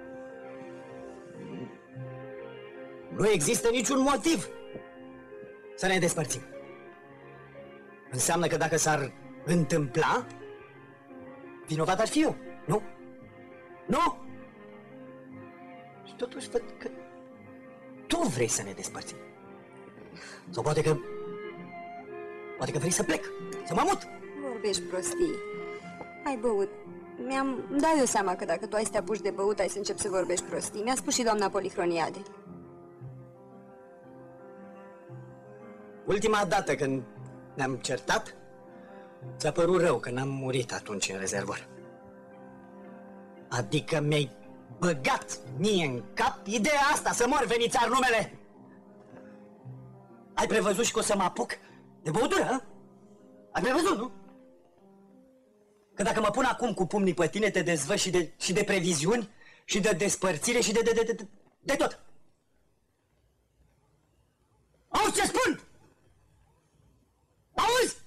nu există niciun motiv să ne despărțim. Înseamnă că dacă s-ar întâmpla, vinovat ar fi eu, nu? Nu? Și totuși văd că tu vrei să ne despărțim. Sau poate că vrei să plec, să mă mut. Vorbești prostii. Ai băut. Îmi dau eu seama că dacă tu ai să te apuci de băut, ai să începi să vorbești prostii. Mi-a spus și doamna Polihroniade. Ultima dată când ne-am certat, ți-a părut rău că n-am murit atunci în rezervor. Adică mi-ai băgat mie în cap ideea asta să mor venițar numele. Ai prevăzut și că o să mă apuc de băutură, hă? Ai prevăzut, nu? Că dacă mă pun acum cu pumnii pe tine, te dezvăț și de previziuni, și de despărțire, și de tot. Auzi ce spun? Auzi?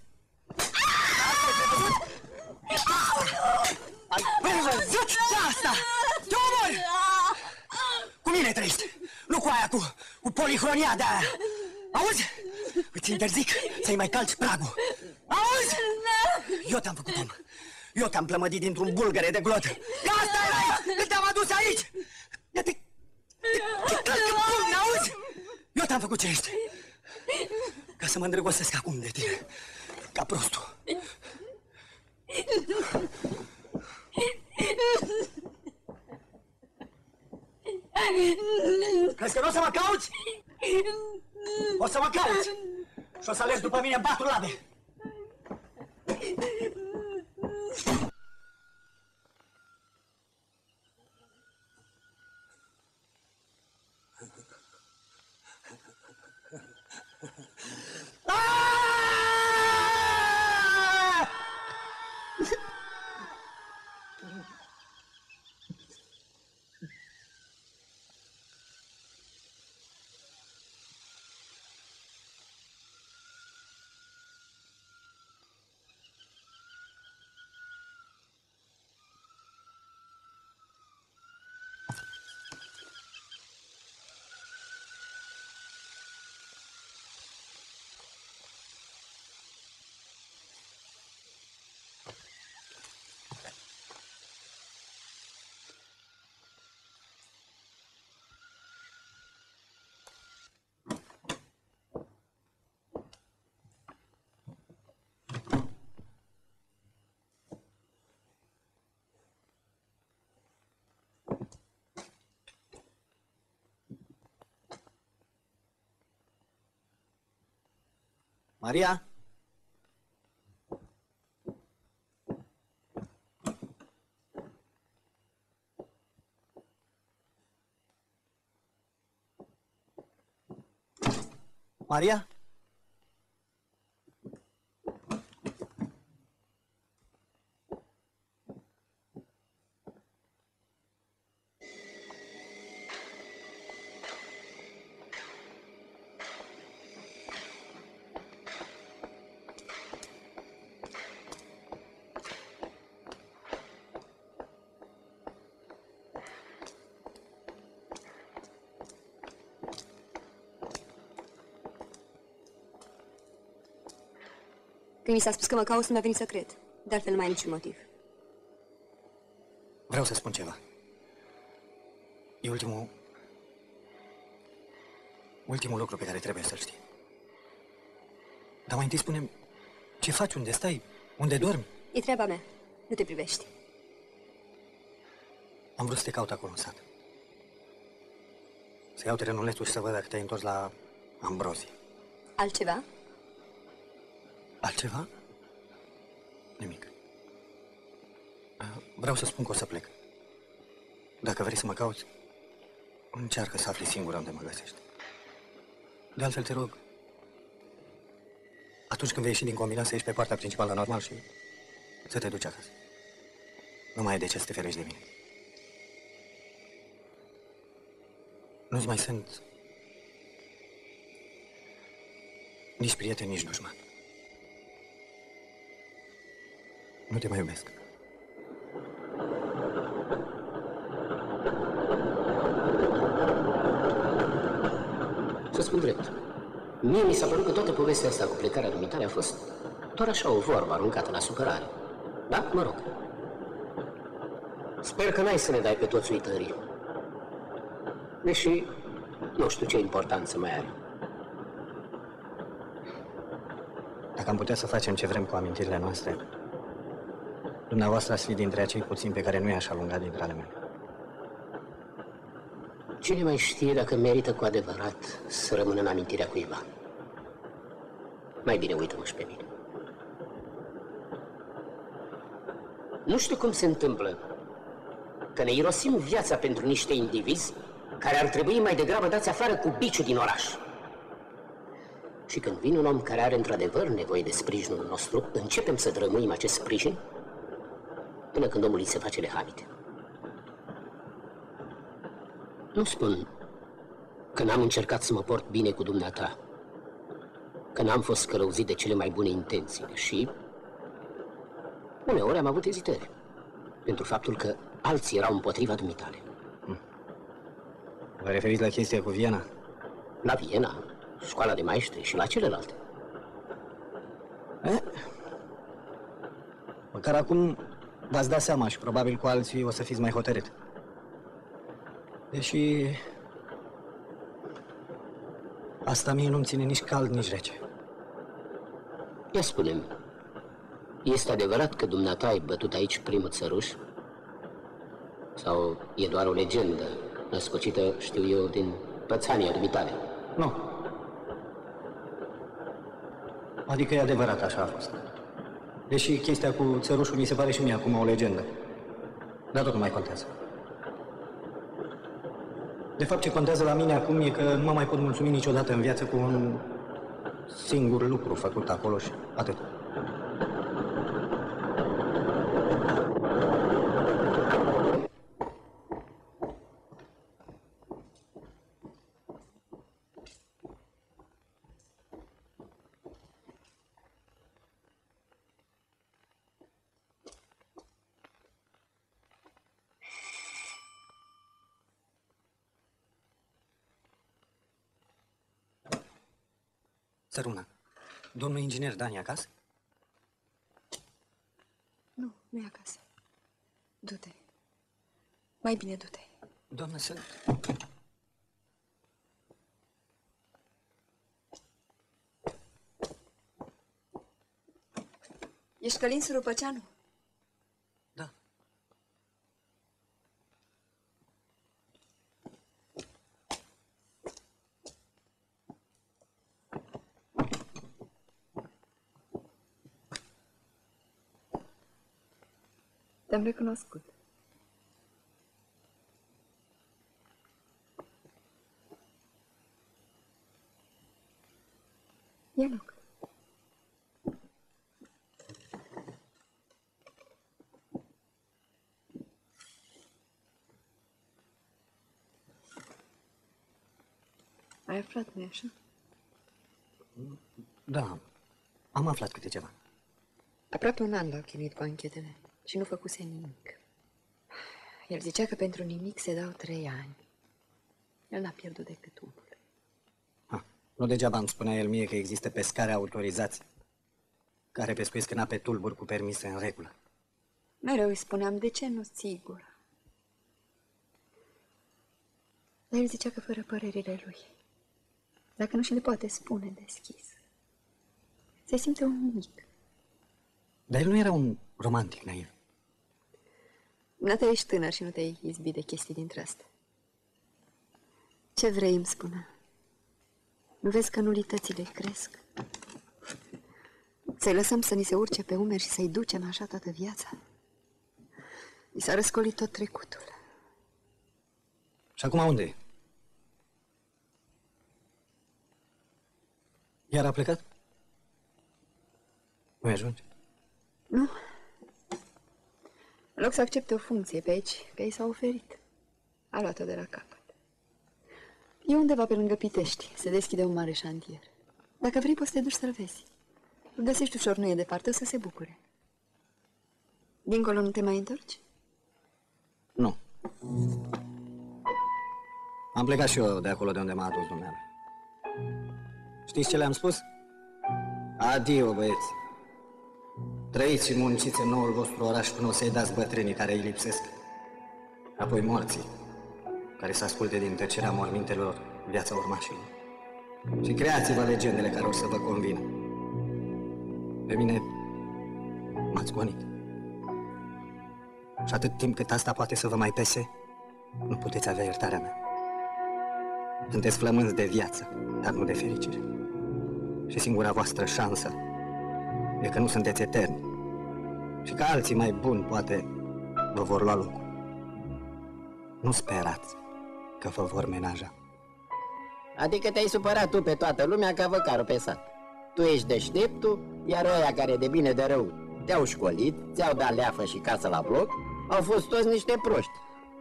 Ai prevăzut de asta? Te omor! Cu mine trăiești, nu cu aia, cu Polichronia de aia. Auzi? Îți interzic să-i mai calci pragul. Auzi? Eu te-am făcut om. Eu te-am plămădit dintr-un bulgăre de glot. Că asta era când te-am adus aici. Te călc în pulmi, auzi? Eu te-am făcut ce ești. Ca să mă îndrăgostesc acum de tine. Ca prostul. Crezi că nu o să mă cauți? O să mă cauți și o să alergi după mine în patru labe. Maria? Maria? Când mi s-a spus că mă cauți, mi-a venit să cred. De altfel, nu mai ai niciun motiv. Vreau să spun ceva. E ultimul lucru pe care trebuie să-l știi. Dar mai întâi spune-mi, ce faci, unde stai, unde dormi? E treaba mea. Nu te privești. Am vrut să te caut acolo în sat. Să iau trenulețul și să văd dacă te-ai întors la Ambrozie. Altceva? Altceva? Nimic. Vreau să spun că o să plec. Dacă vrei să mă cauți, încearcă să afli singură unde mă găsești. De altfel, te rog, atunci când vei ieși din combinat, să ieși pe partea principală normal și să te duci acasă. Nu mai ai de ce să te ferești de mine. Nu-ți mai sunt nici prieten, nici dușman. Nu te mai iubesc. Să spun drept, mie mi s-a părut că toată povestea asta cu plecarea dumitale a fost doar așa o vorbă aruncată la supărare. Da? Mă rog. Sper că n-ai să ne dai pe toți uitării. Deși nu știu ce importanță mai are. Dacă am putea să facem ce vrem cu amintirile noastre, dumneavoastră ați fi dintre acei puțini pe care nu i-aș alunga dintre ale mele. Cine mai știe dacă merită cu adevărat să rămână în amintirea cuiva? Mai bine uită-mă și pe mine. Nu știu cum se întâmplă că ne irosim viața pentru niște indivizi care ar trebui mai degrabă dați afară cu biciul din oraș. Și când vine un om care are într-adevăr nevoie de sprijinul nostru, începem să drămâim acest sprijin până când omul îi se face lehavit. Nu spun că n-am încercat să mă port bine cu dumneata, că n-am fost călăuzit de cele mai bune intenții, și uneori am avut ezitări pentru faptul că alții erau împotriva dumitale. Vă referiți la chestia cu Viena? La Viena, școala de maestri și la celelalte. Măcar acum v-ați dat seama și probabil cu alții o să fiți mai hotărât. Deși asta mie nu-mi ține nici cald, nici rece. Ia spune-mi, este adevărat că dumneata ai bătut aici primul țăruș? Sau e doar o legendă născocită, știu eu, din pățania dumitale? Nu. Adică e adevărat, așa a fost. Deși chestia cu țărușul mi se pare și mie acum o legendă. Dar tot nu mai contează. De fapt, ce contează la mine acum e că nu mă mai pot mulțumi niciodată în viață cu un singur lucru făcut acolo și atât. Săruna, domnul inginer Dan e acasă? Nu, nu e acasă. Du-te. Mai bine du-te. Doamnă, să... Ești Călin Surupăceanu? Da. Te-am recunoscut. Ia loc. Ai aflat, nu-i așa? Da, am aflat câte ceva. Aproape un an l-au chinuit cu anchetele și nu făcuse nimic. El zicea că pentru nimic se dau 3 ani. El n-a pierdut decât unul. Nu degeaba îmi spunea el mie că există pescare autorizați care pescuiesc în ape tulburi cu permise în regulă. Mereu îi spuneam, de ce nu ții gura? Dar el zicea că fără părerile lui, dacă nu și le poate spune deschis, se simte un mic. Dar el nu era un romantic naiv. Dumneata ești tânăr și nu te-ai izbit de chestii dintre astea. Ce vrei, îmi spunea. Nu vezi că nulitățile cresc? Să-i lăsăm să ni se urce pe umeri și să-i ducem așa toată viața? I s-a răscolit tot trecutul. Și acum unde e? Iar a plecat? Nu-i ajunge? Nu. În loc să accepte o funcție pe aici, că i s-a oferit, a luat-o de la capăt. E undeva pe lângă Pitești, se deschide un mare șantier. Dacă vrei, poți să te duci să-l vezi. Îl găsești ușor, nu e departe, o să se bucure. Dincolo nu te mai întorci? Nu. Am plecat și eu de acolo de unde m-a adus dumneavoastră. Știți ce le-am spus? Adio, băieți. Trăiți și munciți în noul vostru oraș până o să-i dați bătrânii care îi lipsesc. Apoi morții, care să asculte din tăcerea mormintelor viața urmașilor. Și creați-vă legendele care o să vă convină. Pe mine m-ați gonit. Și atât timp cât asta poate să vă mai pese, nu puteți avea iertarea mea. Sunteți flămânzi de viață, dar nu de fericire. Și singura voastră șansă e că nu sunteți eterni și că alții mai buni poate vă vor lua locul. Nu sperați că vă vor menaja. Adică te-ai supărat tu pe toată lumea ca văcarul pe sat. Tu ești deșteptul, iar ăia care de bine de rău te-au școlit, ți-au dat leafă și casă la bloc, au fost toți niște proști.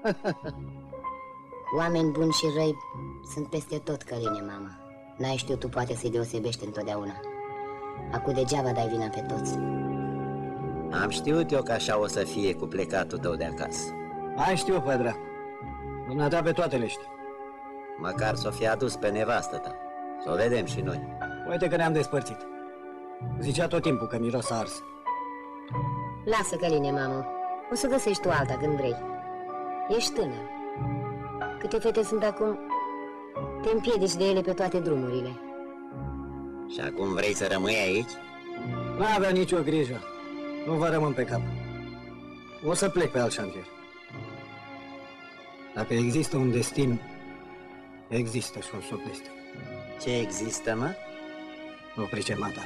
Oameni buni și răi sunt peste tot, Căline, mama. N-ai știut tu poate să-i deosebești întotdeauna. Acum degeaba dai vina pe toți. Am știut eu că așa o să fie cu plecatul tău de acasă. Ai știu, pe dracu. Dumneata pe toate le știi. Măcar s-o fi adus pe nevastă ta. Să o vedem și noi. Uite că ne-am despărțit. Zicea tot timpul că miros a ars. Lasă, Căline, mamă. O să găsești tu alta când vrei. Ești tânăr. Câte fete sunt acum, te împiedici de ele pe toate drumurile. Și acum vrei să rămâi aici? N-avea nicio grijă. Nu vă rămân pe cap. O să plec pe alt șantier. Dacă există un destin, există și un subdestin. Ce există, mă? Nu pricep, mata.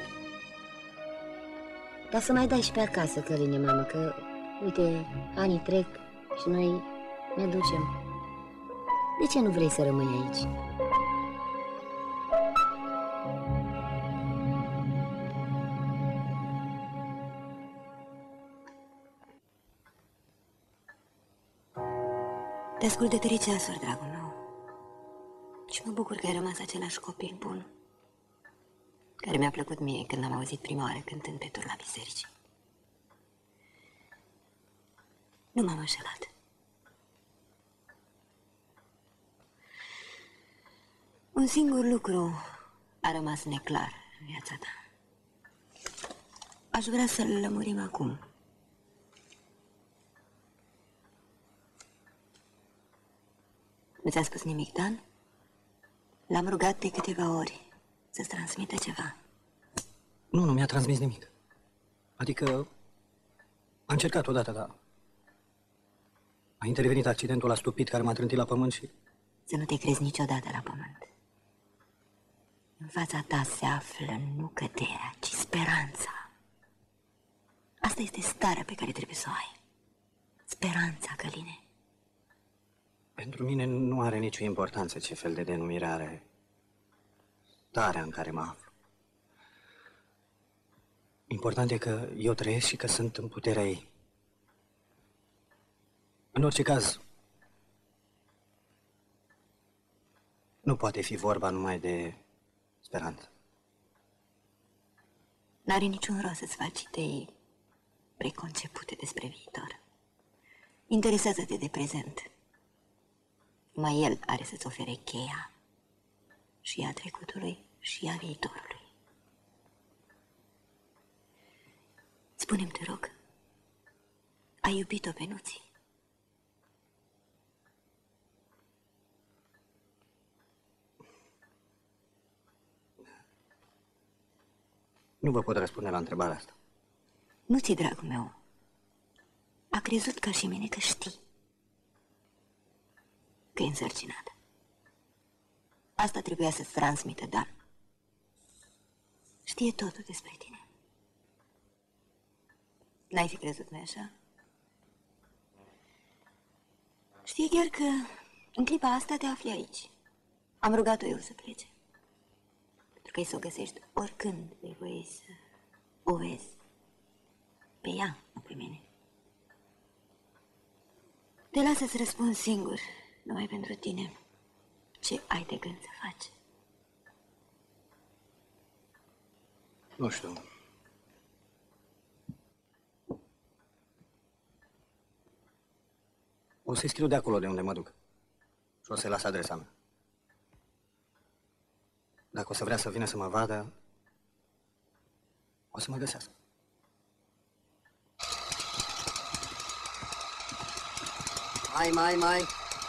Dar să mai dai și pe acasă, Căline, mamă, că, uite, anii trec și noi ne ducem. De ce nu vrei să rămâi aici? Te ascult de 3 ceasuri, dragul meu. Și mă bucur că ai rămas același copil bun, care mi-a plăcut mie când am auzit prima oară cântând pe turna bisericii. Nu m-am înșelat. Un singur lucru a rămas neclar în viața ta. Aș vrea să-l lămurim acum. Nu ți-a spus nimic, Dan? L-am rugat de câteva ori să-ți transmită ceva. Nu mi-a transmis nimic. Adică a încercat odată, dar a intervenit accidentul ăla stupid care m-a trântit la pământ și... Să nu te crezi niciodată la pământ. În fața ta se află nu căderea, ci speranța. Asta este starea pe care trebuie să o ai. speranța, Căline. Pentru mine nu are nicio importanță ce fel de denumire are starea în care mă aflu. Important e că eu trăiesc și că sunt în puterea ei. În orice caz, nu poate fi vorba numai de speranță. N-are niciun rost să-ți faci idei preconcepute despre viitor. Interesează-te de prezent. Numai el are să-ți ofere cheia și a trecutului și a viitorului. Spune-mi, te rog, ai iubit-o pe Nuții? Nu vă pot răspunde la întrebarea asta. Nuții, dragul meu, a crezut ca și mine că știi că e însărcinată. Asta trebuia să-ți transmită Dan. Știe totul despre tine. N-ai fi crezut, nu-i așa? Știe chiar că în clipa asta te afli aici. Am rugat-o eu să plece. Pentru că ai să o găsești oricând vei voie să o vezi. Pe ea, nu pe mine. Te las să-ți răspund singur, numai pentru tine, ce ai de gând să faci. Nu știu. O să-i scriu de acolo de unde mă duc. Și o să-i las adresa mea. Dacă o să vrea să vină să mă vadă, o să mă găsească. Mai.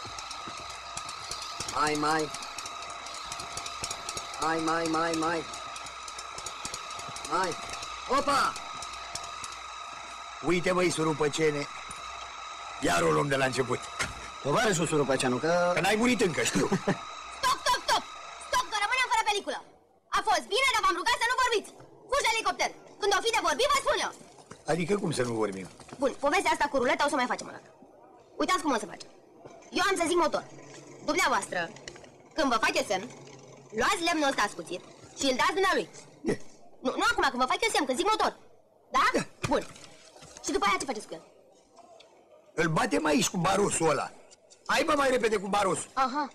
Opa! Uite, măi, surupăcene. Iar o luăm de la început. Tovarășul Surupăceanu, că n-ai murit încă, știu. Stop, că rămânem fără peliculă. A fost bine, dar v-am rugat să nu vorbiți. Fugi elicopter. Când o fi de vorbit, vă spun eu. Adică cum să nu vorbim? Bun, povestea asta cu ruleta o să mai facem o dată. Uitați cum o să facem. Eu am să zic motor. Dumneavoastră, când vă fac eu semn, luați lemnul ăsta ascuțit și îl dați dumnealui. Nu acum, când vă fac eu semn, când zic motor. Da? Bun. Și după aia ce faceți cu el? Îl batem aici cu barosul ăla. Hai, mă, mai repede cu barosul. Aha.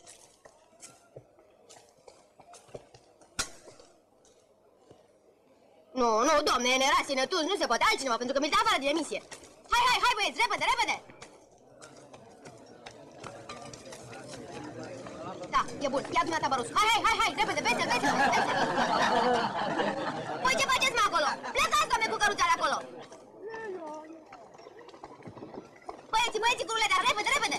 Nu, doamne, era sănătos, nu se poate altcineva, pentru că mi-l dă afară din emisie. Hai, băieți, repede! Da, e bun, ia dumneata barosul. Hai, repede, vezi-l. Păi ce faceți, mă, acolo? Plecați, doamne, cu căruța de acolo. Băieții, cu ruleta, repede!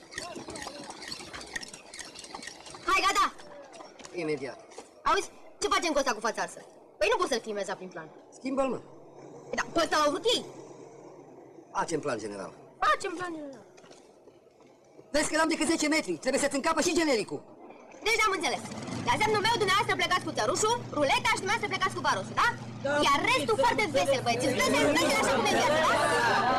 Hai, gata! Imediat. Auzi, ce facem cu ăsta cu fața arsă? Păi nu poți să-l filmezi prin plan. Schimbă-l, mă. Da, pe ăsta l-au vrut ei. Facem plan general. Vezi că l-am decât 10 metri. Trebuie să-ți încapă și genericul. Deci am înțeles. La semnul meu, dumneavoastră plecați cu țărușul, ruleta și dumneavoastră plecați cu barosul, da? Iar restul foarte vesel, băieți. Îți plăcea așa cum e viața, da?